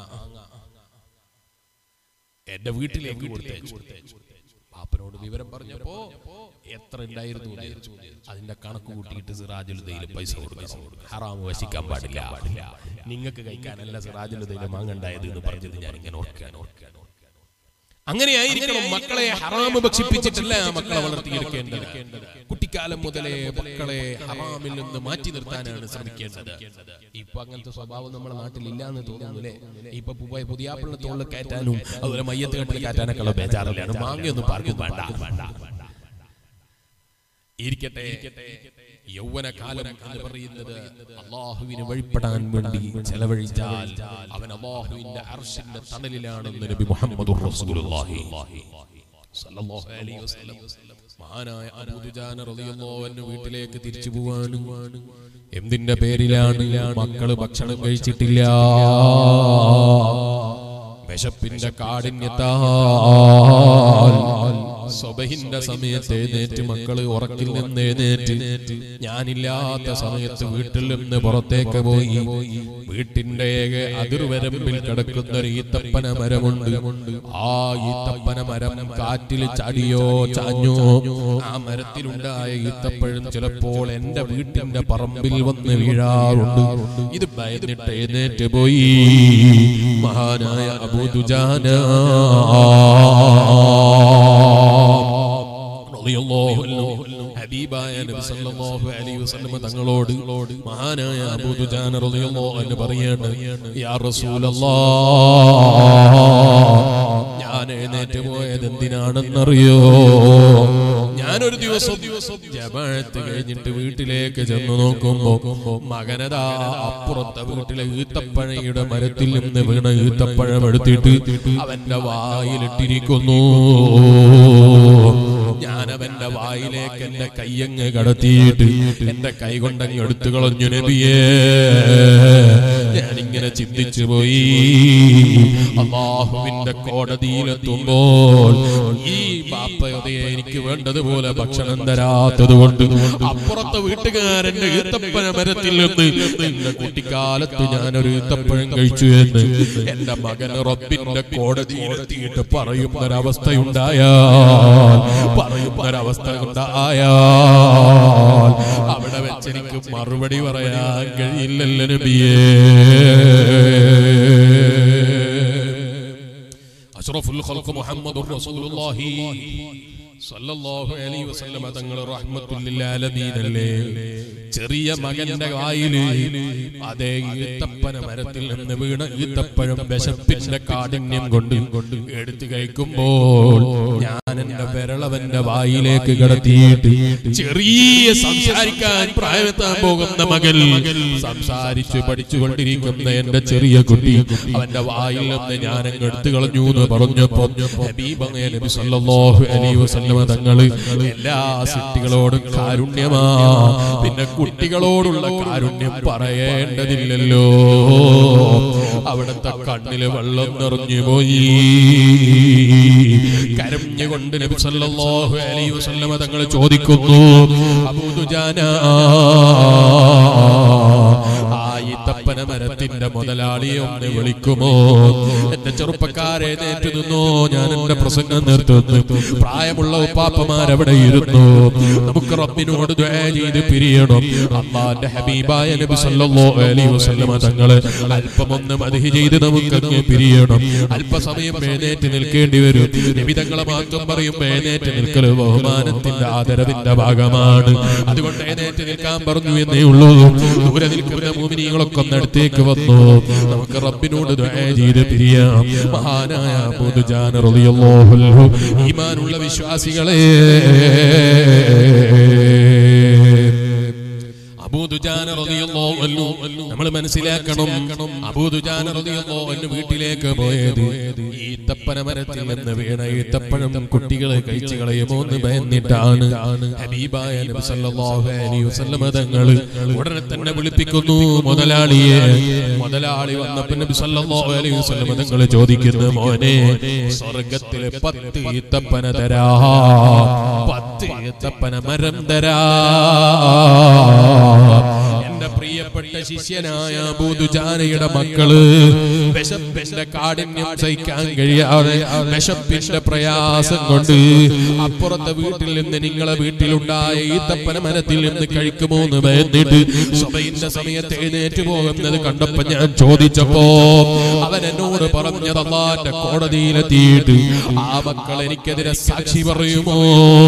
Speaker 1: എന്റെ വീട്ടിലേക്ക് കൊടുത്തേച്ചു. ബാപ്പനോട് വിവരം പറഞ്ഞപ്പോ എത്ര ഉണ്ടായിരുന്നു അതിന്റെ കണക്ക് കൂട്ടിയിട്ട് സിറാജുൽ ഹുദയിൽ പൈസ കൊടുക്കണം. ഹറാം വശിക്കാൻ പാടില്ല, നിങ്ങൾക്ക് കഴിക്കാനല്ല സിറാജുൽ ഹുദയിൽ മാങ്ങ ഉണ്ടായത് എന്ന് പറഞ്ഞത് ഞാൻ ഇങ്ങനെ ഓർക്കുകയാണ്. അങ്ങനെയായിരിക്കണം മക്കളെ ഹറാമ് ഭക്ഷിപ്പിച്ചിട്ടല്ല മക്കളെ വളർത്തിയെടുക്കേണ്ടത്. കുട്ടിക്കാലം മുതലേ മക്കളെ ഹറാമിൽ നിന്ന് മാറ്റി നിർത്താനാണ് ശ്രമിക്കേണ്ടത്. ഇപ്പൊ അങ്ങനത്തെ സ്വഭാവം നമ്മുടെ നാട്ടിൽ ഇല്ലാന്ന് തോന്നുന്നു അല്ലേ? ഇപ്പൊ പുതിയാപ്പിളിന്റെ തോളിൽ കയറ്റാനും അതുപോലെ മയ്യത്ത് കെട്ടിൽ കയറ്റാനൊക്കെ ഉള്ള ബേജാറിലാണ്. മാങ്ങയൊന്നും പാർക്കും വേണ്ട. ഇരിക്കട്ടെ, യൗവനകാലം എന്ന് പറയുന്നത് അല്ലാഹുവിനെ വഴിപ്പെടാൻ വേണ്ടി ചെലവഴിച്ചാൽ അവൻ അല്ലാഹുവിന്റെ അർശിന്റെ തണലിലാണെന്ന് നബി മുഹമ്മദുർ റസൂലുള്ളാഹി സ്വല്ലല്ലാഹു അലൈഹി വസല്ലം. മഹാനായ അബൂ ദുജാന റളിയല്ലാഹു അൻഹു വീട്ടിലേക്ക് തിരിച്ചു പോവാണ്. എന്തിന്റെ പേരിലാണ്? മക്കള് ഭക്ഷണം കഴിച്ചിട്ടില്ല. വിശപ്പിന്റെ കാഠിന്യത്താൽ സുബഹിന്റെ സമയത്ത് എഴുന്നേറ്റ് മക്കള് ഉറക്കിൽ നിന്ന് എഴുന്നേറ്റ് ഞാനില്ലാത്ത സമയത്ത് വീട്ടിൽ നിന്ന് പുറത്തേക്ക് പോയി വീട്ടിന്റെ അതിർവരമ്പിൽ കിടക്കുന്ന ഒരു ഈത്തപ്പന മരമുണ്ട്. ആ ഈത്തപ്പന മരം കാറ്റിൽ ചാടിയോ ചാഞ്ഞോ ആ മരത്തിലുണ്ടായ ഈത്തപ്പഴം ചിലപ്പോൾ എന്റെ വീട്ടിന്റെ പറമ്പിൽ വന്ന് വീഴാറുണ്ട്. ഇത് ഭയന്നിട്ട് എഴുന്നേറ്റ് പോയി മഹാനായ അബൂ ദുജാന ഹബീബായ നബി സല്ലല്ലാഹു അലൈഹി വസല്ലം തങ്ങളോട് മഹാനായ അബൂ ദുജാന റളിയല്ലാഹു അൻഹു പറയാണ്, യാ റസൂലല്ലാഹ്, ഞാൻ എഴുന്നേറ്റ് പോയത് എന്തിനാണെന്നറിയോ? ഞാനൊരു ദിവസം ജമാഅത്ത് കഴിഞ്ഞിട്ട് വീട്ടിലേക്ക് ചെന്ന് നോക്കുമ്പോ മകനതാ അപ്പുറത്തെ വീട്ടിലെ ഈത്തപ്പഴയുടെ മരത്തിൽ നിന്ന് വീണ ഈത്തപ്പഴം എടുത്തിട്ട് അവന്റെ വായിലിട്ടിരിക്കുന്നു. ഞാൻ അവന്റെ വായിലേക്ക് എന്റെ കയ്യങ്ങ് കടത്തിയിട്ട് എന്റെ കൈ കൊണ്ടങ്ങ് എടുത്തു കളഞ്ഞു നബിയേ. ഞാനിങ്ങനെ ചിന്തിച്ചു പോയി, അല്ലാഹുവിന്റെ കോടതിയിലെത്തുമ്പോൾ ഈ ബാപ്പയെ എനിക്ക് വേണ്ടതുപോലെ ഭക്ഷണം തരാത്തത് കൊണ്ട് അപ്പുറത്തെ വീട്ടുകാരന്റെ ഈത്തപ്പഴ മരത്തിൽ നിന്ന് എന്റെ കുട്ടിക്കാലത്ത് ഞാനൊരു ഈത്തപ്പഴം കഴിച്ചു എന്ന് എന്റെ മകൻ റബ്ബിന്റെ കോടതിയിലെത്തിയിട്ട് പറയുന്നൊരവസ്ഥയുണ്ടായാൽ പറയുന്നൊരവസ്ഥ ഉണ്ടായാൽ അവിടെ വെച്ചെനിക്ക് മറുപടി പറയാൻ കഴിയില്ലല്ലോ നബിയേ. അഷ്റഫുൽ ഖൽഖ് മുഹമ്മദുർ റസൂലുള്ളാഹി സല്ലല്ലാഹു അലൈഹി വസല്ലം തങ്ങൾ റഹ്മത്തുൽ ലിൽ ആലമീനല്ലേ. ചെറിയ മകന്റെ വായില് അതേ ഈത്തപ്പന മരത്തിൽ നിന്ന് വീണ ഈത്തപ്പഴം വിശപ്പിന്റെ കാഠിന്യം കൊണ്ട് എടുത്തു കഴിക്കുമ്പോൾ ഞാൻ എന്റെ വിരളവന്റെ വായിലേക്ക് കടത്തിയിട്ട് ചെറിയ സംസാരിക്കാൻ പ്രായമെത്താൻ പോകുന്ന മകൻ സംസാരിച്ച് പഠിച്ചുകൊണ്ടിരിക്കുന്ന എന്റെ ചെറിയ കുട്ടി അവന്റെ വായിൽ നിന്ന് ഞാൻ അങ്ങ് എടുത്തു കളഞ്ഞു എന്ന് പറഞ്ഞപ്പോ ഹബീബായ നബി സല്ലല്ലാഹു അലൈഹി വസല്ലം തങ്ങള് എല്ലാ സൃഷ്ടികളോടും കാരുണ്യമാ, പിന്നെ കുട്ടികളോടുള്ള കാരുണ്യം പറയേണ്ടതില്ലല്ലോ. അവിടുത്തെ കണ്ണില് വെള്ളം നിറഞ്ഞു പോയി. കരഞ്ഞുകൊണ്ട് നബി സല്ലല്ലാഹു അലൈഹി വസല്ലം തങ്ങൾ ചോദിക്കുന്നു, അബൂ ദുജാന, ആ ഈത്തപ്പന മരത്തിന്റെ മുതലാളിയെ ഒന്ന് വിളിക്കുമോ? എന്റെ ചെറുപ്പക്കാരെ നേറ്റു നിന്നോ, ഞാൻ എന്റെ പ്രസംഗം നിർത്തുന്നു. പ്രായമുള്ള ഉപ്പാപ്പമാരവിടെ ഇരുന്നു. നമുക്ക് റബ്ബിനോട് ദുആ ചെയ്ത് പിരിയണം. അല്ലാഹുവിന്റെ ഹബീബായ നബി സല്ലല്ലാഹു അലൈഹി വസല്ലം തങ്ങളെ അല്പം ഒന്ന് മദ്ഹ് ചെയ്ത് നമുക്കങ്ങ് പിരിയണം. അല്പസമയം എഴുന്നേറ്റ് നിൽക്കേണ്ടി വരും. നബി തങ്ങളെ മാത്രം പറയും എഴുന്നേറ്റ് നിൽക്കൽ ബഹുമാനത്തിന്റെ ആദരവിന്റെ ഭാഗമാണ്. അതുകൊണ്ട് എഴുന്നേറ്റ് നിൽക്കാൻ പറഞ്ഞു എന്നേ ഉള്ളൂ. ദൂരെ നിൽക്കുന്ന മുഅ്മിനീങ്ങളൊക്കെ ഒന്ന് അടുത്തേക്ക് വന്നു. നമുക്ക് റബ്ബിനോട് ദുആ ചെയ്ത് പിരിയാം. മഹാനായ അബൂ ദുജാന റളിയല്ലാഹു അൻഹു, ഈമാനുള്ള വിശ്വാസികളെ, അബൂ ദുജാന റളിയല്ലാഹു അൻഹു നമ്മൾ മനസ്സിലാക്കണം. അബൂ ദുജാന റളിയല്ലാഹു അൻഹു വീട്ടിലേക്ക് പോയത് ഈത്തപ്പന മരത്തിൽ നിന്ന് വീണ ഈത്തപ്പഴം കുട്ടികളെ കഴിച്ചു കളയുമോ എന്ന് ഭയന്നിട്ടാണ്. ഹബീബായ നബി സല്ലല്ലാഹു അലൈഹി വസല്ലം തങ്ങൾ ഉടനെ തന്നെ വിളിപ്പിക്കുന്നു മുതലാളിയെ. മുതലാളി വന്നപ്പോൾ നബി സല്ലല്ലാഹു അലൈഹി വസല്ലം തങ്ങൾ ചോദിക്കുന്നു, മോനെ, സ്വർഗ്ഗത്തിലെ പത്ത് ഈത്തപ്പന തരാ, പത്ത് ഈത്തപ്പന മരം തരാ. എന്റെ പ്രിയപ്പെട്ട ശിഷ്യനായ അബൂ ദുജാനയുടെ മക്കള് വിശപ്പിന്റെ കാഠിന്യം സഹിക്കാൻ കഴിയാതെ വിശപ്പിന്റെ പ്രയാസം കൊണ്ട് അപ്പുറത്തെ വീട്ടിൽ നിന്ന് നിങ്ങളെ വീട്ടിലുണ്ടായ ഈത്തപ്പന മരത്തിൽ നിന്ന് കഴിക്കുമോ എന്ന് ഭയന്നിട്ട് സുബഹിന്റെ സമയത്ത് എഴുന്നേറ്റ് പോകുന്നത് കണ്ടപ്പോ ഞാൻ ചോദിച്ചപ്പോ അവൻ എന്നോട് പറഞ്ഞത്, അല്ലാഹുവിന്റെ കോടതിയിലെത്തിയിട്ട് ആ മക്കൾ എനിക്കെതിരെ സാക്ഷി പറയുമോ,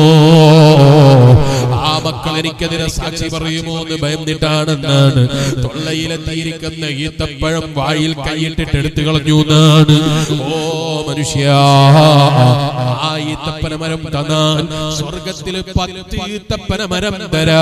Speaker 1: ആ മക്കൾ എനിക്കെതിരെ സാക്ഷി പറയുമോ എന്ന് ഭയന്നിട്ടാണെന്നാണ്. തൊള്ളയിലെത്തിയിരിക്കുന്ന ഈത്തപ്പഴം വായിൽ കൈയിട്ടിട്ട് എടുത്തു കളഞ്ഞു എന്നാണ്. ഓ മനുഷ്യ, ആ ഈത്തപ്പന മരം തന്നാൽ സ്വർഗത്തില് പത്ത് ഈത്തപ്പന മരം തരാ.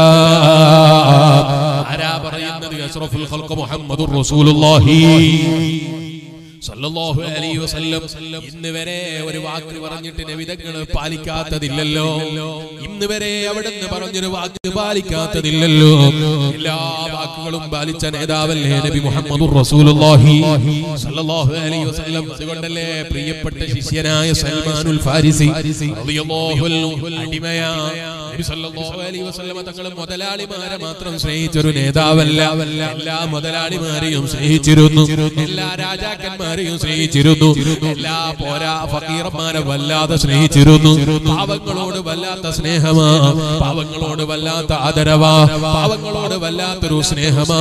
Speaker 1: ആരാ പറയുന്നത്? അഷ്റഫുൽ ഖൽഖ് മുഹമ്മദുർ റസൂലുള്ളാഹി സല്ലല്ലാഹു അലൈഹി വസല്ലം ഇന്ന് വരെ ഒരു വാക്ക് പറഞ്ഞിട്ട് നബി തങ്ങൾ പാലിക്കാത്തതില്ലല്ലോ. ഇന്ന് വരെ അവിടുന്ന് പറഞ്ഞൊരു വാക്ക് പാലിക്കാത്തതില്ലല്ലോ. എല്ലാ വാക്കുകളും പാലിച്ച നേതാവല്ലേ നബി മുഹമ്മദുർ റസൂലുള്ളാഹി സല്ലല്ലാഹു അലൈഹി വസല്ലം. അതുകൊണ്ടല്ലേ പ്രിയപ്പെട്ട ശിഷ്യനായ സൽമാനുൽ ഫാരിസി റളിയല്ലാഹു അൻഹു അടിമയായ നബി സല്ലല്ലാഹു അലൈഹി വസല്ലം തങ്ങൾ മുതലാളിമാരെ മാത്രം സ്നേഹിച്ചൊരു നേതാവല്ല, എല്ലാ മുതലാളിമാരെയും സ്നേഹിച്ചിരുന്നു, എല്ലാ രാജാക്കന്മാരെയും സ്നേഹിച്ചിരുന്നു, എല്ലാ പോരാ ഫക്കീറന്മാരെ വല്ലാതെ സ്നേഹിച്ചിരുന്നു. പാവങ്ങളോട് വല്ലാത്ത സ്നേഹമാ, പാവങ്ങളോട് വല്ലാത്ത ആദരവാ, പാവങ്ങളോട് വല്ലാത്തൊരു സ്നേഹമാ.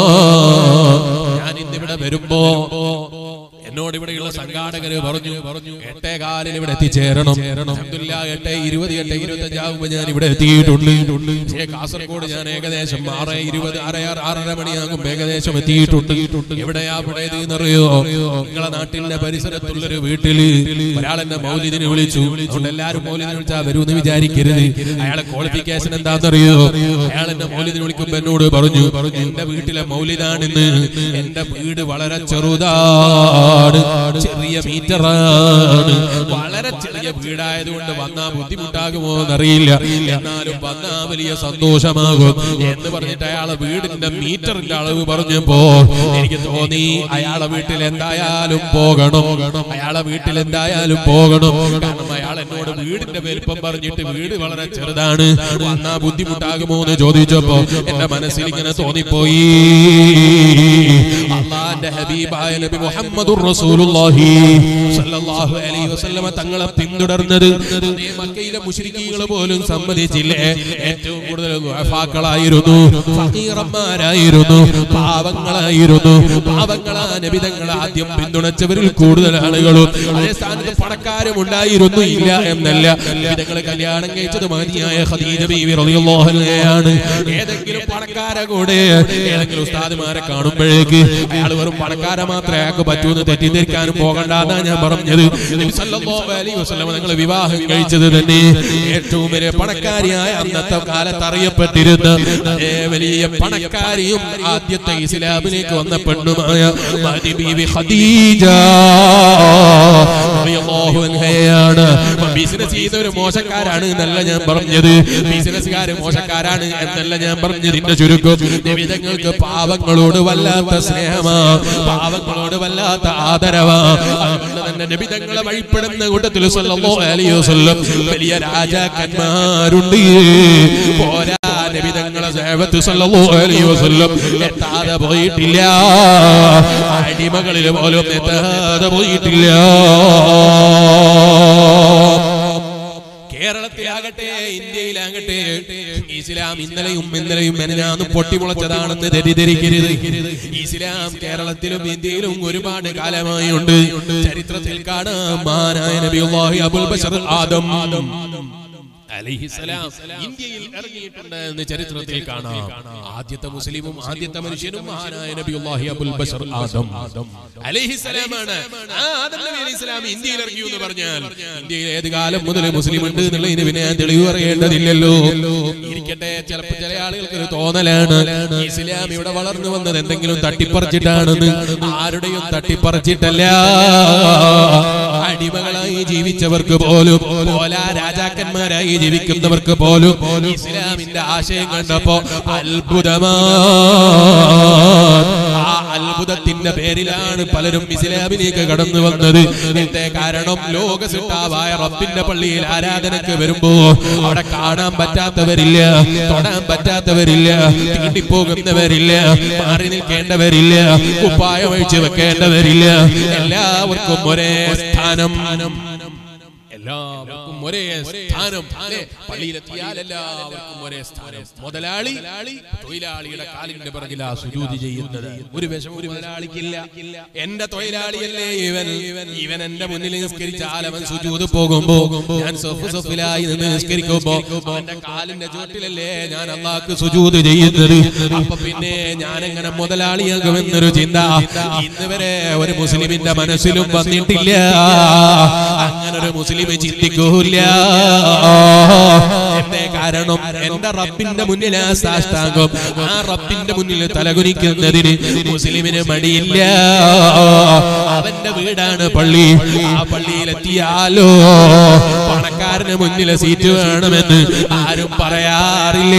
Speaker 1: ഞാൻ ഇന്നിവിടെ വരുമ്പോ എന്നോട് ഇവിടെയുള്ള സംഘാടകര് പറഞ്ഞു പറഞ്ഞു എട്ടേ കാലിൽ ഇവിടെ എത്തിച്ചേരണം. അൽഹംദുലില്ലാഹ് എട്ടേ ഇരുപത് എട്ടേ ഇരുപത്തി അഞ്ചാകുമ്പോ ഞാൻ ഇവിടെ എത്തിയിട്ടുണ്ട്. പക്ഷേ കാസർഗോഡ് ഞാൻ ഏകദേശം ആറ് ഇരുപത് ആറ് ആറര മണിയാകുമ്പോ ഏകദേശം എത്തിയിട്ടുണ്ട്. എവിടെയാ പോയത് എന്നറിയോ? നിങ്ങളെ നാട്ടിലെ പരിസരത്തുള്ളൊരു വീട്ടില് ഒരാളെന്നെ മൗലിദിനെ വിളിച്ചു. അതുകൊണ്ട് എല്ലാരും മൗലിദിനെ വിളിച്ചാൽ വരൂന്ന് വിചാരിക്കരുത്. അയാളെ ക്വാളിഫിക്കേഷൻ എന്താണെന്നറിയോ? അയാൾ എന്നെ മൗലിദിനെ വിളിക്കുമ്പോ എന്നോട് പറഞ്ഞു എന്റെ വീട്ടിലെ മൗലിദാണെന്ന്. എന്റെ വീട് വളരെ ചെറുതാണ്, ചെറിയ മീറ്ററാണ്, വളരെ ചെറിയ വീടായതുകൊണ്ട് വന്നാ ബുദ്ധിമുട്ടാകുമോ എന്നറിയില്ല, എന്നാലും വന്നാ വലിയ സന്തോഷമാകും എന്ന് പറഞ്ഞിട്ട് അയാളെ വീടിന്റെ മീറ്ററിന്റെ അളവ് പറഞ്ഞപ്പോ എനിക്ക് തോന്നി അയാളെ വീട്ടിൽ എന്തായാലും പോകണം, അയാളെ വീട്ടിൽ എന്തായാലും പോകണം. കാരണം അയാൾ എന്നോട് വീടിന്റെ വലിപ്പം പറഞ്ഞിട്ട് വീട് വളരെ ചെറുതാണ്, വന്നാ ബുദ്ധിമുട്ടാകുമോ എന്ന് ചോദിച്ചപ്പോ എന്റെ മനസ്സിൽ ഇങ്ങനെ തോന്നിപ്പോയി. അല്ലാഹുവിന്റെ ഹബീബായ നബി മുഹമ്മദുർ റസൂലുള്ളാഹി സ്വല്ലല്ലാഹു അലൈഹി വസല്ലം തങ്ങളെ പിന്തുടർന്നത് മക്കയിലെ മുശ്രിക്കീകൾ പോലും സമ്മതിച്ചില്ലേ. ഏറ്റവും കൂടുതൽ ദുആഫാക്കളായിരുന്നു, ഫഖീറന്മാരായിരുന്നു, പാവങ്ങളായിരുന്നു. പാവങ്ങളാ നബി തങ്ങളെ ആദ്യം പിന്തുണച്ചവരിൽ കൂടുതൽ ആളുകളും അതേ സ്ഥാനത്ത് പണക്കാരും ഉണ്ടായിരുന്നു, ഇല്ല എന്നല്ല. നബി തങ്ങളെ കല്യാണം കഴിച്ചത് മഹദിയായ ഖദീജ ബീവി റളിയല്ലാഹു അൻഹയാണ്. ഏതെങ്കിലും പണക്കാരെ കൂടെ ഏതെങ്കിലും ഉസ്താദുമാരെ കാണുമ്പോഴേക്ക് അയാൾ വെറും പണക്കാരെ മാത്രമേ അയാൾക്ക് പറ്റൂന്ന് തെറ്റിദ്ധരിക്കാനും പോകണ്ടെന്നാ ഞാൻ പറഞ്ഞത്. നബി സല്ലല്ലാഹു അലൈഹി വസല്ലം തങ്ങൾ വിവാഹം കഴിച്ചത് തന്നെ ഏറ്റവും വലിയ പണക്കാരിയായ അന്നത്തെ കാലത്ത് അറിയപ്പെട്ടിരുന്ന അതേ വലിയ പണക്കാരിയും ആദ്യത്തെ ഇസ്ലാമിലേക്ക് വന്ന പെണ്ണുമായ മഹദി ബീവി ഖദീജ റളിയല്ലാഹു അൻഹയാണ്. ബിസിനസ് ചെയ്തവര് മോശക്കാരാണ് എന്നല്ല ഞാൻ പറഞ്ഞത്, ബിസിനസ്സുകാര് മോശക്കാരാണ് എന്നല്ല ഞാൻ പറഞ്ഞതിന്റെ ചുരുക്കം. നബി തങ്ങൾക്ക് പാവങ്ങളോട് വല്ലാത്ത സ്നേഹമാ, പാവങ്ങളോട് വല്ലാത്ത ആദരവാ. അതുകൊണ്ട് തന്നെ നബി തങ്ങളെ വഴിപ്പെടുന്ന കൂട്ടത്തിൽ സല്ലല്ലാഹു അലൈഹി വസല്ലം വലിയ രാജാക്കന്മാരുണ്ട്. പോരാ നബി തങ്ങളെ സഹബത്ത് സല്ലല്ലാഹു അലൈഹി വസല്ലം എത്താതെ പോയിട്ടില്ല, അടിമകളിൽ പോലും എത്താതെ പോയിട്ടില്ല. കേരളത്തിലാകട്ടെ ഇന്ത്യയിലാകട്ടെ ഇസ്ലാം ഇന്നലെയും ഇന്നലെയും മെനഞ്ഞാന്നും പൊട്ടിമുളച്ചതാണെന്ന് തെറ്റിദ്ധരിക്കരുത്. ഇസ്ലാം കേരളത്തിലും ഇന്ത്യയിലും ഒരുപാട് കാലമായി ഉണ്ട്. ചരിത്രത്തിൽ കാണാം മഹാനായ നബിയുല്ലാഹി അബുൽ ബശർ ആദം അലൈഹിസ്സലാം ഇന്ത്യയിൽ ഇറങ്ങിയിട്ടുണ്ട് എന്ന് ചരിത്രത്തിൽ കാണാം. ആദ്യത്തെ മുസ്ലിമും ആദ്യത്തെ മനുഷ്യനും മഹാനായ നബിയുല്ലാഹി അബുൽ ബശർ ആദം അലൈഹിസ്സലാമാണ്. ആ ആദം നബി അലൈഹിസ്സലാം ഇന്ത്യയിൽ ഇറങ്ങി എന്ന് പറഞ്ഞാൽ ഇന്ത്യയിൽ ഏത് കാലം മുതൽ മുസ്ലിം ഉണ്ട് എന്നുള്ളതിന് പിന്നെ തെളിവ് പറയേണ്ടതില്ലല്ലോ. ഇരിക്കട്ടെ, ചിലപ്പോൾ ചില ആളുകൾക്ക് ഒരു തോന്നലാണ് ഇസ്ലാം ഇവിടെ വളർന്നു വന്നത് എന്തെങ്കിലും തട്ടിപ്പറിച്ചിട്ടാണെന്ന്. ആരുടെയും തട്ടിപ്പറിച്ചിട്ടല്ല. അടിമകളായി ജീവിച്ചവർക്ക് പോലും, പോലാ രാജാക്കന്മാരായി ജീവിക്കുന്നവർക്ക് പോലും ഇസ്ലാമിന്റെ ആശയം കണ്ടപ്പോ അത്ഭുതമാ. ആ അത്ഭുതത്തിന്റെ പേരിലാണ് പലരും ഇസ്ലാമിലേക്ക് കടന്നു വന്നത്. എന്റെ കാരണം ലോക സിട്ടാവായ റബ്ബിന്റെ പള്ളിയിൽ ആരാധനക്ക് വരുമ്പോ അവിടെ കാണാൻ പറ്റാത്തവരില്ല, തൊടാൻ പറ്റാത്തവരില്ല, തീണ്ടിപ്പോകുന്നവരില്ല, മാറി നിൽക്കേണ്ടവരില്ല, കുപ്പായം അഴിച്ചു വെക്കേണ്ടവരില്ല. എല്ലാവർക്കും ഒരേ സ്ഥാനം, എല്ലാവർക്കും ഒരേ സ്ഥാനം. പള്ളിയിലെത്തിയാൽ എല്ലാവർക്കും ഒരേ സ്ഥാനം. മുതലാളി തൊഴിലാളിയുടെ കാലിന്റെ പിറകിലാ സുജൂദ് ചെയ്യുന്നത്. ഒരു വിഷമം ഒരു മുതലാളിക്കില്ല. എന്റെ തൊഴിലാളിയല്ലേ ഇവൻ, ഇവൻ എന്റെ മുന്നിൽ നിസ്കരിച്ചാൽ അവൻ സുജൂദ് പോകുമ്പോ ഞാൻ സഫ് സഫിലായി നിന്ന് നിസ്കരിക്കുമ്പോ അവന്റെ കാലിന്റെ ചോട്ടിലല്ലേ ഞാൻ അല്ലാഹുക്ക് സുജൂദ് ചെയ്യുന്നത്. അപ്പൊ പിന്നെ ഞാൻ എങ്ങനെ മുതലാളിയാകുമെന്നൊരു ചിന്ത ഇന്ന് വരെ ഒരു മുസ്ലിമിന്റെ മനസ്സിലും വന്നിട്ടില്ല. അങ്ങനെ ഒരു മുസ്ലിം ചിന്തിക്കൂല. എന്തേ കാരണം? എന്റെ റബ്ബിന്റെ മുന്നിൽ ആ സാഷ്ടാംഗം, ആ റബ്ബിന്റെ മുന്നിൽ തലകുനിക്കുന്നതിന് മുസ്ലിമിന് മടിയില്ല. അവന്റെ വീടാണ് പള്ളി. ആ പള്ളിയിലെത്തിയാലോ പണക്കാരന് മുന്നിലെ സീറ്റ് വേണമെന്ന് ആരും പറയാറില്ല.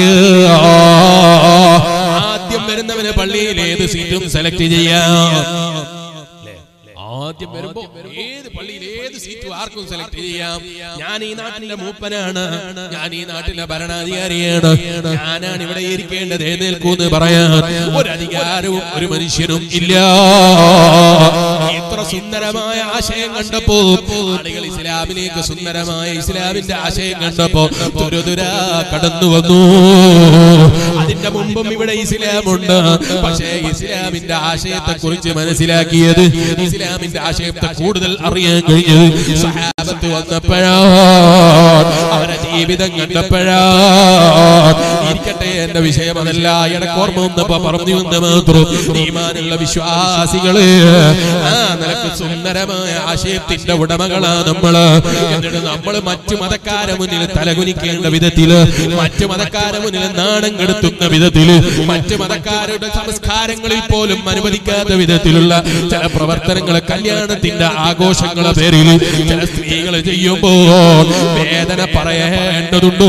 Speaker 1: ആദ്യം വരുന്നവന് പള്ളിയിൽ ഏത് സീറ്റും സെലക്ട് ചെയ്യാം. ആദ്യം വരുമ്പോ ഏത് പള്ളിയിൽ ഏത് സീറ്റ് ആർക്കും സെലക്ട് ചെയ്യാം. ഞാൻ ഈ നാട്ടിലെ മൂപ്പനാണ്, ഞാൻ ഈ നാട്ടിലെ ഭരണാധികാരിയാണ്, ഞാനാണ് ഇവിടെ ഇരിക്കേണ്ടത്, എഴുന്നേൽക്കൂന്ന് പറയാൻ ഒരധികാരവും ഒരു മനുഷ്യനും ഇല്ല. ഇത്ര സുന്ദരമായ ആശയം കണ്ടപ്പോ ആളുകൾ ഇസ്ലാമിലേക്ക്, സുന്ദരമായ ഇസ്ലാമിന്റെ ആശയം കണ്ടപ്പോ തുരുതുരാ കടന്നു വന്നു. അതിന്റെ മുമ്പും ഇവിടെ ഇസ്ലാമുണ്ട്. പക്ഷേ ഇസ്ലാമിന്റെ ആശയത്തെ കുറിച്ച് മനസ്സിലാക്കിയത്, ഇസ്ലാമിന്റെ ആശയത്തെ കൂടുതൽ അറിയാൻ കഴിഞ്ഞത് സഹാബത്ത് വന്നപ്പോഴാണ്, അവരുടെ ജീവിതം കണ്ടപ്പോഴാണ്. ഇരിക്കട്ടെ, എന്റെ വിഷയം അതല്ല. ഇടയ്ക്ക് ഓർമ്മ വന്നപ്പോ പറഞ്ഞു എന്ന് മാത്രം. ഈമാനുള്ള വിശ്വാസികള് ആ നിലക്ക് സുന്ദരമായ ആശയത്തിന്റെ ഉടമകളാണ് നമ്മള്. എന്നിട്ട് നമ്മള് മറ്റു മതക്കാരെ മുന്നിൽ തലകുനിക്കേണ്ട വിധത്തില്, മറ്റു മതക്കാരെ മുന്നിൽ നാണം കെടുത്തുന്ന വിധത്തില്, മറ്റു മതക്കാരുടെ സംസ്കാരങ്ങളിൽ പോലും അനുവദിക്കാത്ത വിധത്തിലുള്ള ചില പ്രവർത്തനങ്ങൾ, കല്യാണത്തിന്റെ ആഘോഷങ്ങളുടെ പേരിൽ ചില സ്ത്രീകൾ ചെയ്യുമ്പോൾ വേദന പറയേണ്ടതുണ്ടോ?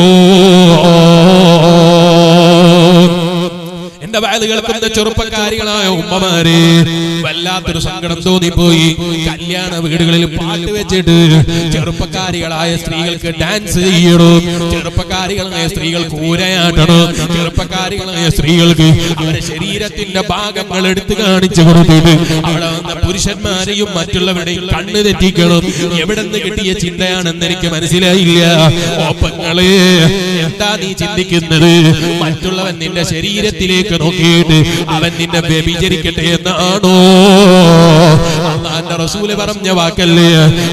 Speaker 1: എന്റെ വയല് കേൾക്കുന്ന ചെറുപ്പക്കാരികളായ ഉമ്മമാരെ വല്ലാത്തൊരു സങ്കടം തോന്നിപ്പോയി. കല്യാണ വീടുകളിൽ പാട്ട് വെച്ചിട്ട് ചെറുപ്പക്കാരികളായ സ്ത്രീകൾക്ക് ഡാൻസ് ചെയ്യണം, ചെറുപ്പക്കാരികളായ സ്ത്രീകൾക്ക് ഊരയാട്ടണം, ചെറുപ്പക്കാരികളായ സ്ത്രീകൾക്ക് അവരുടെ ശരീരത്തിന്റെ ഭാഗങ്ങൾ എടുത്തു കാണിച്ചു കൊടുത്തിട്ട് അവിടെ വന്ന പുരുഷന്മാരെയും മറ്റുള്ളവരുടെയും കണ്ണ് തെറ്റിക്കണം. എവിടെ നിന്ന് കിട്ടിയ ചിന്തയാണെന്ന് എനിക്ക് മനസ്സിലായില്ല. ഓപ്പങ്ങളെ, എന്താ നീ ചിന്തിക്കുന്നത്? മറ്റുള്ളവൻ നിന്റെ ശരീരത്തിലേക്ക് നോക്കിയിട്ട് അവൻ നിന്നെ വ്യഭിചരിക്കട്ടെ എന്നാണോ? അല്ലാഹുവിന്റെ റസൂല് പറഞ്ഞ വാക്കല്ലേ,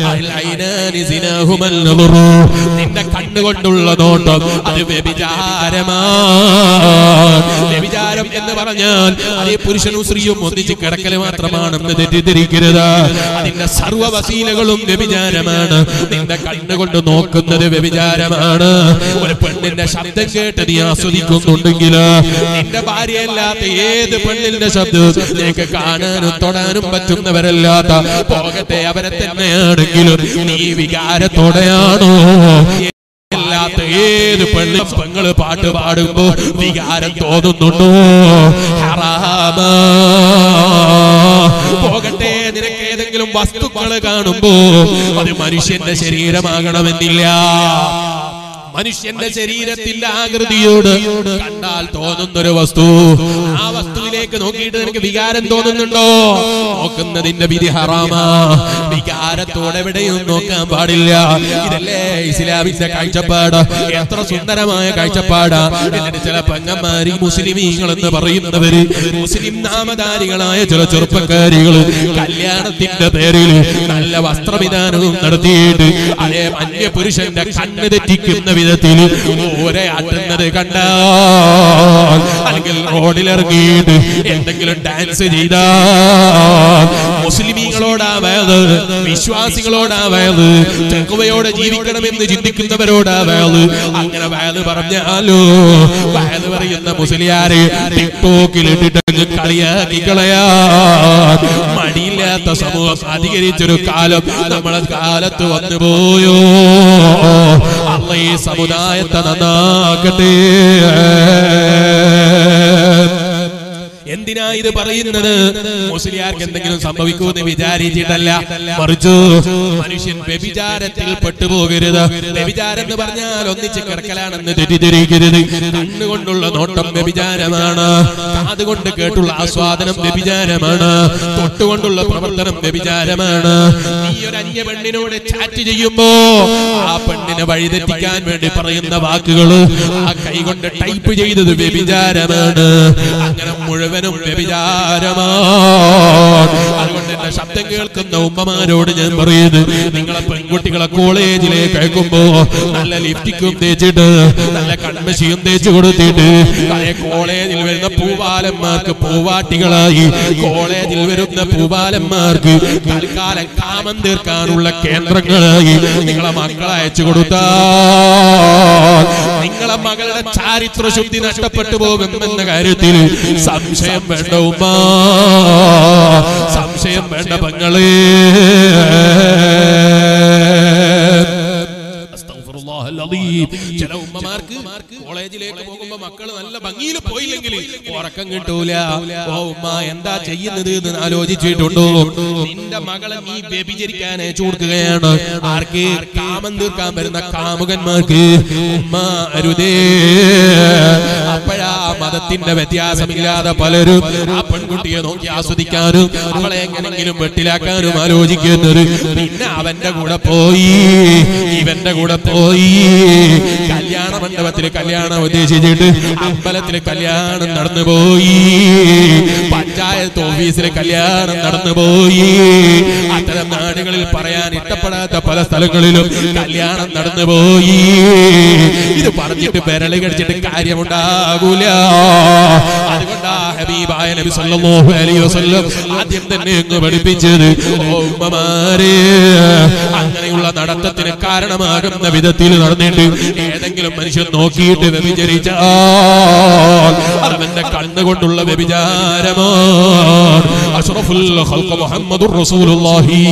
Speaker 1: നിന്റെ കണ്ണുകൊണ്ടുള്ള നോട്ടം അത് വ്യഭിചാരമാണ്. വ്യഭിചാരം എന്ന് പറഞ്ഞാൽ അതേ പുരുഷനും സ്ത്രീയും ഒന്നിച്ച് കിടക്കല് മാത്രമാണെന്ന് തെറ്റിദ്ധരിക്കരുത്. അതിന്റെ സർവ്വ വസീലകളും വ്യഭിചാരമാണ്. നിന്റെ കണ്ണുകൊണ്ട് നോക്കുന്നത് വ്യഭിചാരമാണ്. ഒരു പെണ്ണിന്റെ ശബ്ദം കേട്ട് നീ ആസ്വദിക്കുന്നുണ്ടെങ്കിൽ നിന്റെ ഭാര്യയല്ലാത്ത ഏത് പെണ്ണിന്റെ ശബ്ദം നിനക്ക് കാണാനും തൊടാനും പറ്റുന്നവരല്ലാത്ത പോകട്ടെ അവരെ തന്നെയാണെങ്കിലും നീ വികാരത്തോടെയാണോ? അല്ലാത്ത ഏത് പെണ്ണും പെങ്ങള് പാട്ട് പാടുമ്പോ വികാരം തോന്നുന്നുണ്ടോ? ഹറാമാ. പോകട്ടെ, നിനക്ക് ഏതെങ്കിലും വസ്തുക്കള് കാണുമ്പോ അത് മനുഷ്യന്റെ ശരീരമാകണമെന്നില്ല. മനുഷ്യന്റെ ശരീരത്തിന്റെ ആകൃതിയോട് കണ്ടാൽ തോന്നുന്നൊരു വസ്തു, ആ വസ്തുവിലേക്ക് നോക്കിയിട്ട് നിനക്ക് വികാരം തോന്നുന്നുണ്ടോ? നോക്കുന്നതിന്റെ വിധി ഹറാമാ. വികാരത്തോടെ എവിടെയും നോക്കാൻ പാടില്ല. ഇതല്ലേ ഇസ്ലാമിന്റെ കാഴ്ചപ്പാട്. എത്ര സുന്ദരമായ കാഴ്ചപ്പാടാ. എന്നിട്ട് ചില പെങ്ങന്മാരി മുസ്ലിമീങ്ങൾ എന്ന് പറയുന്നവര്, മുസ്ലിം നാമധാരികളായ ചില ചെറുപ്പക്കാരികള് കല്യാണത്തിന്റെ പേരിൽ നല്ല വസ്ത്രവിധാനവും നടത്തിയിട്ട് അതേ അന്യ പുരുഷന്റെ കണ്ണ് തെറ്റിക്കുന്ന വിധത്തിൽ ഓരയാട്ടുന്നത് കണ്ടാൽ, അല്ലെങ്കിൽ റോഡിലിറങ്ങിയിട്ട് എന്തെങ്കിലും ഡാൻസ് ചെയ്താൽ മുസ്ലിമീങ്ങളോടാവേത്, വിശ്വാസികളോടാവേത്, തെക്കുവയോടെ ജീവിക്കണമെന്ന് ചിന്തിക്കുന്നവരോടാവേത്. അങ്ങനെ വയത് പറഞ്ഞാലോ, വയത് പറയുന്ന മുസ്ലിയാരെ ടിക്ടോക്കിൽ ഇട്ടിട്ട് കളിയാക്കി കളയാൻ മടിയില്ലാത്ത സമൂഹം അധികരിച്ചൊരു കാലം നമ്മളെ കാലത്ത് വന്നുപോയോ? അല്ലാഹ് ഈ സമുദായത്തെ നന്നാക്കട്ടെ. എന്തിനാ ഇത് പറയുന്നത്? മുസ്ലിയാർക്ക് എന്തെങ്കിലും സംഭവിക്കുമെന്ന് വിചാരിച്ചിട്ടല്ല, മറിച്ച് മനുഷ്യൻ വ്യഭിചാരത്തിൽ പെട്ടുപോകരുത്. വ്യഭിചാരം എന്ന് പറഞ്ഞാൽ ഒന്നിച്ച് കിടക്കലാണെന്ന് തെറ്റിദ്ധരിക്കരുത്. കണ്ണുകൊണ്ടുള്ള നോട്ടം വ്യഭിചാരമാണ്, കാതുകൊണ്ട് കേട്ടുള്ള ആസ്വാദനം വ്യഭിചാരമാണ്, തൊട്ടുകൊണ്ടുള്ള പ്രവർത്തനം വ്യഭിചാരമാണ്. നീ ഒരു അന്യ പെണ്ണിനോട് ചാറ്റ് ചെയ്യുമ്പോ ആ പെണ്ണിനെ വഴിതെറ്റിക്കാൻ വേണ്ടി പറയുന്ന വാക്കുകൾ ആ കൈകൊണ്ട് ടൈപ്പ് ചെയ്തത് വ്യഭിചാരമാണ്. അങ്ങനെ മുഴുവനും വ്യഭിചാരമാണ്. അതുകൊണ്ട് എന്റെ ശബ്ദം കേൾക്കുന്ന ഉമ്മമാരോട് ഞാൻ പറയുന്നത്, നിങ്ങളെ പെൺകുട്ടികളെ കോളേജിലേക്ക് അയക്കുമ്പോ നല്ല ലിപ്റ്റിക്കും തേച്ചിട്ട് നല്ല കൺമശിയും തേച്ച് കൊടുത്തിട്ട് അതേ കോളേജിൽ വരുന്ന പൂവാലന്മാർക്ക് പൂവാട്ടികളായി കോളേജിൽ വരുന്ന പൂവാലന്മാർക്ക് തൽക്കാലം കാമം തീർക്കാനുള്ള കേന്ദ്രങ്ങളായി നിങ്ങളെ മക്കളെ അയച്ചു കൊടുത്താൽ നിങ്ങളെ മകളുടെ ചാരിത്ര ശുദ്ധി നഷ്ടപ്പെട്ടു പോകുമെന്ന കാര്യത്തിൽ സംശയം വേണ്ട ഉമ്മ, സംശയം വേണ്ട പെങ്ങളെ. ചില ഉമ്മമാർക്ക് കോളേജിലേക്ക് പോകുമ്പോ മക്കള് നല്ല ഭംഗിയിൽ പോയില്ലെങ്കിൽ ഉറക്കം കിട്ടൂല. ഓ ഉമ്മ എന്താ ചെയ്യുന്നത് എന്ന് ആലോചിച്ചിട്ടുണ്ടോ? നിന്റെ മകളെ നീ വ്യഭിചരിക്കാൻ അയച്ചു കൊടുക്കുകയാണ്. ആർക്ക്? കാമം തീർക്കാൻ വരുന്ന കാമുകന്മാർക്ക്. ഉമ്മ അരുതേ. അപ്പോഴാ മതത്തിന്റെ വ്യത്യാസമില്ലാതെ പലരും ആ പെൺകുട്ടിയെ നോക്കി ആസ്വദിക്കാനും അവളെ എങ്ങനെങ്കിലും വെട്ടിലാക്കാനും ആലോചിക്കുന്നത്. പിന്നെ അവന്റെ കൂടെ പോയി ഇവന്റെ കൂടെ പോയി കല്യാണ മണ്ഡപത്തിൽ കല്യാണം ഉദ്ദേശിച്ചിട്ട് അമ്പലത്തിൽ കല്യാണം നടന്നുപോയി, പഞ്ചായത്ത് ഓഫീസിൽ കല്യാണം നടന്നുപോയി. അത്തരം നാടുകളിൽ പറയാൻ ഇഷ്ടപ്പെടാത്ത പല സ്ഥലങ്ങളിലും കല്യാണം നടന്നുപോയി. ഇത് പറഞ്ഞിട്ട് വിരളി കടിച്ചിട്ട് കാര്യമുണ്ടാകൂല. അതുകൊണ്ടാ ഹബീബായ നബി സല്ലല്ലാഹു അലൈഹി വസല്ലം ആദ്യം തന്നെ അങ്ങ് പഠിപ്പിച്ചത്, ഉമ്മമാരെ അങ്ങനെയുള്ള നടത്തത്തിന് കാരണമാകുന്ന വിധത്തിൽ നടന്നിട്ട് ഏതെങ്കിലും മനുഷ്യൻ നോക്കിയിട്ട് വ്യഭിചരിച്ചാൽ അവന്റെ കണ്ണുകൊണ്ടുള്ള വ്യഭിചാരമാണ്. അഷ്റഫുൽ ഖൽഖ് മുഹമ്മദുർ റസൂലുള്ളാഹി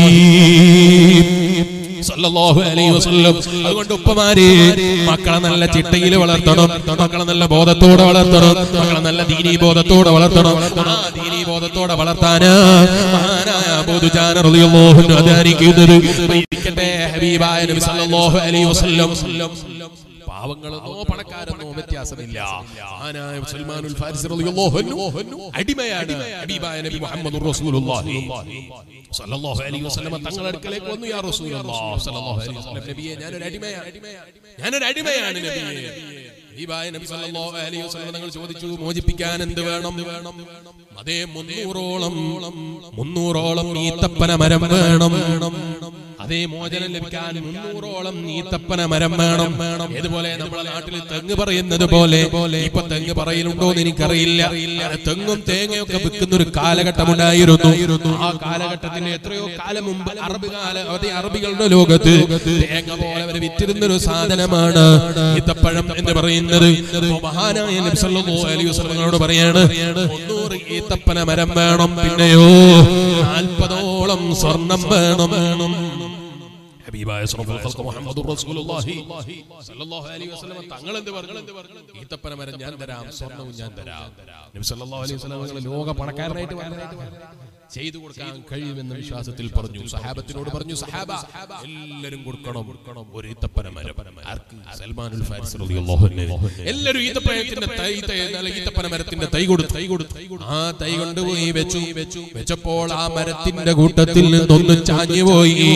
Speaker 1: സല്ലല്ലാഹു അലൈഹി വസല്ലം. അതുകൊണ്ട് ഉപ്പമാരെ മക്കളെ നല്ല ചിട്ടയിൽ വളർത്തണം, മക്കളെ നല്ല ബോധത്തോടെ വളർത്തണം, മക്കളെ നല്ല ദീനീ ബോധത്തോടെ വളർത്തണം. ആ ദീനീ ബോധത്തോടെ വളർത്താന് മഹാനായ അബൂ ദുജാന റളിയല്ലാഹു അൻഹു അധ്വാനിക്കുന്നത് ഹബീബായ നബി സല്ലല്ലാഹു അലൈഹി വസല്ലം. പാവങ്ങളെന്നോ പണക്കാരെന്നോ വ്യത്യാസമില്ല. മഹാനായ സൽമാനുൽ ഫാരിസി റളിയല്ലാഹു അൻഹു അടിമയാണ് ഹബീബായ നബി മുഹമ്മദുർ റസൂലുള്ളാഹി സല്ലല്ലാഹു അലൈഹി വസല്ലം തങ്ങളുടെ അടുക്കലേക്ക് വന്നു. യാ റസൂലല്ലാഹ് സല്ലല്ലാഹു അലൈഹി വസല്ലം, നബിയെ ഞാനൊരു അടിമയാണ്, ഞാനൊരു അടിമയാണ് നബിയെ. ഹബീബായ നബി സല്ലല്ലാഹു അലൈഹി വസല്ലം തങ്ങൾ ചോദിച്ചു, മോചിപ്പിക്കാൻ എന്ത് വേണം? അതേ മുന്നൂറോളം മുന്നൂറോളം ഈത്തപ്പന മരം വേണം. അതേ മോചനം ലഭിക്കാൻ മുന്നൂറോളം ഈത്തപ്പന മരം വേണം. ഇതുപോലെ നമ്മുടെ നാട്ടിൽ തെങ്ങ് പറയുന്നത് പോലെ ഇപ്പൊ തെങ്ങ് പറയലുണ്ടോ എന്ന് എനിക്കറിയില്ല. തെങ്ങും തേങ്ങയൊക്കെ വിൽക്കുന്ന ഒരു കാലഘട്ടമുണ്ടായിരുന്നു. ആ കാലഘട്ടത്തിന് എത്രയോ കാലം മുമ്പ് അറബ് കാല അതേ അറബികളുടെ ലോകത്ത് തേങ്ങ പോലെ അവർ വിറ്റിരുന്ന ഒരു സാധനമാണ് ഈത്തപ്പഴം എന്ന് പറയുന്നത്. മഹാനായ നബി സല്ലല്ലാഹു അലൈഹി വസല്ലമയോട് പറയാണ്, മുന്നൂറ് ഈത്തപ്പന മരം വേണം, പിന്നെയോ നാൽപ്പതോളം സ്വർണം വേണം. ഹബീബായ അഷ്റഫുൽ ഖൽഖ് മുഹമ്മദുർ റസൂലുള്ളാഹി സല്ലല്ലാഹു അലൈഹി വസല്ലം തങ്ങൾ എന്ത് പറഞ്ഞു? ഈത്തപ്പന മരം ഞാൻ തരാം, സ്വർണ്ണവും ഞാൻ തരാം. നബി സല്ലല്ലാഹു അലൈഹി വസല്ലം തങ്ങൾ ലോക പണക്കാരനായിട്ട് ചെയ്തു കൊടുക്കാൻ കഴിയുമെന്ന വിശ്വാസത്തിൽ പറഞ്ഞു. സഹാബത്തിനോട് പറഞ്ഞു, സഹാബ എല്ലാവരും കൊടുക്കണം ഒരു ഈത്തപ്പന മരം. സൽമാനുൽ ഫാരിസി റളിയല്ലാഹു അൻഹു എല്ലാവരും ഈത്തപ്പഴത്തിന്റെ തൈ ഈത്തപ്പന മരത്തിന്റെ തൈ കൊടുത്തു. ആ തൈ കൊണ്ടുപോയി വെച്ചു. വെച്ചപ്പോൾ ആ മരത്തിന്റെ കൂട്ടത്തിൽ നിന്നൊന്ന് ചാഞ്ഞുപോയി.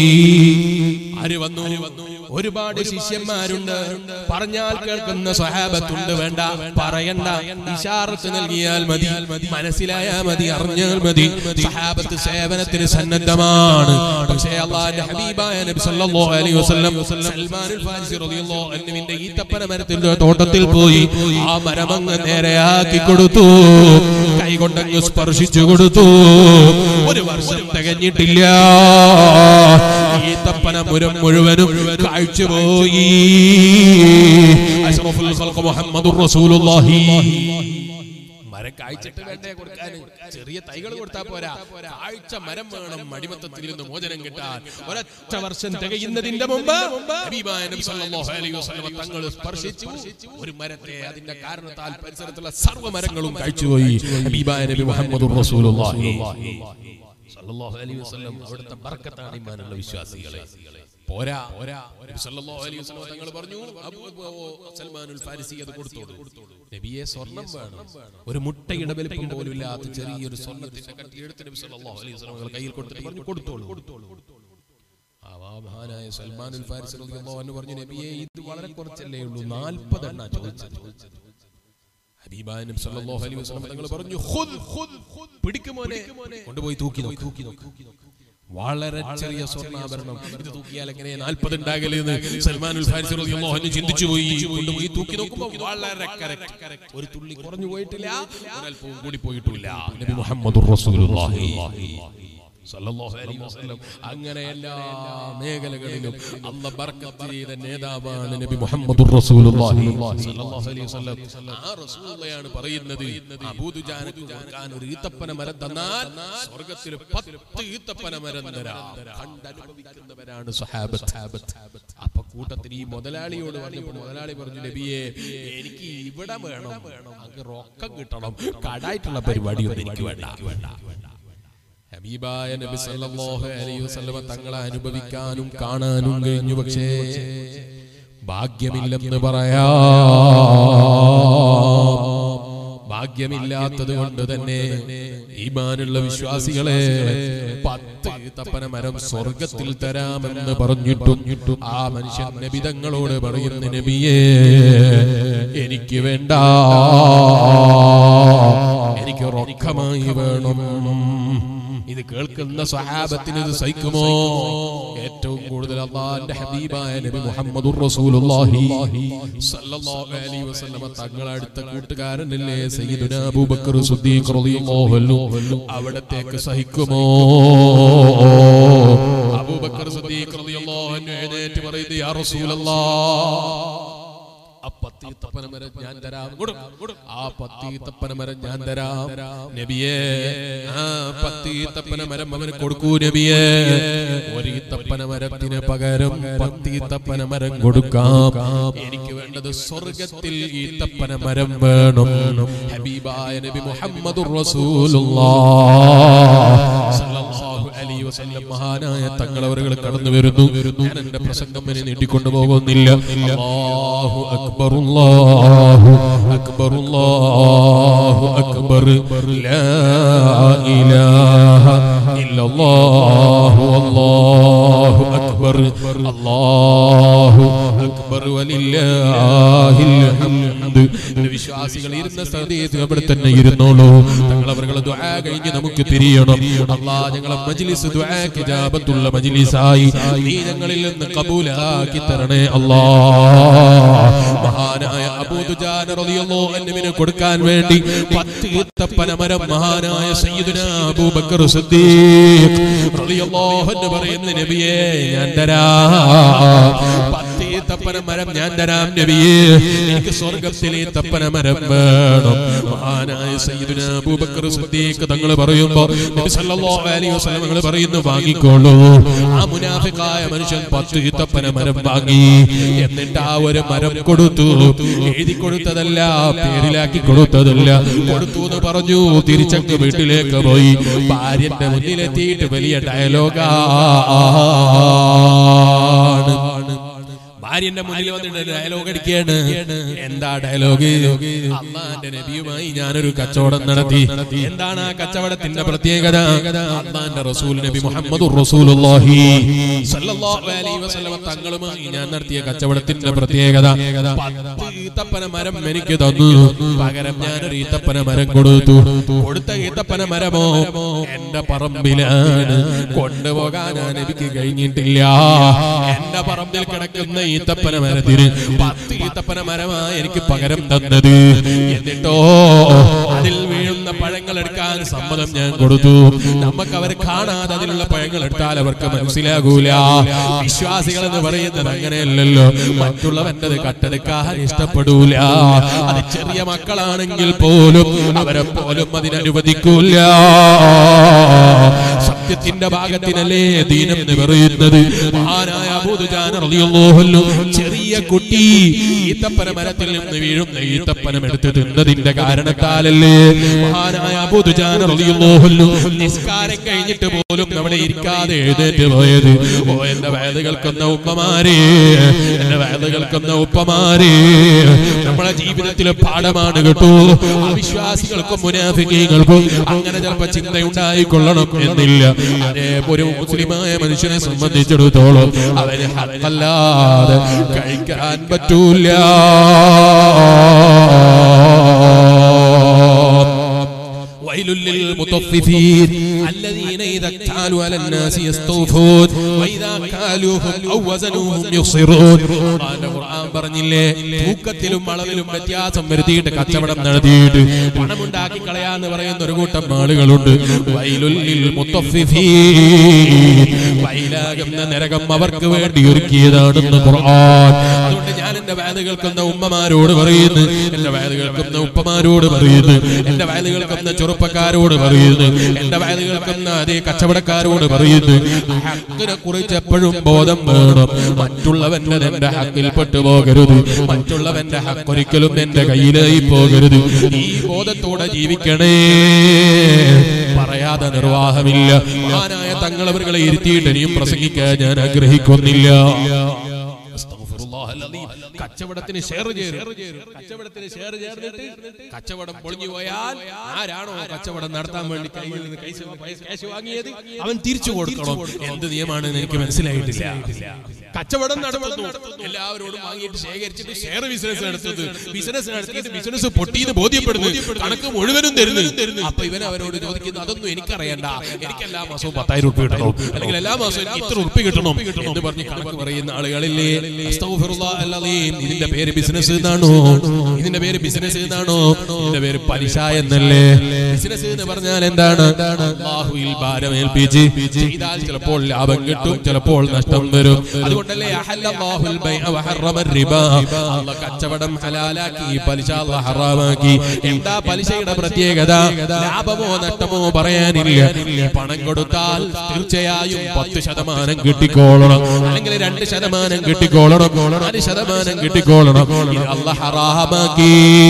Speaker 1: ആര് വന്നു? ഒരുപാട് ശിഷ്യന്മാരുണ്ട്, പറഞ്ഞാൽ കേൾക്കുന്ന സ്വഹാബത്തുണ്ട്. വേണ്ട, പറയണ്ട, ഇശാറത്ത് നൽകിയാൽ മതി, മനസ്സിലായാൽ മതി, അറിഞ്ഞാൽ മതി. സ്വഹാബത്ത് സേവനത്തിന് സന്നദ്ധമാണ്. പക്ഷേ അല്ലാഹുവിന്റെ ഹബീബായ നബി സല്ലല്ലാഹു അലൈഹി വസല്ലം സൽമാനുൽ ഫാരിസി റളിയല്ലാഹു അൻഹുവിന്റെ ഈത്തപ്പന മരത്തിന്റെ തോട്ടത്തിൽ പോയി ആ മരമങ്ങ് നേരെയാക്കി കൊടുത്തു, കൈകൊണ്ടങ്ങ് സ്പർശിച്ചു കൊടുത്തു. ഒരു വർഷം തികഞ്ഞിട്ടില്ല, ഈത്തപ്പന മുരം മുഴുവനും കാഴ്ചപോയി. അഷ്റഫുൽ ഖൽഖ് മുഹമ്മദുർ റസൂലുള്ളാഹി. മരം കാഴ്ചിട്ട് വേണ്ടേ കൊടുക്കാൻ? ചെറിയ തൈകൾ കൊടുത്താൽ പോരാ, കാഴ്ച മരം വേണം അടിമത്തത്തിൽ നിന്ന് മോചനം കിട്ടാൻ. ഒരൊറ്റ വർഷം തികയുന്നതിന്റെ മുമ്പ് ഹബീബായ നബി സല്ലല്ലാഹു അലൈഹി വസല്ലം തങ്ങൾ സ്പർശിച്ചു ഒരു മരത്തെ. അതിന്റെ കാരണത്താൽ പരിസരത്തുള്ള സർവ്വ മരങ്ങളും കാഴ്ചപോയി. ഹബീബായ നബി മുഹമ്മദുർ റസൂലുള്ളാഹി സല്ലല്ലാഹു അലൈഹി വസല്ലം അവിടുത്തെ ബർക്കത്താണ് ഈമാനുള്ള വിശ്വാസികളെ. പോരാ, നബി സല്ലല്ലാഹു അലൈഹി വസല്ലം തങ്ങൾ പറഞ്ഞു, സൽമാനുൽ ഫാരിസി അത് കൊടുത്തോളൂ. നബിയെ സ്വർണം വേണം. ഒരു മുട്ടയുടെ വലിപ്പം പോലും ഇല്ലാത്ത ചെറിയൊരു സ്വർണ്ണത്തിന്റെ കട്ടി എടുത്ത് നബി സല്ലല്ലാഹു അലൈഹി വസല്ലം തങ്ങൾ കയ്യിൽ കൊടുത്തിട്ട് പറഞ്ഞു, കൊടുത്തോളൂ. ആ മഹാനായ സൽമാനുൽ ഫാരിസി റളിയല്ലാഹു അൻഹു പറഞ്ഞു, നബിയെ ഇത് വളരെ കുറച്ചല്ലേ ഉള്ളൂ, നാൽപ്പത് എണ്ണ ചോദിച്ചത്. ഹബീബായ നബി സല്ലല്ലാഹു അലൈഹി വസല്ലം തങ്ങൾ പറഞ്ഞു ഖുദ് പിടിക്ക് മോനെ കൊണ്ടുപോയി തൂക്കി നോക്ക്. വളരെ ചെറിയ സ്വർണ്ണാഭരണം ഇത് തൂക്കിയാൽ എങ്ങനെ നാൽപ്പത് ഉണ്ടാകലെന്ന് സൽമാനുൽ ഫാരിസി റളിയല്ലാഹു അൻഹു ചിന്തിച്ചു പോയി. കൊണ്ടുപോയി തൂക്കി നോക്കുമ്പോൾ വളരെ കറക്റ്റ്, ഒരു തുള്ളി കുറഞ്ഞു പോയിട്ടില്ല, ഒരൽപ്പവും കൂടി പോയിട്ടില്ല. നബി മുഹമ്മദുർ റസൂലുള്ളാഹി സല്ലല്ലാഹു അലൈഹി വസല്ലം അങ്ങനെ എല്ലാ മേഖലകളിലും അല്ലാഹ് ബർക്കത്ത് ചെയ്ത നേതാവാണ് നബി മുഹമ്മദുർ റസൂലുള്ളാഹി സല്ലല്ലാഹു അലൈഹി വസല്ലം. ആ റസൂലുള്ളാഹിയാണ് പറയുന്നത് അബൂ ദുജാനക്ക് കൊടുക്കാൻ ഒരു ഈത്തപ്പന മരം തന്നാൽ സ്വർഗ്ഗത്തിൽ പത്ത് ഈത്തപ്പന മരം തരാം. കണ്ടനുഭവിക്കുന്നവരാണ് സ്വഹാബത്ത്. അപ്പൊ കൂട്ടത്തിൽ ഈ മുതലാളിയോട് പറഞ്ഞപ്പോൾ മുതലാളി പറഞ്ഞു നബിയെ എനിക്ക് ഇവിടെ വേണം, അങ്ങ് റൊക്കം കിട്ടണം, കടായിട്ടുള്ള പരിപാടിയൊന്നും എനിക്ക് വേണ്ട. ഹബീബായ നബി സല്ലല്ലാഹു അലൈഹി വസല്ലം തങ്ങളെ അനുഭവിക്കാനും കാണാനും കഴിഞ്ഞു. പക്ഷേ ഭാഗ്യമില്ലെന്ന് പറയാം. ഭാഗ്യമില്ലാത്തത് കൊണ്ട് തന്നെ ഈമാനുള്ള വിശ്വാസികളെ പത്ത് ഈത്തപ്പന മരം സ്വർഗത്തിൽ തരാമെന്ന് പറഞ്ഞിട്ടും ആ മനുഷ്യൻ നബി തങ്ങളോട് പറയുന്ന നബിയേ എനിക്ക് വേണ്ട, എനിക്ക് റൊക്കമായി വേണം. ഇത് കേൾക്കുന്ന സ്വഹാബത്തിന് ഇത് സഹിക്കുമോ? ഏറ്റവും കൂടുതൽ അല്ലാഹുവിന്റെ ഹബീബായ നബി മുഹമ്മദുർ റസൂലുള്ളാഹി സ്വല്ലല്ലാഹു അലൈഹി വസല്ലം തങ്ങളുടെ അടുത്ത കൂട്ടുകാരനല്ലേ സയ്യിദുനാ അബൂബക്കർ സിദ്ദീഖ് റളിയല്ലാഹു അൻഹു, അവിടത്തേക്ക് സഹിക്കുമോ? അബൂബക്കർ സിദ്ദീഖ് റളിയല്ലാഹു അൻഹു എഴുന്നേറ്റ് പറയുന്നു യാ റസൂലല്ലാഹ്, ആ പത്തീത്തപ്പന മരം ഞാൻ തരാം, ആ പത്തീത്തപ്പന മരം ഞാൻ തരാം നബിയേ. ആ പത്തീത്തപ്പന മരം അവന് കൊടുക്കൂ നബിയേ. ഒരു ഈത്തപ്പന മരത്തിന് പകരം പത്തീത്തപ്പന മരം കൊടുക്കാം. എനിക്ക് വേണ്ടത് സ്വർഗത്തിൽ ഈത്തപ്പന മരം വേണം. ഹബീബായ നബി മുഹമ്മദുർ റസൂലുള്ളാഹ് സല്ലല്ലാഹു അലൈഹി വസല്ലം മഹാനായ തങ്ങളവറുകൾ കടന്നു വരുന്നു. ഞാൻ എന്റെ പ്രസംഗം ഇനി നീട്ടിക്കൊണ്ടു പോകുന്നില്ല. അല്ലാഹു അക്ബർ, അല്ലാഹു അക്ബർ, അല്ലാഹു അക്ബർ, ലാ ഇലാഹ ഇല്ലല്ലാഹു, അല്ലാഹു അക്ബർ, അല്ലാഹു അക്ബർ വലില്ലാഹിൽ ഹംദ്. വിശ്വാസികൾ ഇരുന്ന സ്ഥലത്ത് അവിടെ തന്നെ ഇരുന്നോളൂ. തങ്ങളവറുകൾ ദുആ കഴിഞ്ഞ് നമുക്ക് തിരിയണം. അല്ലാഹ് ഞങ്ങളെ മജ്ലിസ് ദുആക്ക് ഇജാബത്തുള്ള മജ്ലിസായി നീ ഞങ്ങളിൽ നിന്ന് ഖബൂലാക്കി തരണേ അല്ലാഹ്. മഹാനായ അബൂ ദുജാന റളിയല്ലാഹു അൻഹുവിനെ കൊടുക്കാൻ വേണ്ടി പത്ത് ഈത്തപ്പന മരം മഹാനായ സയ്യിദുനാ അബൂബക്കർ സിദ്ദീഖ് റളിയല്ലാഹു അൻഹു പറയുന്ന നബിയേ ഞാൻ തരാം, പത്ത് ഈത്തപ്പന മരം ഞാൻ തരാം നബിയേ, എനിക്ക് സ്വർഗ്ഗത്തിലെ ഈത്തപ്പന മരം വേണം. മഹാനായ സയ്യിദുനാ അബൂബക്കർ സിദ്ദീഖ് തങ്ങൾ പറയുമ്പോൾ നബി സല്ലല്ലാഹു അലൈഹി വസല്ലം തങ്ങൾ പറയുന്നു വാങ്ങിക്കോളൂ. ആ മുനാഫിഖായ മനുഷ്യൻ പത്ത് ഈത്തപ്പന മരം വാങ്ങി. എന്നിട്ട് ആ ഒരു മരം കൊടുത്തു. എഴുതി കൊടുത്തതല്ല, പേരിലാക്കി കൊടുത്തതല്ല, കൊടുത്തു എന്ന് പറഞ്ഞു. തിരിച്ചങ്ങ് വീട്ടിലേക്ക് പോയി. ഭാര്യന്റെ മുന്നിലെത്തിയിട്ട് വലിയ ഡയലോഗാണ്. ഭാര്യന്റെ മുന്നിൽ വന്നിട്ട് ഡയലോഗ് അടിക്കുകയാണ്. എന്താ ഡയലോഗ്? അല്ലാഹുവിന്റെ നബിയുമായി ഞാനൊരു കച്ചവടം നടത്തി. എന്താണ് ആ കച്ചവടത്തിന്റെ പ്രത്യേകത? അല്ലാഹുവിന്റെ റസൂൽ നബി മുഹമ്മദുർ റസൂലുള്ളാഹി സ്വല്ലല്ലാഹു അലൈഹി വസല്ലം തങ്ങളുമായി ഞാൻ നടത്തിയ കച്ചവടത്തിന്റെ പ്രത്യേകത പത്ത് ഈത്തപ്പന മരം എനിക്ക് തന്നു. പകരം ഞാനൊരു ഈത്തപ്പന മരം കൊടുത്തു. കൊടുത്ത ഈത്തപ്പന മരമോ എന്റെ പറമ്പിലാണ്. കൊണ്ടുപോകാൻ എനിക്ക് കഴിഞ്ഞിട്ടില്ല. എന്റെ പറമ്പിൽ കിടക്കുന്ന ഈത്തപ്പന മരത്തിന് പത്ത് ഈത്തപ്പന മരമായി എനിക്ക് പകരം തന്നത്. എന്നിട്ടോ അതിൽ വീഴുന്ന പഴങ്ങൾ എടുക്കാൻ സമ്മതം ഞാൻ കൊടുത്തു. നമുക്ക് അവർ കാണാതെ അതിലുള്ള പഴങ്ങൾ എടുത്താൽ അവർക്ക് മനസ്സിലാകൂല. വിശ്വാസികൾ എന്ന് പറയുന്നത് അങ്ങനെയല്ലല്ലോ. മറ്റുള്ളവന്റെ കട്ടെടുക്കാൻ ഇഷ്ടപ്പെടൂല. അത് ചെറിയ മക്കളാണെങ്കിൽ പോലും അവരെ പോലും അതിനനുവദിക്കൂല. സത്യത്തിന്റെ ഭാഗത്തിനല്ലേ ദീനെന്ന് പറയുന്നത്. മഹാനായ അബൂ ദുജാന റളിയല്ലാഹു അൻഹു ചെറിയ കുട്ടി ഈത്തപ്പന മരത്തിൽ നിന്ന് വീഴുന്ന ഈത്തപ്പനം എടുത്ത് തിന്നതിന്റെ കാരണത്താലല്ലേ മഹാനായ അബൂ ദുജാന റളിയല്ലാഹു അൻഹു നിസ്കാരം കഴിഞ്ഞിട്ട് പോലും അവിടെ ഇരിക്കാതെ എഴുന്നേറ്റ് പോയത്. ഓ എന്റെ വയല് കേൾക്കുന്ന ഉപ്പമാരെ, എന്റെ വയല് കേൾക്കുന്ന ഉപ്പമാരെ, നമ്മളെ ജീവിതത്തിലെ പാഠമാണ് കേട്ടോ. അവിശ്വാസികൾക്കും മുനാഫിക്കീങ്ങൾക്കും അങ്ങനെ ചിലപ്പോ ചിന്തയുണ്ടായിക്കൊള്ളണം എന്നില്ല. അതേ ഒരു മുസ്ലിമായ മനുഷ്യനെ സംബന്ധിച്ചിടത്തോളം അവന് ഹഖല്ലാതെ കഴിക്കാൻ പറ്റൂല. വൈലുൽ ലിൽ മുതഫിഫീൻ അല്ലദീന ഇദാ കാലു അലൻ നാസി യസ്തൗഫൂൻ വഇദാ കാലുഹും ഔ വസനുഹും യുഖ്സിറൂൻ. അല്ലാഹുവിന്റെ ഖുർആൻ പറഞ്ഞില്ലേ, തൂക്കത്തിലും അളവിലും വ്യത്യാസം വരുത്തിയിട്ട് കച്ചവടം നടത്തിയിട്ട് പണമുണ്ടാക്കി കളയാന്ന് പറയുന്ന ഒരു കൂട്ടം ആളുകളുണ്ട്. വൈലുൽ ലിൽ മുതഫിഫീൻ, വൈലാകുന്ന നരകം അവർക്ക് വേണ്ടി ഒരുക്കിയതാണെന്ന് ഖുർആൻ. അതുകൊണ്ട് ഞാൻ എന്റെ വയല് കേൾക്കുന്ന ഉമ്മമാരോട് പറയുന്നു, എന്റെ വയല് കേൾക്കുന്ന ഉപ്പമാരോട് പറയുന്നു, എന്റെ വയല് കേൾക്കുന്ന ചെറുപ്പക്കാരോട് പറയുന്നു, എന്റെ വയല് കേൾക്കുന്ന അതേ കച്ചവടക്കാരോട് പറയുന്നു, ഹക്കിനെ കുറിച്ച് എപ്പോഴും ബോധം വേണം. മറ്റുള്ളവന്റെ എന്റെ ഹക്കിൽ പെട്ടുപോകരുത്, മറ്റുള്ളവന്റെ ഹക്ക് ഒരിക്കലും എന്റെ കയ്യിലായി പോകരുത്. ഈ ബോധത്തോടെ ജീവിക്കണേ. പറയാതെ നിർവാഹമില്ല. മഹാനായ തങ്ങളവരുകളെ ഇരുത്തിയിട്ട് ഇനിയും പ്രസംഗിക്കാൻ ഞാൻ ആഗ്രഹിക്കുന്നില്ല. കച്ചവടത്തിന് ഷെയർ ചേരും, കച്ചവടത്തിന് ഷെയർ ചേർന്നിട്ട് കച്ചവടം പൊളിഞ്ഞു പോയാൽ ആരാണോ കച്ചവടം നടത്താൻ വേണ്ടി കയ്യിൽ നിന്ന് ക്യാഷ് വാങ്ങിയത് അവൻ തിരിച്ചു കൊടുക്കണം. എന്ത് നിയമമാണെന്ന് എനിക്ക് മനസ്സിലായിട്ടില്ല. കച്ചവടം നടത്തുന്നു, എല്ലാവരോടും വാങ്ങിയിട്ട് ശേഖരിച്ചിട്ട് ഷെയർ ബിസിനസ് നടത്തുന്നത്, ബിസിനസ് നടത്തിയിട്ട് ബിസിനസ് പൊട്ടിയെന്ന് ബോധ്യപ്പെടുന്നു, കണക്ക് മുഴുവനും തരുന്നു. അപ്പൊ ഇവൻ അവരോട് ചോദിക്കുന്നു, അതൊന്നും എനിക്കറിയണ്ട, എനിക്ക് എല്ലാ മാസവും പത്തായിരം ഉറുപ്പിക കിട്ടണം, അല്ലെങ്കിൽ എല്ലാ മാസവും എനിക്ക് ഇത്ര ഉറുപ്പിക കിട്ടണം എന്ന് പറഞ്ഞ് കണക്ക് പറയുന്ന ആളുകളില്ലേ. ഇതിന്റെ പേര് ബിസിനസ് എന്നാണോ? ഇതിന്റെ പേര് ബിസിനസ് എന്നാണോ? ഇതിന്റെ പേര് പലിശ എന്നല്ലേ? ബിസിനസ് എന്ന് പറഞ്ഞാൽ എന്താണ്? അല്ലാഹുവിൽ ഭാരമേൽപ്പിച്ച് ചെയ്താൽ ചിലപ്പോൾ ലാഭം കിട്ടും, ചിലപ്പോൾ നഷ്ടം വരും. അതുകൊണ്ടല്ലേ അഹല്ലല്ലാഹുൽ ബൈഅ വഹറമ റിബാ, അല്ലാഹു കച്ചവടം ഹലാലാക്കി, പലിശ അല്ലാഹു ഹറാമാക്കി. എന്താ പലിശയുടെ പ്രത്യേകത? ലാഭമോ നഷ്ടമോ പറയാനില്ല. പണം കൊടുത്താൽ തീർച്ചയായും പത്ത് ശതമാനം കിട്ടിക്കോളണം, അല്ലെങ്കിൽ രണ്ട് ശതമാനം കിട്ടിക്കോളണം, നാല് ശതമാനം കിട്ടിക്കോളണം. ഇത് അല്ലാഹു ഹറാമാക്കി.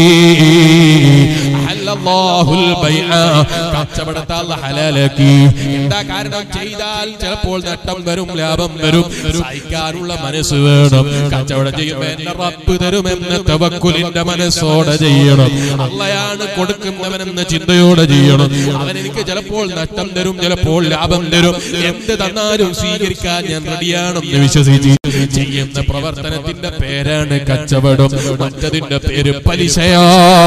Speaker 1: അഹല്ലല്ലാഹുൽ ബൈഅ, കച്ചവടത്തെ അല്ലാഹു ഹലാലാക്കി. എന്താ കാരണം? ചെയ്താൽ ചിലപ്പോൾ നഷ്ടം വരും, ലാഭം വരും. സഹിക്കാനുള്ള മനസ്സ് വേണം. കച്ചവടം ചെയ്യുമ്പോൾ എന്റെ റബ്ബ് തരുമെന്ന് തവക്കുലിന്റെ മനസ്സോടെ ചെയ്യണം. അള്ളയാണ് കൊടുക്കുന്നവനെന്ന ചിന്തയോടെ ചെയ്യണം. അവൻ എനിക്ക് ചിലപ്പോൾ നഷ്ടം തരും, ചിലപ്പോൾ ലാഭം തരും. എന്ത് തന്നാലും സ്വീകരിക്കാൻ ഞാൻ റെഡിയാണെന്ന് വിശ്വസിച്ച് ചെയ്യുന്ന പ്രവർത്തനത്തിന്റെ പേരാണ് കച്ചവടം. മറ്റതിന്റെ പേര് പലിശയാ.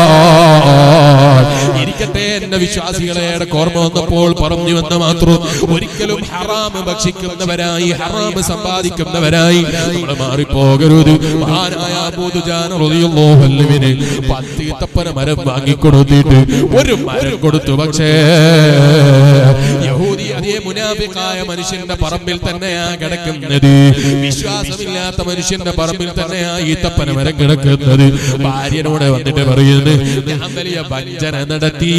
Speaker 1: ഇരിക്കട്ടെ, എന്റെ വിശ്വാസികളെ ഓർമ്മ വന്നപ്പോൾ പറഞ്ഞു വന്ന മാത്രം ഒരിക്കലും ഹറാമ് ഭക്ഷിക്കുന്നവരായി, ഹറാമ് സമ്പാദിക്കുന്നവരായി നമ്മൾ മാറിപ്പോകരുത്. മഹാനായ അബൂ ദുജാന റളിയല്ലാഹു അൻഹുവിന് പത്ത് ഈത്തപ്പന മരം വാങ്ങിക്കൊടുത്തിട്ട് ഒരു മരം കൊടുത്തു. പക്ഷേ യഹൂദി അതേ മുനാഫിഖായ മനുഷ്യന്റെ പറമ്പിൽ തന്നെയാ കിടക്കുന്നത്. വിശ്വാസമില്ലാത്ത മനുഷ്യന്റെ പറമ്പിൽ തന്നെയാ ഈത്തപ്പന മരം കിടക്കുന്നത്. ഭാര്യനോട് വന്നിട്ട് പറയുന്നത്, ഞാൻ വലിയ വഞ്ചന നടത്തി,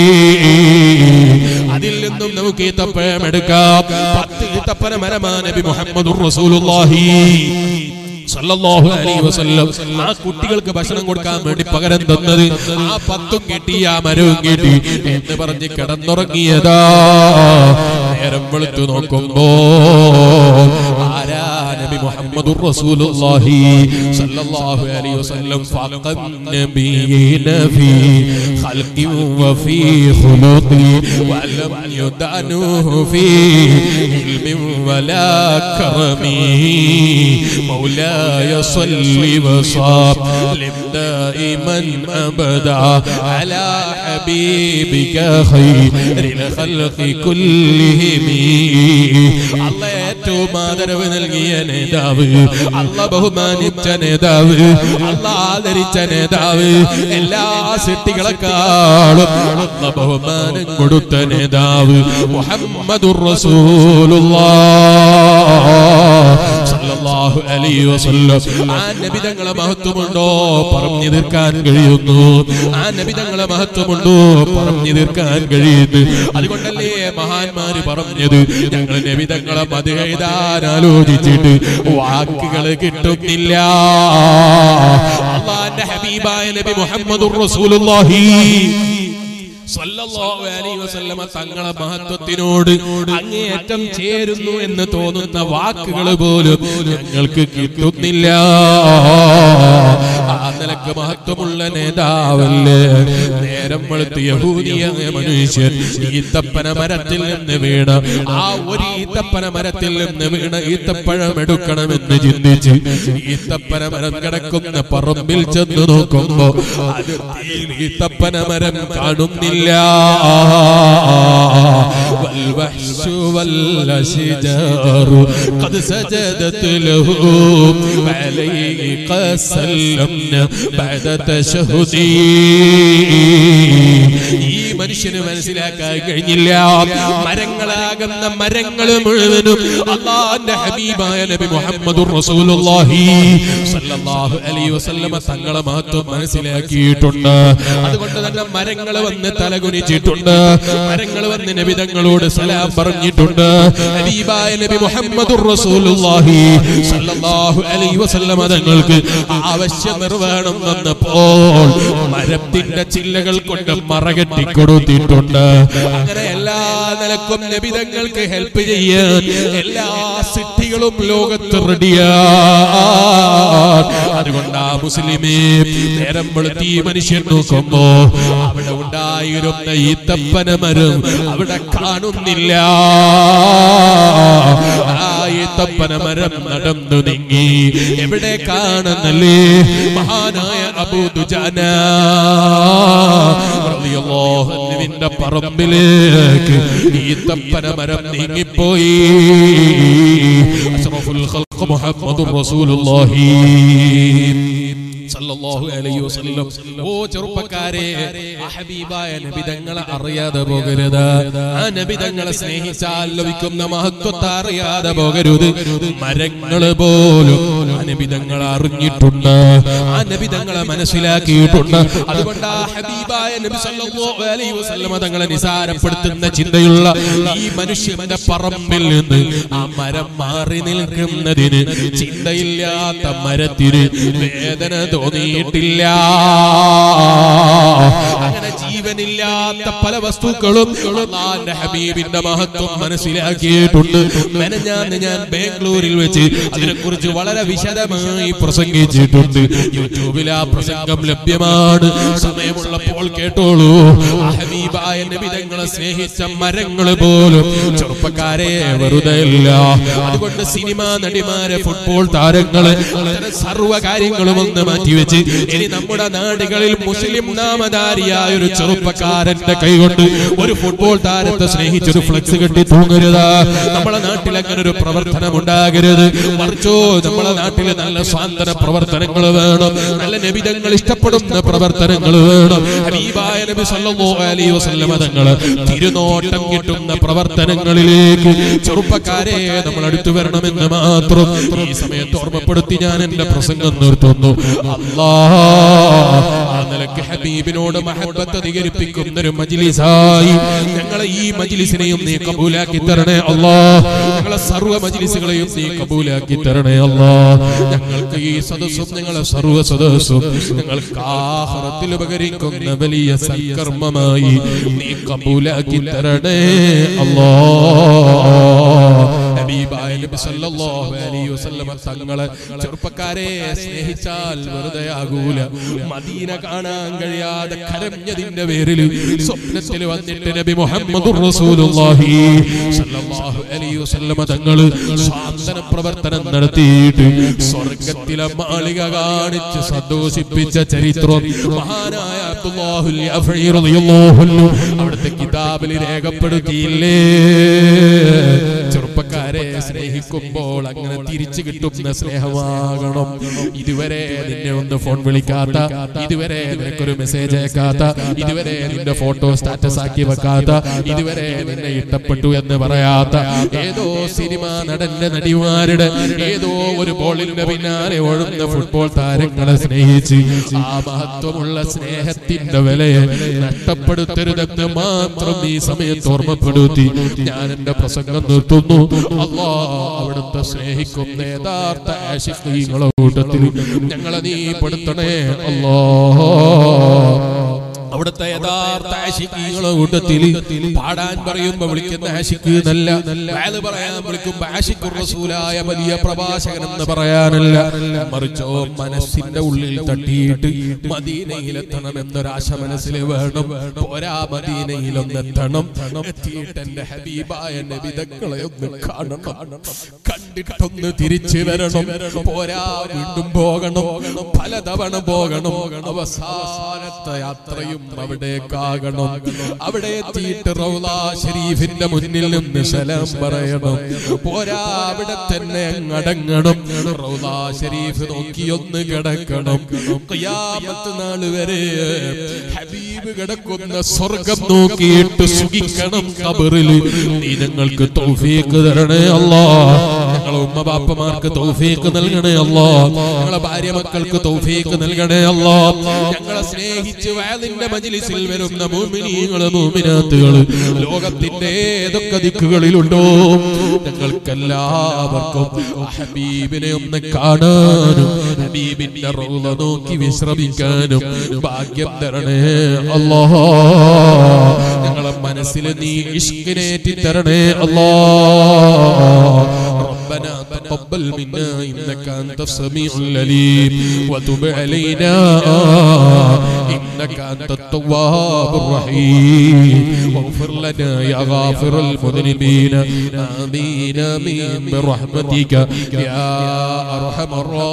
Speaker 1: അതിൽ നിന്നും നമുക്ക് ഈത്തപ്പഴം എടുക്കാം. പത്ത് ഈത്തപ്പന മരമാണ് നബി മുഹമ്മദുർ റസൂലുള്ളാഹി സല്ലല്ലാഹു അലൈഹി വസല്ലം ആ കുട്ടികൾക്ക് ഭക്ഷണം കൊടുക്കാൻ വേണ്ടി പകരം തന്നത്. ആ പത്തും കിട്ടി, ആ മരവും കിട്ടി എന്ന് പറഞ്ഞ് കിടന്നുറങ്ങിയതാ. നേരം വെളുത്തു നോക്കുമ്പോ ആരാ? നബി മുഹമ്മദുർ റസൂലുള്ളാഹി സല്ലല്ലാഹു അലൈഹി വസല്ലം. ഫഖൻ നബിയിന ഫീ ഖൽഖി വഫീ ഖുലുഖി വലം യുദനുഹു ഫീ ഇൽമി വലാ കറമി മൗലാ يصلي وسلم دائما أبدا على حبيبك خير الخلق كلهم. الله ഏറ്റവും ആദരവ് നൽകിയ നേതാവ്, അല്ലാഹ് ബഹുമാനിച്ച നേതാവ്, അല്ലാഹ് ആദരിച്ച നേതാവ്, എല്ലാ സൃഷ്ടികളെക്കാളും അല്ലാഹ് ബഹുമാനം കൊടുത്ത നേതാവ് മുഹമ്മദുർ റസൂലുള്ളാഹ് സല്ലല്ലാഹു അലൈഹി വസല്ലം. ആ നബി തങ്ങളെ മഹത്വമുണ്ടോ പറഞ്ഞു തീർക്കാൻ കഴിയുന്നു? ആ നബി തങ്ങളെ മഹത്വമുണ്ടോ പറഞ്ഞു തീർക്കാൻ കഴിയുന്നു? അതുകൊണ്ടല്ലേ മഹാന്മാര് പറഞ്ഞത്, ഞങ്ങൾ നബി തങ്ങളെ മദ്ഹ് എഴുതാൻ ആലോചിച്ചിട്ട് വാക്കുകൾ കിട്ടുന്നില്ല. അല്ലാഹുവിന്റെ ഹബീബായ നബി മുഹമ്മദുർ റസൂലുള്ളാഹി സല്ലല്ലാഹു അലൈഹി വസല്ലമ തങ്ങളെ മഹത്വത്തിനോട് അങ്ങേയറ്റം ചേരുന്നു എന്ന് തോന്നുന്ന വാക്കുകൾ പോലും ഞങ്ങൾക്ക് കിട്ടുന്നില്ല. ആ നിലക്ക് മഹത്വമുള്ള നേതാവല്ലേ. നേരം വെളുത്ത് യഹൂദിയായ മനുഷ്യൻ ഈത്തപ്പന മരത്തിൽ നിന്ന് വീണ ആ ഒരു ഈത്തപ്പന മരത്തിൽ നിന്ന് വീണ ഈത്തപ്പഴം എടുക്കണമെന്ന് ചിന്തിച്ച് ഈത്തപ്പന മരം കിടക്കുന്ന പറമ്പിൽ ചെന്ന് നോക്കുമ്പോ അത് ഈത്തപ്പന മരം കാണുന്നില്ല. വൽവഹ്ശു വല്ലശിജാറു ഖദ് സജദത് ലഹു വഅലൈഹി ഖസല്ലംന ബഅദ തശഹുദി. ഈ മനുഷ്യന് മനസ്സിലാക്കാൻ കഴിഞ്ഞില്ല, മരങ്ങളാകുന്ന മരങ്ങൾ മുഴുവനും അല്ലാഹുവിന്റെ ഹബീബായ നബി മുഹമ്മദുർ റസൂലുള്ളാഹി സ്വല്ലല്ലാഹു അലൈഹി വസല്ലമ തങ്ങളെ മഹത്വം മനസ്സിലാക്കിയിട്ടുണ്ട്. അതുകൊണ്ട് തന്നെ മരങ്ങൾ വന്ന് തലകുനിച്ചിട്ടുണ്ട്, മരങ്ങൾ വന്ന് നബി തങ്ങളോട് സലാം പറഞ്ഞിട്ടുണ്ട്. ഹബീബായ നബി മുഹമ്മദുർ റസൂലുള്ളാഹി സ്വല്ലല്ലാഹു അലൈഹി വസല്ലമ തങ്ങൾക്ക് ആവശ്യ നിർവഹണം വന്നപ്പോൾ മരത്തിന്റെ ചില്ലകൾ കൊണ്ട് മറകെട്ടി കൊടുത്തിട്ടുണ്ട്. അങ്ങനെ എല്ലാ നിലക്കും നബി തങ്ങൾക്ക് ഹെൽപ്പ് ചെയ്യാൻ എല്ലാ സിദ്ധികളും ലോകത്ത് റെഡിയാണ്. അതുകൊണ്ട് ആ മുസ്ലിമേ നേരം വെളുത്തി മനുഷ്യൻ നോക്കുമ്പോ അവിടെ ഉണ്ടായിരുന്ന ഈത്തപ്പന മരം അവിടെ കാണുന്നില്ല. ആ ഈത്തപ്പന മരം നടന്നു നീങ്ങി എവിടെ കാണുന്നല്ലേ മഹാനായ അബൂ ദുജാന റളിയല്ലാഹു അൻഹുവിന്റെ പറമ്പിലേക്ക് ഈത്തപ്പന മരം നീങ്ങിപ്പോയി. അഷ്റഫുൽ ഖൽഖ് മുഹമ്മദുർ റസൂലുള്ളാഹി സല്ലല്ലാഹു അലൈഹി വസല്ലം. ഓ ചെറുപ്പക്കാരെ, ആ ഹബീബായ നബി തങ്ങളെ അറിയാതെ പോകരുത്. ആ നബി തങ്ങളെ സ്നേഹിച്ചാൽ ലഭിക്കുന്ന മഹത്വത്തെ അറിയാതെ പോകരുത്. മരങ്ങള് പോലും ആ നബി തങ്ങളെ അറിഞ്ഞിട്ടുണ്ട്, ആ നബി തങ്ങളെ മനസ്സിലാക്കിയിട്ടുണ്ട്. അതുകൊണ്ട് ആ ഹബീബായ നബി സല്ലല്ലാഹു അലൈഹി വസല്ലം തങ്ങളെ നിസാരപ്പെടുത്തുന്ന ചിന്തയുള്ള ഈ മനുഷ്യന്റെ പറമ്പിൽ നിന്ന് ആ മരം മാറി നിൽക്കുന്നതിന് ചിന്തയില്ലാത്ത മരത്തിന് വേദന തോന്നിയിട്ടില്ല. അങ്ങനെ ജീവനില്ലാത്ത പല വസ്തുക്കളും അല്ലാഹുവിന്റെ ഹബീബിന്റെ മഹത്വം മനസ്സിലാക്കിയിട്ടുണ്ട്. മെനഞ്ഞാന്ന് ഞാൻ ബാംഗ്ലൂരിൽ വെച്ച് അതിനെക്കുറിച്ച് വളരെ വിശദമായി പ്രസംഗിച്ചിട്ടുണ്ട്. യൂട്യൂബിൽ ആ പ്രസംഗം ലഭ്യമാണ്, സമയമുള്ളപ്പോൾ കേട്ടോളൂ. ഹബീബായ നബി തങ്ങളെ സ്നേഹിച്ച മരങ്ങൾ പോലും ചെറുപ്പക്കാരെ വെറുതെ ഇല്ല. അതുകൊണ്ട് സിനിമാ നടിമാരെ, ഫുട്ബോൾ താരങ്ങള്, സർവ്വ കാര്യങ്ങളും ഒന്ന് മാറ്റിവെച്ച് ഇനി നമ്മുടെ നാടുകളിൽ മുസ്ലിം നാമധാരിയായ ഒരു ചെറുപ്പക്കാരന്റെ കൈകൊണ്ട് ഒരു ഫുട്ബോൾ താരത്തെ സ്നേഹിച്ചൊരു ഫ്ലെക്സ് കെട്ടി തൂങ്ങരുത്. നമ്മളെ നാട്ടിൽ അങ്ങനെ ഒരു പ്രവർത്തനം ഉണ്ടാകരുത്. മറിച്ചോ നമ്മളെ നാട്ടിൽ നല്ല സ്വാതന്ത്ര്യ പ്രവർത്തനങ്ങൾ വേണം, നല്ല നബി തങ്ങൾ ഇഷ്ടപ്പെടുന്ന പ്രവർത്തനങ്ങൾ വേണം. ഹബീബായ നബി സല്ലല്ലാഹു അലൈഹി വസല്ലം തങ്ങൾ തിരുനോട്ടം കിട്ടുന്ന പ്രവർത്തനങ്ങളിലേക്ക് ചെറുപ്പക്കാരെ നമ്മൾ അടുത്തു വരണമെന്ന് മാത്രം ഈ സമയത്ത് ഓർമ്മപ്പെടുത്തി ഞാൻ എന്റെ പ്രസംഗം നിർത്തുന്നു. അല്ലാഹ് ആ നിലയ്ക്ക് ഹബീബിനോട് മഹബ്ബത്ത് അധികരിപ്പിക്കുന്ന ഒരു മജ്ലിസായി ഞങ്ങളെ ഈ മജ്ലിസിനെയും നീ കബൂലാക്കി തരണേ അല്ലാഹ്. ഞങ്ങളെ സർവ്വ മജ്ലിസുകളെയും നീ കബൂലാക്കി തരണേ അല്ലാഹ്. ഞങ്ങൾക്ക് ഈ സദസ്സും ഞങ്ങളെ സർവ്വ സദസ്സും ഞങ്ങൾക്ക് ആഖിറത്തിൽ ഉപകരിക്കുന്ന വലിയ സൽക്കർമ്മമായി നീ കബൂലാക്കി തരണേ അല്ലാഹ്. ഹബീബായ നബി സല്ലല്ലാഹു അലൈഹി വസല്ലം തങ്ങളെ ചെറുപ്പക്കാരെ സ്നേഹിച്ചാൽ വെറുതെ ആകൂല. മദീന കാണാൻ കഴിയാതെ കരഞ്ഞതിന്റെ പേരിൽ സ്വപ്നത്തിൽ വന്നിട്ട് നബി മുഹമ്മദുർ റസൂലുള്ളാഹി സല്ലല്ലാഹു അലൈഹി വസല്ലം തങ്ങൾ സാന്ത്വന പ്രവർത്തനം നടത്തിയിട്ട് സ്വർഗ്ഗത്തിലെ മാളിക കാണിച്ച് സന്തോഷിപ്പിച്ച ചരിത്രം മഹാനായ അബ്ദുല്ലാഹുൽ യഫഈ റളിയല്ലാഹു അൻഹു അവിടുത്തെ കിതാബിൽ രേഖപ്പെടുത്തിയില്ലേ. ചെറുപ്പക്കാരെ സ്നേഹിക്കുമ്പോൾ അങ്ങനെ തിരിച്ചു കിട്ടുന്ന സ്നേഹമാകണം. ഇതുവരെ നിന്നെ ഒന്ന് ഫോൺ വിളിക്കാത്ത, ഇതുവരെ നിനക്കൊരു മെസ്സേജ് അയക്കാത്ത, ഇതുവരെ നിന്റെ ഫോട്ടോ സ്റ്റാറ്റസ് ആക്കി വെക്കാത്ത, ഇതുവരെ നിന്നെ ഇഷ്ടപ്പെട്ടു എന്ന് പറയാത്ത ഏതോ സിനിമാ നടന്റെ നടിമാരുടെ ഏതോ ഒരു ബോളിന്റെ പിന്നാലെ ഓടുന്ന ഫുട്ബോൾ താരങ്ങളെ സ്നേഹിച്ച് ആ മഹത്വമുള്ള സ്നേഹത്തിന്റെ വിലയെ നഷ്ടപ്പെടുത്തരുതെന്ന് മാത്രം ഈ സമയത്ത് ഓർമ്മപ്പെടുത്തി ഞാൻ എന്റെ പ്രസംഗം നിർത്തുന്നു. അല്ലാഹ് അവിടുത്തെ സ്നേഹിക്കുന്ന യഥാർത്ഥ ആശിഖീങ്ങളുടെ കൂട്ടത്തിൽ ഞങ്ങളെ നീ പെടുത്തണേ അല്ലാഹ്. അവിടുത്തെ യഥാർത്ഥ ആശിഖീകളുടെ കൂട്ടത്തിൽ പാടാൻ പറയുമ്പോ വിളിക്കുന്ന ആശിഖ് എന്നല്ല, വഅദ് പറയാൻ വിളിക്കുമ്പോ ആശിഖുർ റസൂലായ വലിയ പ്രഭാഷകൻ എന്ന് പറയാനല്ല, മറിച്ചോ മനസ്സിന്റെ ഉള്ളിൽ തട്ടിയിട്ട് മദീനയിലെത്തണം എന്നൊരാശ മനസ്സിൽ വേണം. പോരാ, മദീനയിലൊന്നെത്തണം, എത്തിയിട്ട് എന്റെ ഹബീബായ നബി തങ്ങളെ ഒന്ന് കാണണം, കണ്ടിട്ടൊന്ന് തിരിച്ചു വരണം. പോരാ, വീണ്ടും പോകണം, പലതവണ പോകണം. അവസാനത്തെ യാത്രയും അവിടേക്കാകണം. അവിടെ എത്തിയിട്ട് റൗള ശരീഫിന്റെ മുന്നിൽ നിന്ന് സലാം പറയണം. പോരാ, അവിടെ തന്നെ അടങ്ങണം. റൗള ശരീഫ് നോക്കി ഒന്ന് കിടക്കണം. ഖിയാമത്ത് നാൾ വരെ ഹബീബ് കിടക്കുന്ന സ്വർഗം നോക്കിയിട്ട് സുഖിക്കണം ഖബറിൽ. നീ ഞങ്ങൾക്ക് തൗഫീഖ് തരണേ അല്ലാഹ്. ഞങ്ങളെ ഉമ്മ ബാപ്പമാർക്ക് തൗഫീഖ് നൽകണേ അല്ലാഹ്. ഞങ്ങളെ ഭാര്യ മക്കൾക്ക് തൗഫീഖ് നൽകണേ അല്ലാഹ്. ഞങ്ങളെ സ്നേഹിച്ച് വഅദിന്റെ മജ്ലിസിൽ വരുന്ന മുഅ്മിനീങ്ങളെ മുഅ്മിനാത്തുകള് ലോകത്തിന്റെ ഏതൊക്കെ ദിക്കുകളിലുണ്ടോ ഞങ്ങൾക്കെല്ലാവർക്കും ഹബീബിനെ ഒന്ന് കാണാനും ഹബീബിന്റെ റൗള നോക്കി വിശ്രമിക്കാനും ഭാഗ്യം തരണേ അല്ലാഹ്. ഞങ്ങളെ മനസ്സിൽ നീ ഇഷ്കിനേറ്റി തരണേ അല്ലാഹ്. ربنا تقبل منا إنك أنت السميع العليم وتب علينا إنك أنت التواب الرحيم واغفر لنا يا غافر المذنبين آمين آمين برحمتك يا أرحم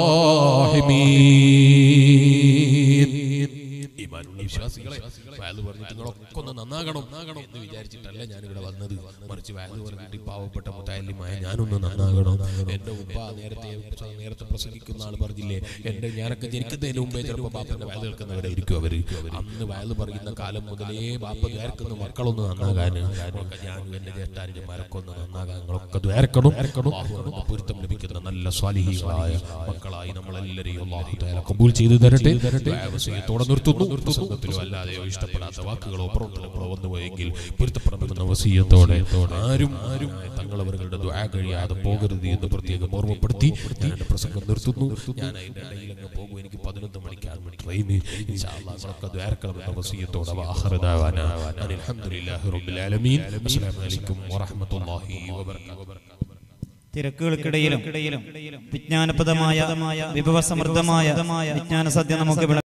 Speaker 1: الراحمين. വിശ്വാസികളെ വഅദ് പറഞ്ഞിട്ട് നിങ്ങളൊക്കെ ഒന്ന് നന്നാകണം എന്ന് വിചാരിച്ചിട്ടല്ല ഞാനിവിടെ വന്നത്, മറിച്ച് വഅദ് പറഞ്ഞിട്ട് പാവപ്പെട്ട മുതഅല്ലിമായ ഞാനൊന്ന് നന്നാകണം. എന്റെ ഉപ്പ നേരത്തെ നേരത്തെ പ്രസംഗിക്കുന്ന ആൾ പറഞ്ഞില്ലേ, എന്റെ ഞാനൊക്കെ ജനിക്കുന്നതിന് മുമ്പേ ചിലപ്പോൾ ബാപ്പന്റെ വഅദ് കേൾക്കുന്നവരായിരിക്കും അവര്. അന്ന് വഅദ് പറയുന്ന കാലം മുതലേ ബാപ്പ ദ്വാരക്കുന്ന മക്കളൊന്ന് നന്നാകാൻ, ഞാനും എന്റെ ജ്യേഷ്ഠാന്മാരൊക്കെ ഒന്ന് നന്നാകാൻ നിങ്ങളൊക്കെ ദ്വാരക്കണം. പൊരുത്തം ലഭിക്കുന്ന നല്ല സ്വാലിഹീകളായ മക്കളായി നമ്മളെല്ലാവരെയും അല്ലാഹു തആല ഖബൂൽ ചെയ്തു തരട്ടെ. വസിയത്തോടെ നിർത്തുന്നു. പ്രസംഗത്തിലോ അല്ലാതെയോ ഇഷ്ടപ്പെടാത്ത വാക്കുകളോ പ്രവർത്തനങ്ങളോ വന്നുപോയെങ്കിൽ പൊരുത്തപ്പെടണമെന്ന വസിയത്തോടെ ആരും ആരും തങ്ങളവരുടെ ദുആ കഴിയാതെ പോകരുത് എന്ന് പ്രത്യേകം ഓർമ്മപ്പെടുത്തി ഞാൻ എന്റെ പ്രസംഗം നിർത്തുന്നു. ഞാൻ അതിന്റെ ഇടയിൽ അങ്ങ് പോകും, എനിക്ക് പതിനൊന്ന് മണിക്കാണ് ട്രെയിന്. ഇൻഷാ അല്ലാഹ് നിങ്ങളൊക്കെ ദ്വാരക്കണമെന്ന വസിയത്തോടെ വആഖിറു ദഅവാനാ അൽഹംദുലില്ലാഹി റബ്ബിൽ ആലമീൻ. അസ്സലാമു അലൈക്കും വറഹ്മത്തുള്ളാഹി വബറകാതുഹു.
Speaker 2: തിരക്കുകൾക്കിടയിലും വിജ്ഞാനപ്രദമായ വിഭവസമൃദ്ധമായ വിജ്ഞാന സദ്യ നമുക്ക്